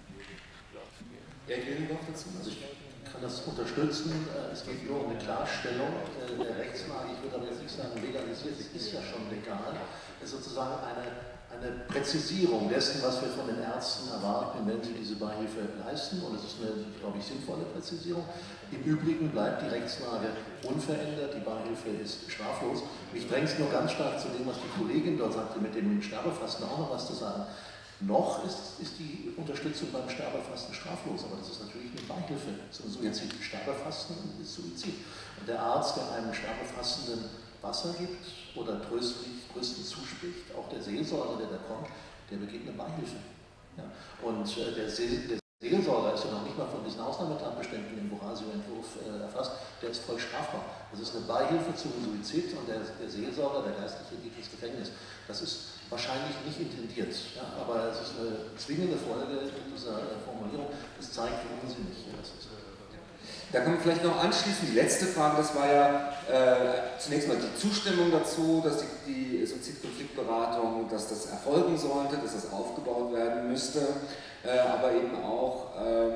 Also ich kann das unterstützen. Es geht nur um eine Klarstellung der Rechtslage. Ich würde aber jetzt nicht sagen, legalisiert, es ist ja schon legal. Es ist sozusagen eine Präzisierung dessen, was wir von den Ärzten erwarten, wenn sie diese Beihilfe leisten. Und es ist eine, glaube ich, sinnvolle Präzisierung. Im Übrigen bleibt die Rechtslage unverändert. Die Beihilfe ist straflos. Mich drängt es nur ganz stark zu dem, was die Kollegin dort sagte, mit dem Sterbefasten auch noch was zu sagen. Noch ist die Unterstützung beim Sterbefasten straflos, aber das ist natürlich eine Beihilfe zum Suizid. Sterbefasten ist Suizid. Und der Arzt, der einem Sterbefastenden Wasser gibt oder tröstend zuspricht, auch der Seelsorger, der da kommt, der begeht eine Beihilfe. Ja. Und der Seelsorger ist ja noch nicht mal von diesen Ausnahmetatbeständen im Borasio-Entwurf erfasst, der ist voll strafbar. Das ist eine Beihilfe zum Suizid und der Seelsorger, der Geistliche, geht ins Gefängnis. Das ist wahrscheinlich nicht intendiert, ja, aber es ist eine zwingende Folge dieser Formulierung. Das zeigt, wie unsinnig das ist. Da kann man vielleicht noch anschließen, die letzte Frage, das war ja zunächst mal die Zustimmung dazu, dass die Suizidkonfliktberatung, dass das erfolgen sollte, dass das aufgebaut werden müsste, aber eben auch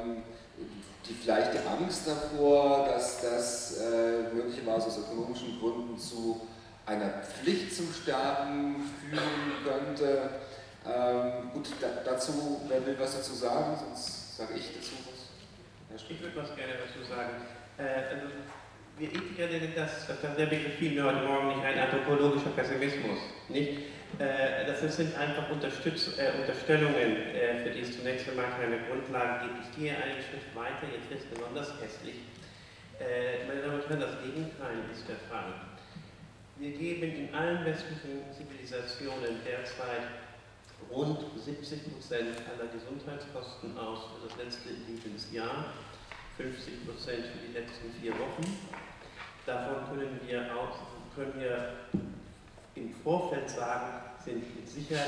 vielleicht die Angst davor, dass das möglicherweise aus ökonomischen Gründen zu einer Pflicht zum Sterben führen könnte. Gut, dazu, wer will was dazu sagen, sonst sage ich dazu was. Ich würde was gerne dazu sagen. Also, wir Ethiker nennen das, der Begriff fiel mir heute Morgen nicht ein, anthropologischer Pessimismus. Nicht? Das sind einfach Unterstellungen, für die es zunächst einmal keine Grundlage gibt. Ich gehe einen Schritt weiter, jetzt wird es besonders hässlich. Meine Damen und Herren, das Gegenteil ist der Fall. Wir geben in allen westlichen Zivilisationen derzeit rund 70% aller Gesundheitskosten aus für das letzte Lebensjahr, 50% für die letzten 4 Wochen. Davon können wir im Vorfeld sagen, sind mit Sicherheit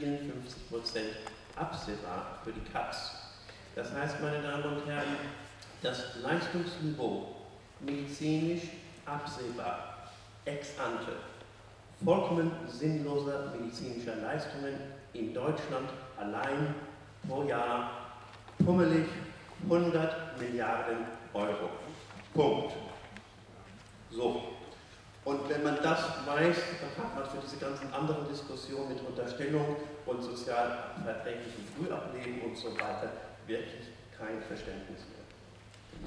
54% absehbar für die CAPS. Das heißt, meine Damen und Herren, das Leistungsniveau medizinisch absehbar, ex ante, vollkommen sinnloser medizinischer Leistungen in Deutschland allein pro Jahr pummelig 100 Milliarden Euro. Punkt. So. Und wenn man das weiß, dann hat man für diese ganzen anderen Diskussionen mit Unterstellung und sozialverträglichem Frühableben und so weiter wirklich kein Verständnis mehr. Genau.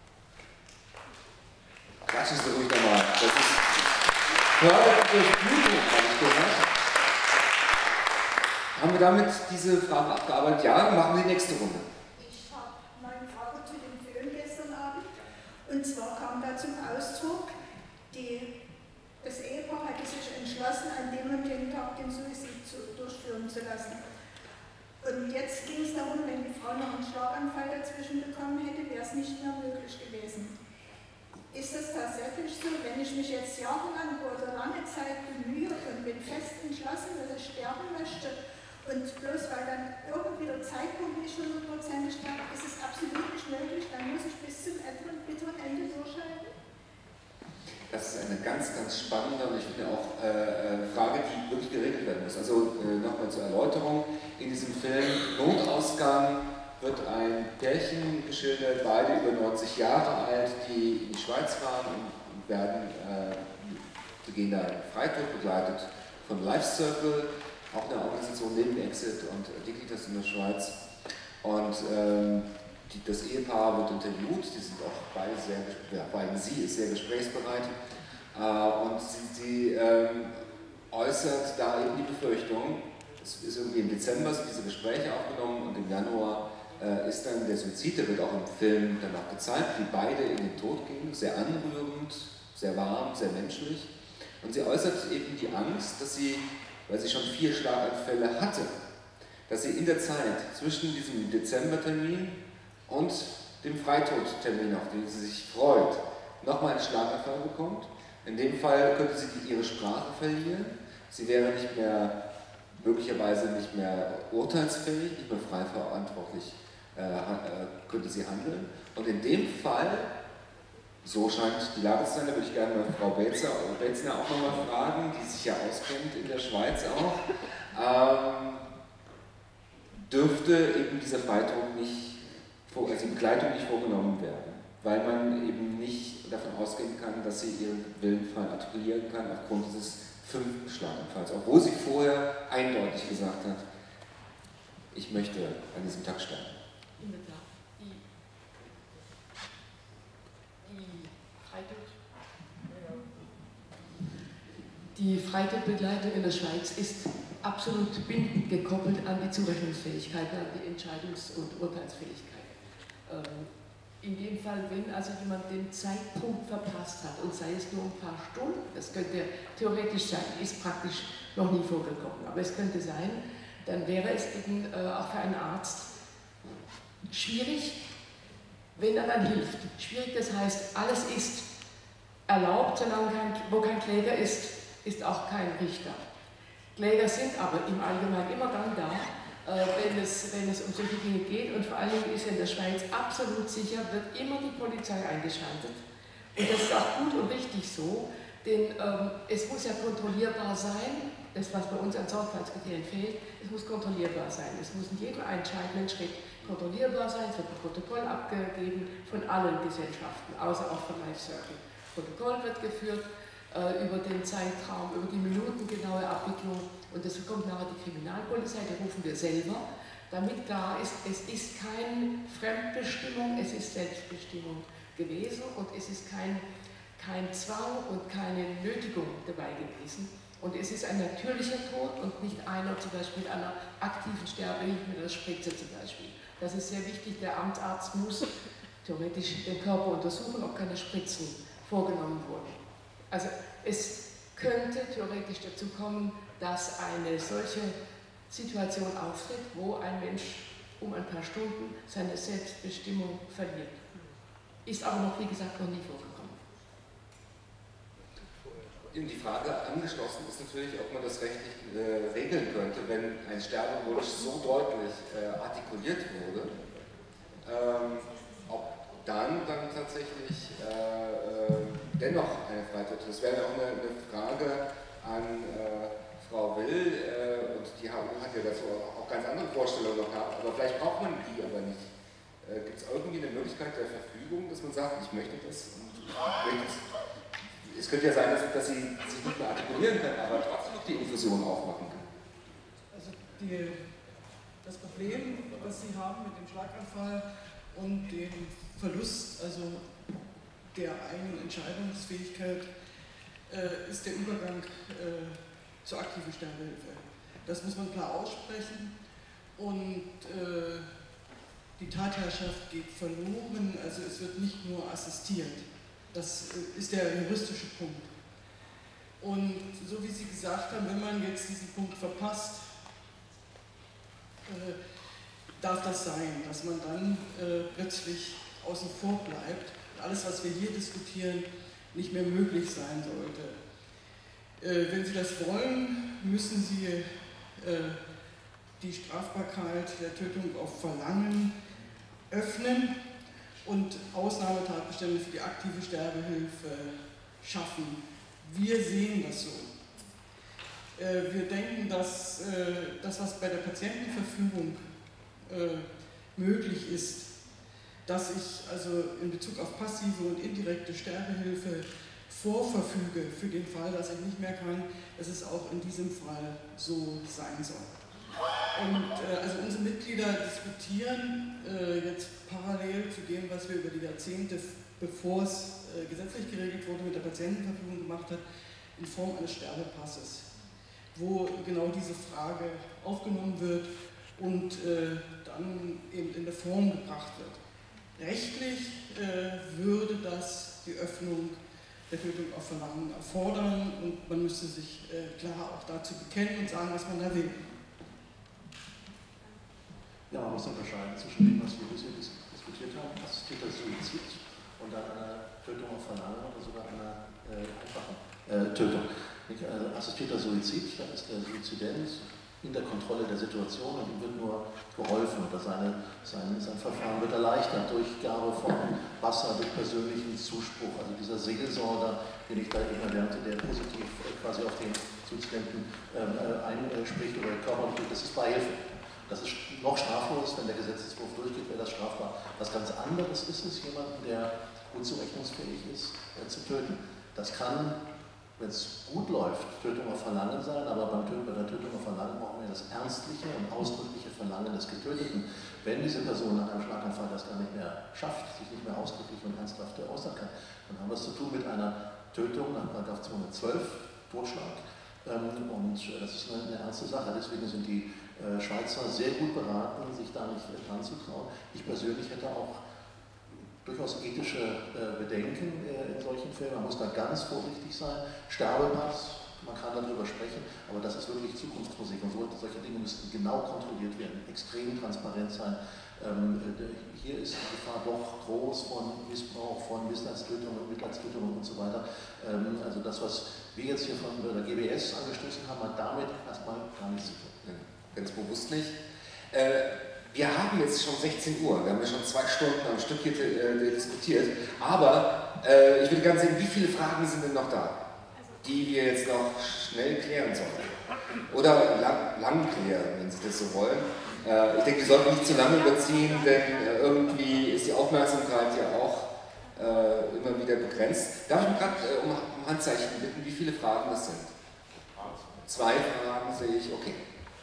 Klatschen Sie ruhig nochmal. Das ist Förderung durch Blutung, habe ich gehört. Haben wir damit diese Fragen abgearbeitet? Ja, machen wir die nächste Runde. Ich habe meine Frage zu dem Film gestern Abend. Und zwar kam da zum Ausdruck, das Ehepaar hatte sich entschlossen, an dem und dem Tag den Suizid durchführen zu lassen. Und jetzt ging es darum, wenn die Frau noch einen Schlaganfall dazwischen bekommen hätte, wäre es nicht mehr möglich gewesen. Ist es tatsächlich so, wenn ich mich jetzt jahrelang oder lange Zeit bemühe und bin fest entschlossen, dass ich sterben möchte, und bloß weil dann irgendwie der Zeitpunkt nicht 100%ig da ist, es absolut nicht möglich, dann muss ich bis zum bitteren Ende durchhalten? Das ist eine ganz, ganz spannende und ich finde auch Frage, die wirklich geregelt werden muss. Also nochmal zur Erläuterung, in diesem Film Notausgang wird ein Pärchen geschildert, beide über 90 Jahre alt, die in die Schweiz fahren und die gehen da in Freitod, begleitet von Life Circle, auch eine Organisation neben Exit und Dignitas in der Schweiz. Und das Ehepaar wird interviewt, die sind auch beide sie ist sehr gesprächsbereit und sie äußert da eben die Befürchtung, es ist irgendwie im Dezember sind diese Gespräche aufgenommen und im Januar ist dann der Suizid, der wird auch im Film danach gezeigt, wie beide in den Tod gehen, sehr anrührend, sehr warm, sehr menschlich. Und sie äußert eben die Angst, dass sie, weil sie schon 4 Schlaganfälle hatte, dass sie in der Zeit zwischen diesem Dezembertermin und dem Freitodtermin, auf den sie sich freut, nochmal einen Schlaganfall bekommt. In dem Fall könnte sie ihre Sprache verlieren. Sie wäre möglicherweise nicht mehr urteilsfähig, nicht mehr frei verantwortlich, könnte sie handeln. Und in dem Fall, so scheint die Lage zu sein, da würde ich gerne mal Frau Betzner auch nochmal fragen, die sich ja auskennt in der Schweiz auch, dürfte eben dieser Freitod nicht, also die Begleitung nicht vorgenommen werden, weil man eben nicht davon ausgehen kann, dass sie ihren Willen artikulieren kann aufgrund dieses 5. Schlaganfalls, obwohl sie vorher eindeutig gesagt hat, ich möchte an diesem Tag sterben. Die Freitodbegleitung in der Schweiz ist absolut bindend gekoppelt an die Zurechnungsfähigkeit, an die Entscheidungs- und Urteilsfähigkeit. In dem Fall, wenn also jemand den Zeitpunkt verpasst hat, und sei es nur ein paar Stunden, das könnte theoretisch sein, ist praktisch noch nie vorgekommen, aber es könnte sein, dann wäre es eben auch für einen Arzt schwierig, wenn er dann hilft. Schwierig, das heißt, alles ist erlaubt, solange wo kein Kläger ist auch kein Richter. Kläger sind aber im Allgemeinen immer dann da, wenn es um solche Dinge geht, und vor allen Dingen ist in der Schweiz absolut sicher, wird immer die Polizei eingeschaltet. Und das ist auch gut und richtig so, denn es muss ja kontrollierbar sein, das was bei uns an Sorgfaltskriterien fehlt, es muss kontrollierbar sein. Es muss in jedem entscheidenden Schritt kontrollierbar sein, es wird ein Protokoll abgegeben von allen Gesellschaften, außer auch von Life Circle. Protokoll wird geführt über den Zeitraum, über die minutengenaue Abwicklung, und das bekommt nachher die Kriminalpolizei, die rufen wir selber, damit klar ist, es ist keine Fremdbestimmung, es ist Selbstbestimmung gewesen und es ist kein Zwang und keine Nötigung dabei gewesen. Und es ist ein natürlicher Tod und nicht einer zum Beispiel mit einer aktiven Sterbehilfe, mit einer Spritze zum Beispiel. Das ist sehr wichtig, der Amtsarzt muss theoretisch den Körper untersuchen, ob keine Spritzen vorgenommen wurden. Also es könnte theoretisch dazu kommen, dass eine solche Situation auftritt, wo ein Mensch um ein paar Stunden seine Selbstbestimmung verliert. Ist aber noch, wie gesagt, noch nie vorgekommen. Die Frage angeschlossen ist natürlich, ob man das rechtlich regeln könnte, wenn ein Sterbewunsch so deutlich artikuliert wurde, ob dann tatsächlich dennoch eine Freitod. Das wäre auch eine Frage an Frau Will, und die HU hat ja dazu auch ganz andere Vorstellungen noch gehabt, aber vielleicht braucht man die aber nicht. Gibt es irgendwie eine Möglichkeit der Verfügung, dass man sagt, ich möchte das und es könnte ja sein, dass sie sich nicht mehr artikulieren können, aber trotzdem noch die Infusion aufmachen kann. Also das Problem, was Sie haben mit dem Schlaganfall und dem Verlust der eigenen Entscheidungsfähigkeit, ist der Übergang zur aktiven Sterbehilfe. Das muss man klar aussprechen, und die Tatherrschaft geht verloren, also es wird nicht nur assistiert. Das ist der juristische Punkt. Und so wie Sie gesagt haben, wenn man jetzt diesen Punkt verpasst, darf das sein, dass man dann plötzlich außen vor bleibt und alles, was wir hier diskutieren, nicht mehr möglich sein sollte. Wenn Sie das wollen, müssen Sie die Strafbarkeit der Tötung auf Verlangen öffnen und Ausnahmetatbestände für die aktive Sterbehilfe schaffen. Wir sehen das so. Wir denken, dass das, was bei der Patientenverfügung möglich ist, dass ich also in Bezug auf passive und indirekte Sterbehilfe vorverfüge für den Fall, dass ich nicht mehr kann, dass es auch in diesem Fall so sein soll. Und also unsere Mitglieder diskutieren jetzt parallel zu dem, was wir über die Jahrzehnte, bevor es gesetzlich geregelt wurde, mit der Patientenverfügung gemacht hat, in Form eines Sterbepasses, wo genau diese Frage aufgenommen wird und dann eben in der Form gebracht wird. Rechtlich würde das die Öffnung der Tötung auf Verlangen erfordern, und man müsste sich klar auch dazu bekennen und sagen, was man da will. Ja, man muss unterscheiden zwischen dem, was wir bisher diskutiert haben, assistierter Suizid und dann einer Tötung auf Verlangen oder sogar einer einfachen Tötung. Also assistierter Suizid, da ist der Suizident in der Kontrolle der Situation und ihm wird nur geholfen oder sein Verfahren wird erleichtert durch Gabe von Wasser, durch persönlichen Zuspruch, also dieser Seelsorger, den ich da eben erwähnte, der positiv quasi auf den Suizidenten einspricht oder körperlich, das ist Beihilfe. Das ist noch straflos, wenn der Gesetzesentwurf durchgeht, wäre das strafbar. Was ganz anderes ist es, jemanden, der gut zurechnungsfähig ist, zu töten. Das kann, wenn es gut läuft, Tötung auf Verlangen sein, aber bei der Tötung auf Verlangen brauchen wir das ernstliche und ausdrückliche Verlangen des Getöteten. Wenn diese Person nach einem Schlaganfall das gar nicht mehr schafft, sich nicht mehr ausdrücklich und ernsthaft äußern kann, dann haben wir es zu tun mit einer Tötung nach § 212, Totschlag. Und das ist eine ernste Sache. Deswegen sind die Schweizer sehr gut beraten, sich da nicht dran zu trauen. Ich persönlich hätte auch durchaus ethische Bedenken in solchen Fällen. Man muss da ganz vorsichtig sein. Sterbepass, man kann darüber sprechen, aber das ist wirklich Zukunftsmusik und solche Dinge müssten genau kontrolliert werden, extrem transparent sein. Hier ist die Gefahr doch groß von Missbrauch, von Mitleidstötungen und so weiter. Also das, was wir jetzt hier von der GBS angestoßen haben, hat damit erstmal gar nichts zu tun. Ganz bewusst nicht. Wir haben jetzt schon 16 Uhr, wir haben ja schon 2 Stunden am Stück hier diskutiert, aber ich würde gerne sehen, wie viele Fragen sind denn noch da, die wir jetzt noch schnell klären sollen. Oder lang klären, wenn Sie das so wollen. Ich denke, wir sollten nicht zu lange überziehen, denn irgendwie ist die Aufmerksamkeit ja auch immer wieder begrenzt. Darf ich mich gerade um Handzeichen bitten, wie viele Fragen das sind? 2 Fragen sehe ich, okay.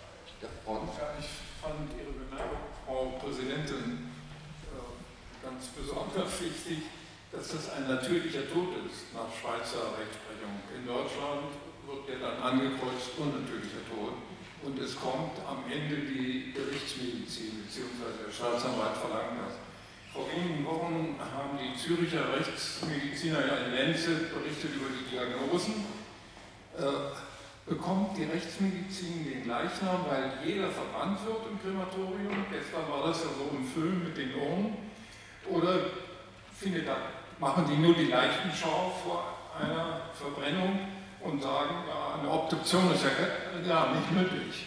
Ich fand Ihre Bemerkung, Frau Präsidentin, ganz besonders wichtig, dass das ein natürlicher Tod ist nach Schweizer Rechtsprechung. In Deutschland wird der dann angekreuzt, unnatürlicher Tod. Und es kommt am Ende die Gerichtsmedizin, beziehungsweise der Staatsanwalt verlangt das. Vor wenigen Wochen haben die Züricher Rechtsmediziner in Lancet berichtet über die Diagnosen. Bekommt die Rechtsmedizin den Leichnam, weil jeder verbrannt wird im Krematorium? Gestern war das ja so im Film mit den Urnen. Oder machen die nur die Leichenschau vor einer Verbrennung und sagen, ja, eine Obduktion ist ja nicht nötig?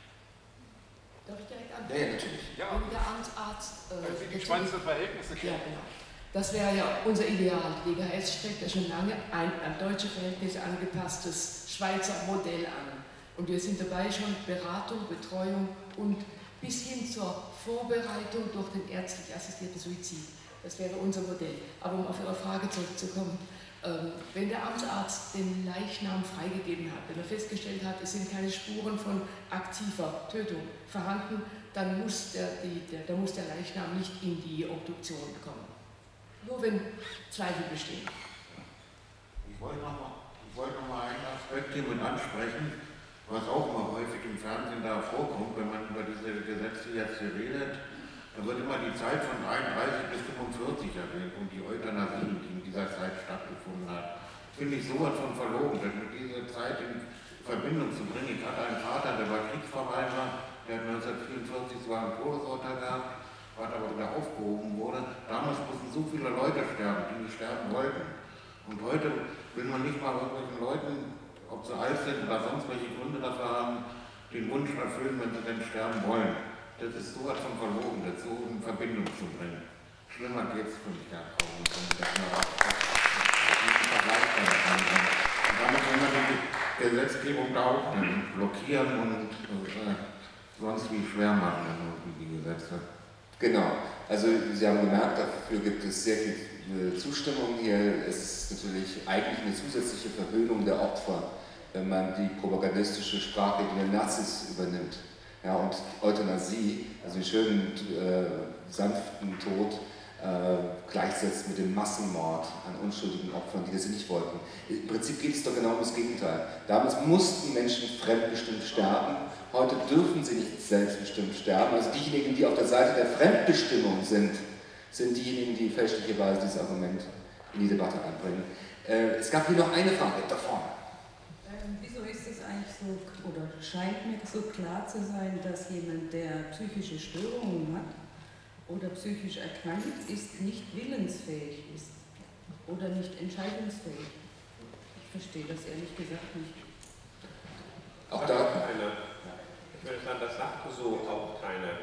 Darf ich direkt antworten? Ja, natürlich. Ja. Wenn der Amtsarzt... Weil Sie die Schweizer Verhältnisse kennen. Ja, genau. Das wäre ja unser Ideal. DGHS strebt ja schon lange ein an deutsche Verhältnisse angepasstes Schweizer Modell an. Und wir sind dabei schon Beratung, Betreuung und bis hin zur Vorbereitung durch den ärztlich assistierten Suizid. Das wäre unser Modell. Aber um auf Ihre Frage zurückzukommen, wenn der Amtsarzt den Leichnam freigegeben hat, wenn er festgestellt hat, es sind keine Spuren von aktiver Tötung vorhanden, dann muss der Leichnam nicht in die Obduktion kommen. Nur wenn Zweifel bestehen. Ich wollte noch mal einen Aspekt hier mit ansprechen, was auch mal häufig im Fernsehen da vorkommt, wenn man über diese Gesetze jetzt hier redet. Da wird immer die Zeit von 33 bis 45 erwähnt und die Euthanasie, die in dieser Zeit stattgefunden hat. Finde ich sowas von verlogen, denn mit dieser Zeit in Verbindung zu bringen. Ich hatte einen Vater, der war Kriegsverweigerer, der hat 1944 zwar ein Todesurteil gehabt, was aber wieder aufgehoben wurde. Damals mussten so viele Leute sterben, die nicht sterben wollten. Und heute will man nicht mal irgendwelchen Leuten, ob sie alt sind oder sonst welche Gründe dafür haben, den Wunsch erfüllen, wenn sie denn sterben wollen. Das ist so was von verlogen, das so in Verbindung zu bringen. Schlimmer geht es für mich gar nicht. Und damit will man die Gesetzgebung da auch blockieren und sonst wie schwer machen, die Gesetze. Genau, also Sie haben gemerkt, dafür gibt es sehr viel Zustimmung hier. Es ist natürlich eigentlich eine zusätzliche Verhöhnung der Opfer, wenn man die propagandistische Sprache der Nazis übernimmt. Ja, und Euthanasie, also den schönen, sanften Tod, gleichsetzt mit dem Massenmord an unschuldigen Opfern, die das nicht wollten. Im Prinzip geht es doch genau um das Gegenteil. Damals mussten Menschen fremdbestimmt sterben, heute dürfen sie nicht selbstbestimmt sterben. Also diejenigen, die auf der Seite der Fremdbestimmung sind diejenigen, die fälschlicherweise dieses Argument in die Debatte einbringen. Es gab hier noch eine Frage, da vorne. Wieso ist es eigentlich so, oder scheint mir so klar zu sein, dass jemand, der psychische Störungen hat oder psychisch erkrankt ist, nicht willensfähig ist oder nicht entscheidungsfähig? Ich verstehe das ehrlich gesagt nicht. Auch da ich würde sagen, das sagt so auch keiner.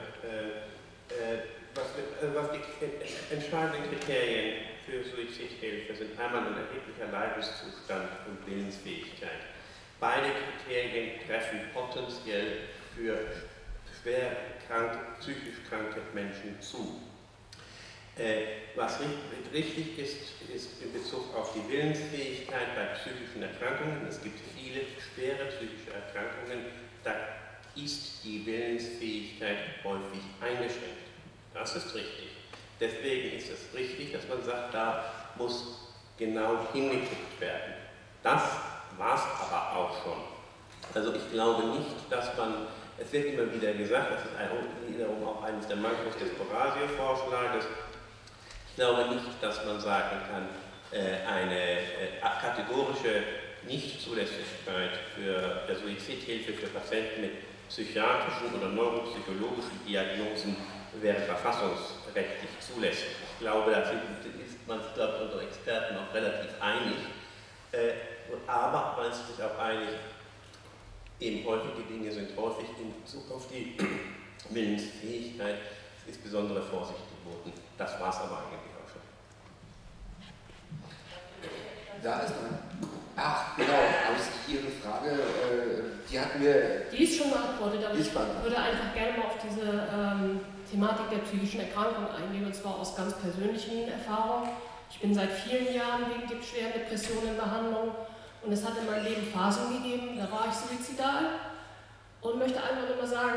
Was die entscheidenden Kriterien für Suizidhilfe sind einmal ein erheblicher Leidenszustand und Willensfähigkeit. Beide Kriterien treffen potenziell für schwer kranke, psychisch kranke Menschen zu. Was richtig ist, ist in Bezug auf die Willensfähigkeit bei psychischen Erkrankungen. Es gibt viele schwere psychische Erkrankungen, da ist die Willensfähigkeit häufig eingeschränkt. Das ist richtig. Deswegen ist es richtig, dass man sagt, da muss genau hingeguckt werden. Das war es aber auch schon. Also ich glaube nicht, dass man, es wird immer wieder gesagt, das ist wiederum auch eines der Mankos des Borasio-Vorschlages, ich glaube nicht, dass man sagen kann, eine kategorische Nichtzulässigkeit für der Suizidhilfe für Patienten mit psychiatrischen oder neuropsychologischen Diagnosen wäre verfassungsrechtlich zulässig. Ich glaube, da ist man sich unter Experten auch relativ einig. Aber man ist sich auch einig, eben häufige Dinge sind häufig in Bezug auf die Willensfähigkeit ist besondere Vorsicht geboten. Das war es aber eigentlich auch schon. Da ist man. Ach, genau, aus Ihre Frage, die hatten wir... Die ist schon beantwortet, aber ich würde einfach gerne mal auf diese Thematik der psychischen Erkrankung eingehen, und zwar aus ganz persönlichen Erfahrungen. Ich bin seit vielen Jahren wegen schweren Depressionen in Behandlung und es hat in meinem Leben Phasen gegeben, da war ich suizidal und möchte einfach nur mal sagen,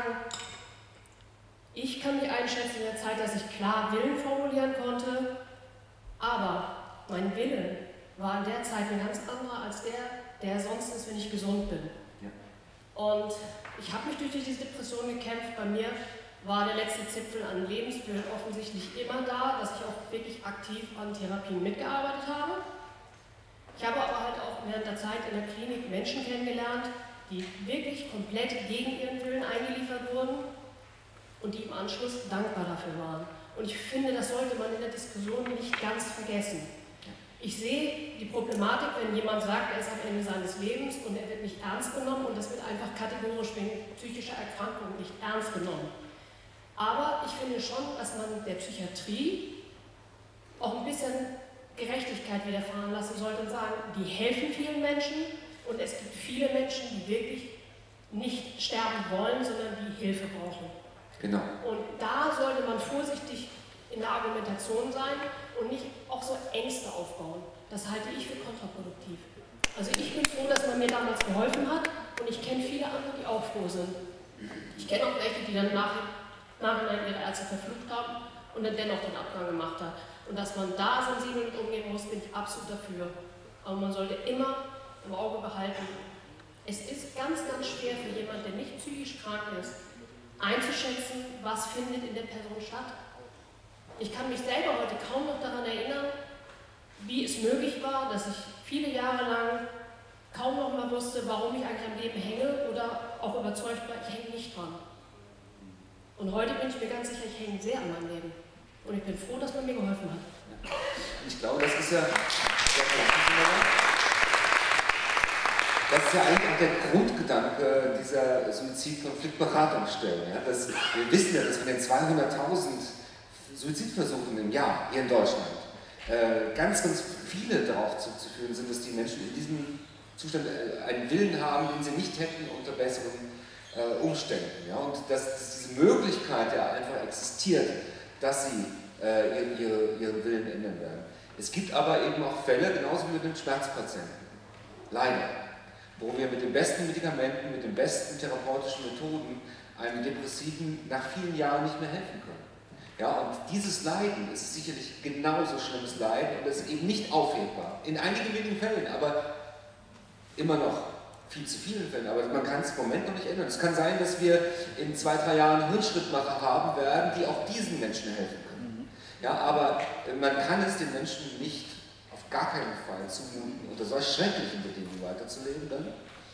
ich kann mich einschätzen in der Zeit, dass ich klar Willen formulieren konnte, aber mein Wille war in der Zeit ein ganz anderer als der sonst ist, wenn ich gesund bin. Ja. Und ich habe mich durch diese Depression gekämpft. Bei mir war der letzte Zipfel an Lebenswillen offensichtlich immer da, dass ich auch wirklich aktiv an Therapien mitgearbeitet habe. Ich habe aber halt auch während der Zeit in der Klinik Menschen kennengelernt, die wirklich komplett gegen ihren Willen eingeliefert wurden und die im Anschluss dankbar dafür waren. Und ich finde, das sollte man in der Diskussion nicht ganz vergessen. Ich sehe die Problematik, wenn jemand sagt, er ist am Ende seines Lebens und er wird nicht ernst genommen und das wird einfach kategorisch wegen psychischer Erkrankung nicht ernst genommen. Aber ich finde schon, dass man der Psychiatrie auch ein bisschen Gerechtigkeit widerfahren lassen sollte und sagen, die helfen vielen Menschen und es gibt viele Menschen, die wirklich nicht sterben wollen, sondern die Hilfe brauchen. Genau. Und da sollte man vorsichtig in der Argumentation sein und nicht auch so Ängste aufbauen. Das halte ich für kontraproduktiv. Also ich bin froh, dass man mir damals geholfen hat und ich kenne viele andere, die auch froh sind. Ich kenne auch welche, die dann nachhinein ihre Ärzte verflucht haben und dann dennoch den Abgang gemacht haben. Und dass man da sensibel mit umgehen muss, bin ich absolut dafür. Aber man sollte immer im Auge behalten, es ist ganz, ganz schwer für jemanden, der nicht psychisch krank ist, einzuschätzen, was findet in der Person statt. Ich kann mich selber heute kaum noch daran erinnern, wie es möglich war, dass ich viele Jahre lang kaum noch mal wusste, warum ich eigentlich am Leben hänge oder auch überzeugt war, ich hänge nicht dran. Und heute bin ich mir ganz sicher, ich hänge sehr an meinem Leben. Und ich bin froh, dass man mir geholfen hat. Ich glaube, das ist ja eigentlich auch der Grundgedanke dieser Suizidkonfliktberatungsstellen. Ja? Wir wissen ja, dass von den 200.000 Suizidversuchen im Jahr hier in Deutschland ganz, ganz viele darauf zurückzuführen sind, dass die Menschen in diesem Zustand einen Willen haben, den sie nicht hätten unter besseren Umständen. Ja? Und dass diese Möglichkeit ja einfach existiert, dass sie ihren Willen ändern werden. Es gibt aber eben auch Fälle, genauso wie mit den Schmerzpatienten, leider, wo wir mit den besten Medikamenten, mit den besten therapeutischen Methoden einem Depressiven nach vielen Jahren nicht mehr helfen können. Ja, und dieses Leiden ist sicherlich genauso schlimmes Leiden und ist eben nicht aufhebbar. In einigen wenigen Fällen, aber immer noch viel zu vielen Fällen. Aber man kann es im Moment noch nicht ändern. Es kann sein, dass wir in 2-3 Jahren Hirnschrittmacher haben werden, die auch diesen Menschen helfen können. Ja, aber man kann es den Menschen nicht auf gar keinen Fall zumuten, unter solch schrecklichen Bedingungen weiterzuleben dann.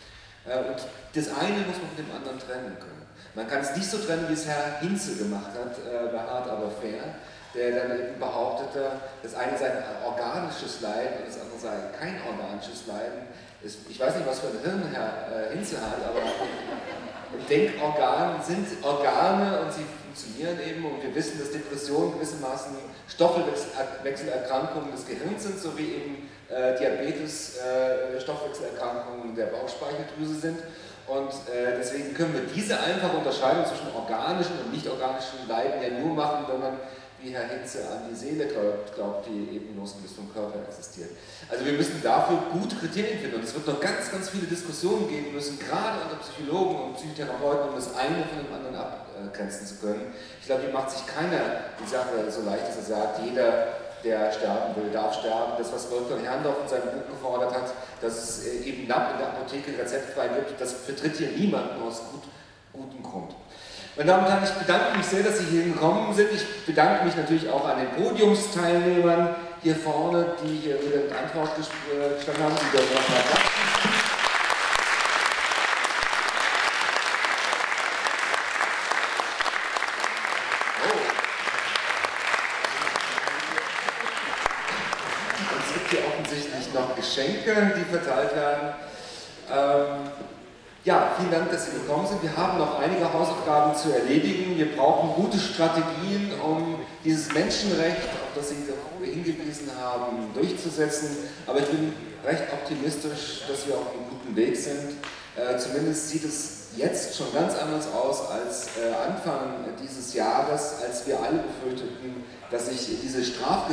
Und das eine muss man von dem anderen trennen können. Man kann es nicht so trennen, wie es Herr Hinze gemacht hat, bei Hart aber fair, der dann eben behauptete, das eine sei ein organisches Leiden und das andere sei kein organisches Leiden. Ich weiß nicht, was für ein Hirn Herr Hinze hat, aber Denkorgane sind Organe und sie funktionieren eben, und wir wissen, dass Depressionen gewissermaßen Stoffwechselerkrankungen des Gehirns sind, so wie eben Diabetes Stoffwechselerkrankungen der Bauchspeicheldrüse sind. Und deswegen können wir diese einfache Unterscheidung zwischen organischen und nicht organischen Leiden ja nur machen, wenn man, wie Herr Hinze, an die Seele glaubt, die eben losgelöst vom Körper existiert. Also wir müssen dafür gute Kriterien finden, und es wird noch ganz, ganz viele Diskussionen geben müssen, gerade unter Psychologen und Psychotherapeuten, um das eine von dem anderen abgrenzen zu können. Ich glaube, hier macht sich keiner die Sache so leicht, dass er sagt, jeder, der sterben will, darf sterben. Das, was Wolfgang Herrndorf in seinem Buch gefordert hat, dass es eben NAP in der Apotheke rezeptfrei gibt, das vertritt hier niemanden aus gutem Grund. Meine Damen und Herren, ich bedanke mich sehr, dass Sie hier gekommen sind. Ich bedanke mich natürlich auch an den Podiumsteilnehmern hier vorne, die hier Rede und Antwort gestanden haben, die dort nochmal klatschen. Es gibt hier offensichtlich noch Geschenke, die verteilt werden. Ja, vielen Dank, dass Sie gekommen sind. Wir haben noch einige Hausaufgaben zu erledigen. Wir brauchen gute Strategien, um dieses Menschenrecht, auf das Sie hingewiesen haben, durchzusetzen. Aber ich bin recht optimistisch, dass wir auf einem guten Weg sind. Zumindest sieht es jetzt schon ganz anders aus als Anfang dieses Jahres, als wir alle befürchteten, dass sich diese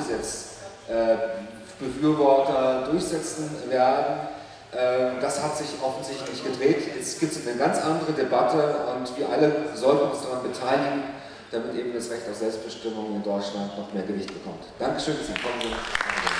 Strafgesetzbefürworter durchsetzen werden. Das hat sich offensichtlich gedreht. Jetzt gibt es eine ganz andere Debatte und wir alle sollten uns daran beteiligen, damit eben das Recht auf Selbstbestimmung in Deutschland noch mehr Gewicht bekommt. Dankeschön, dass Sie gekommen sind.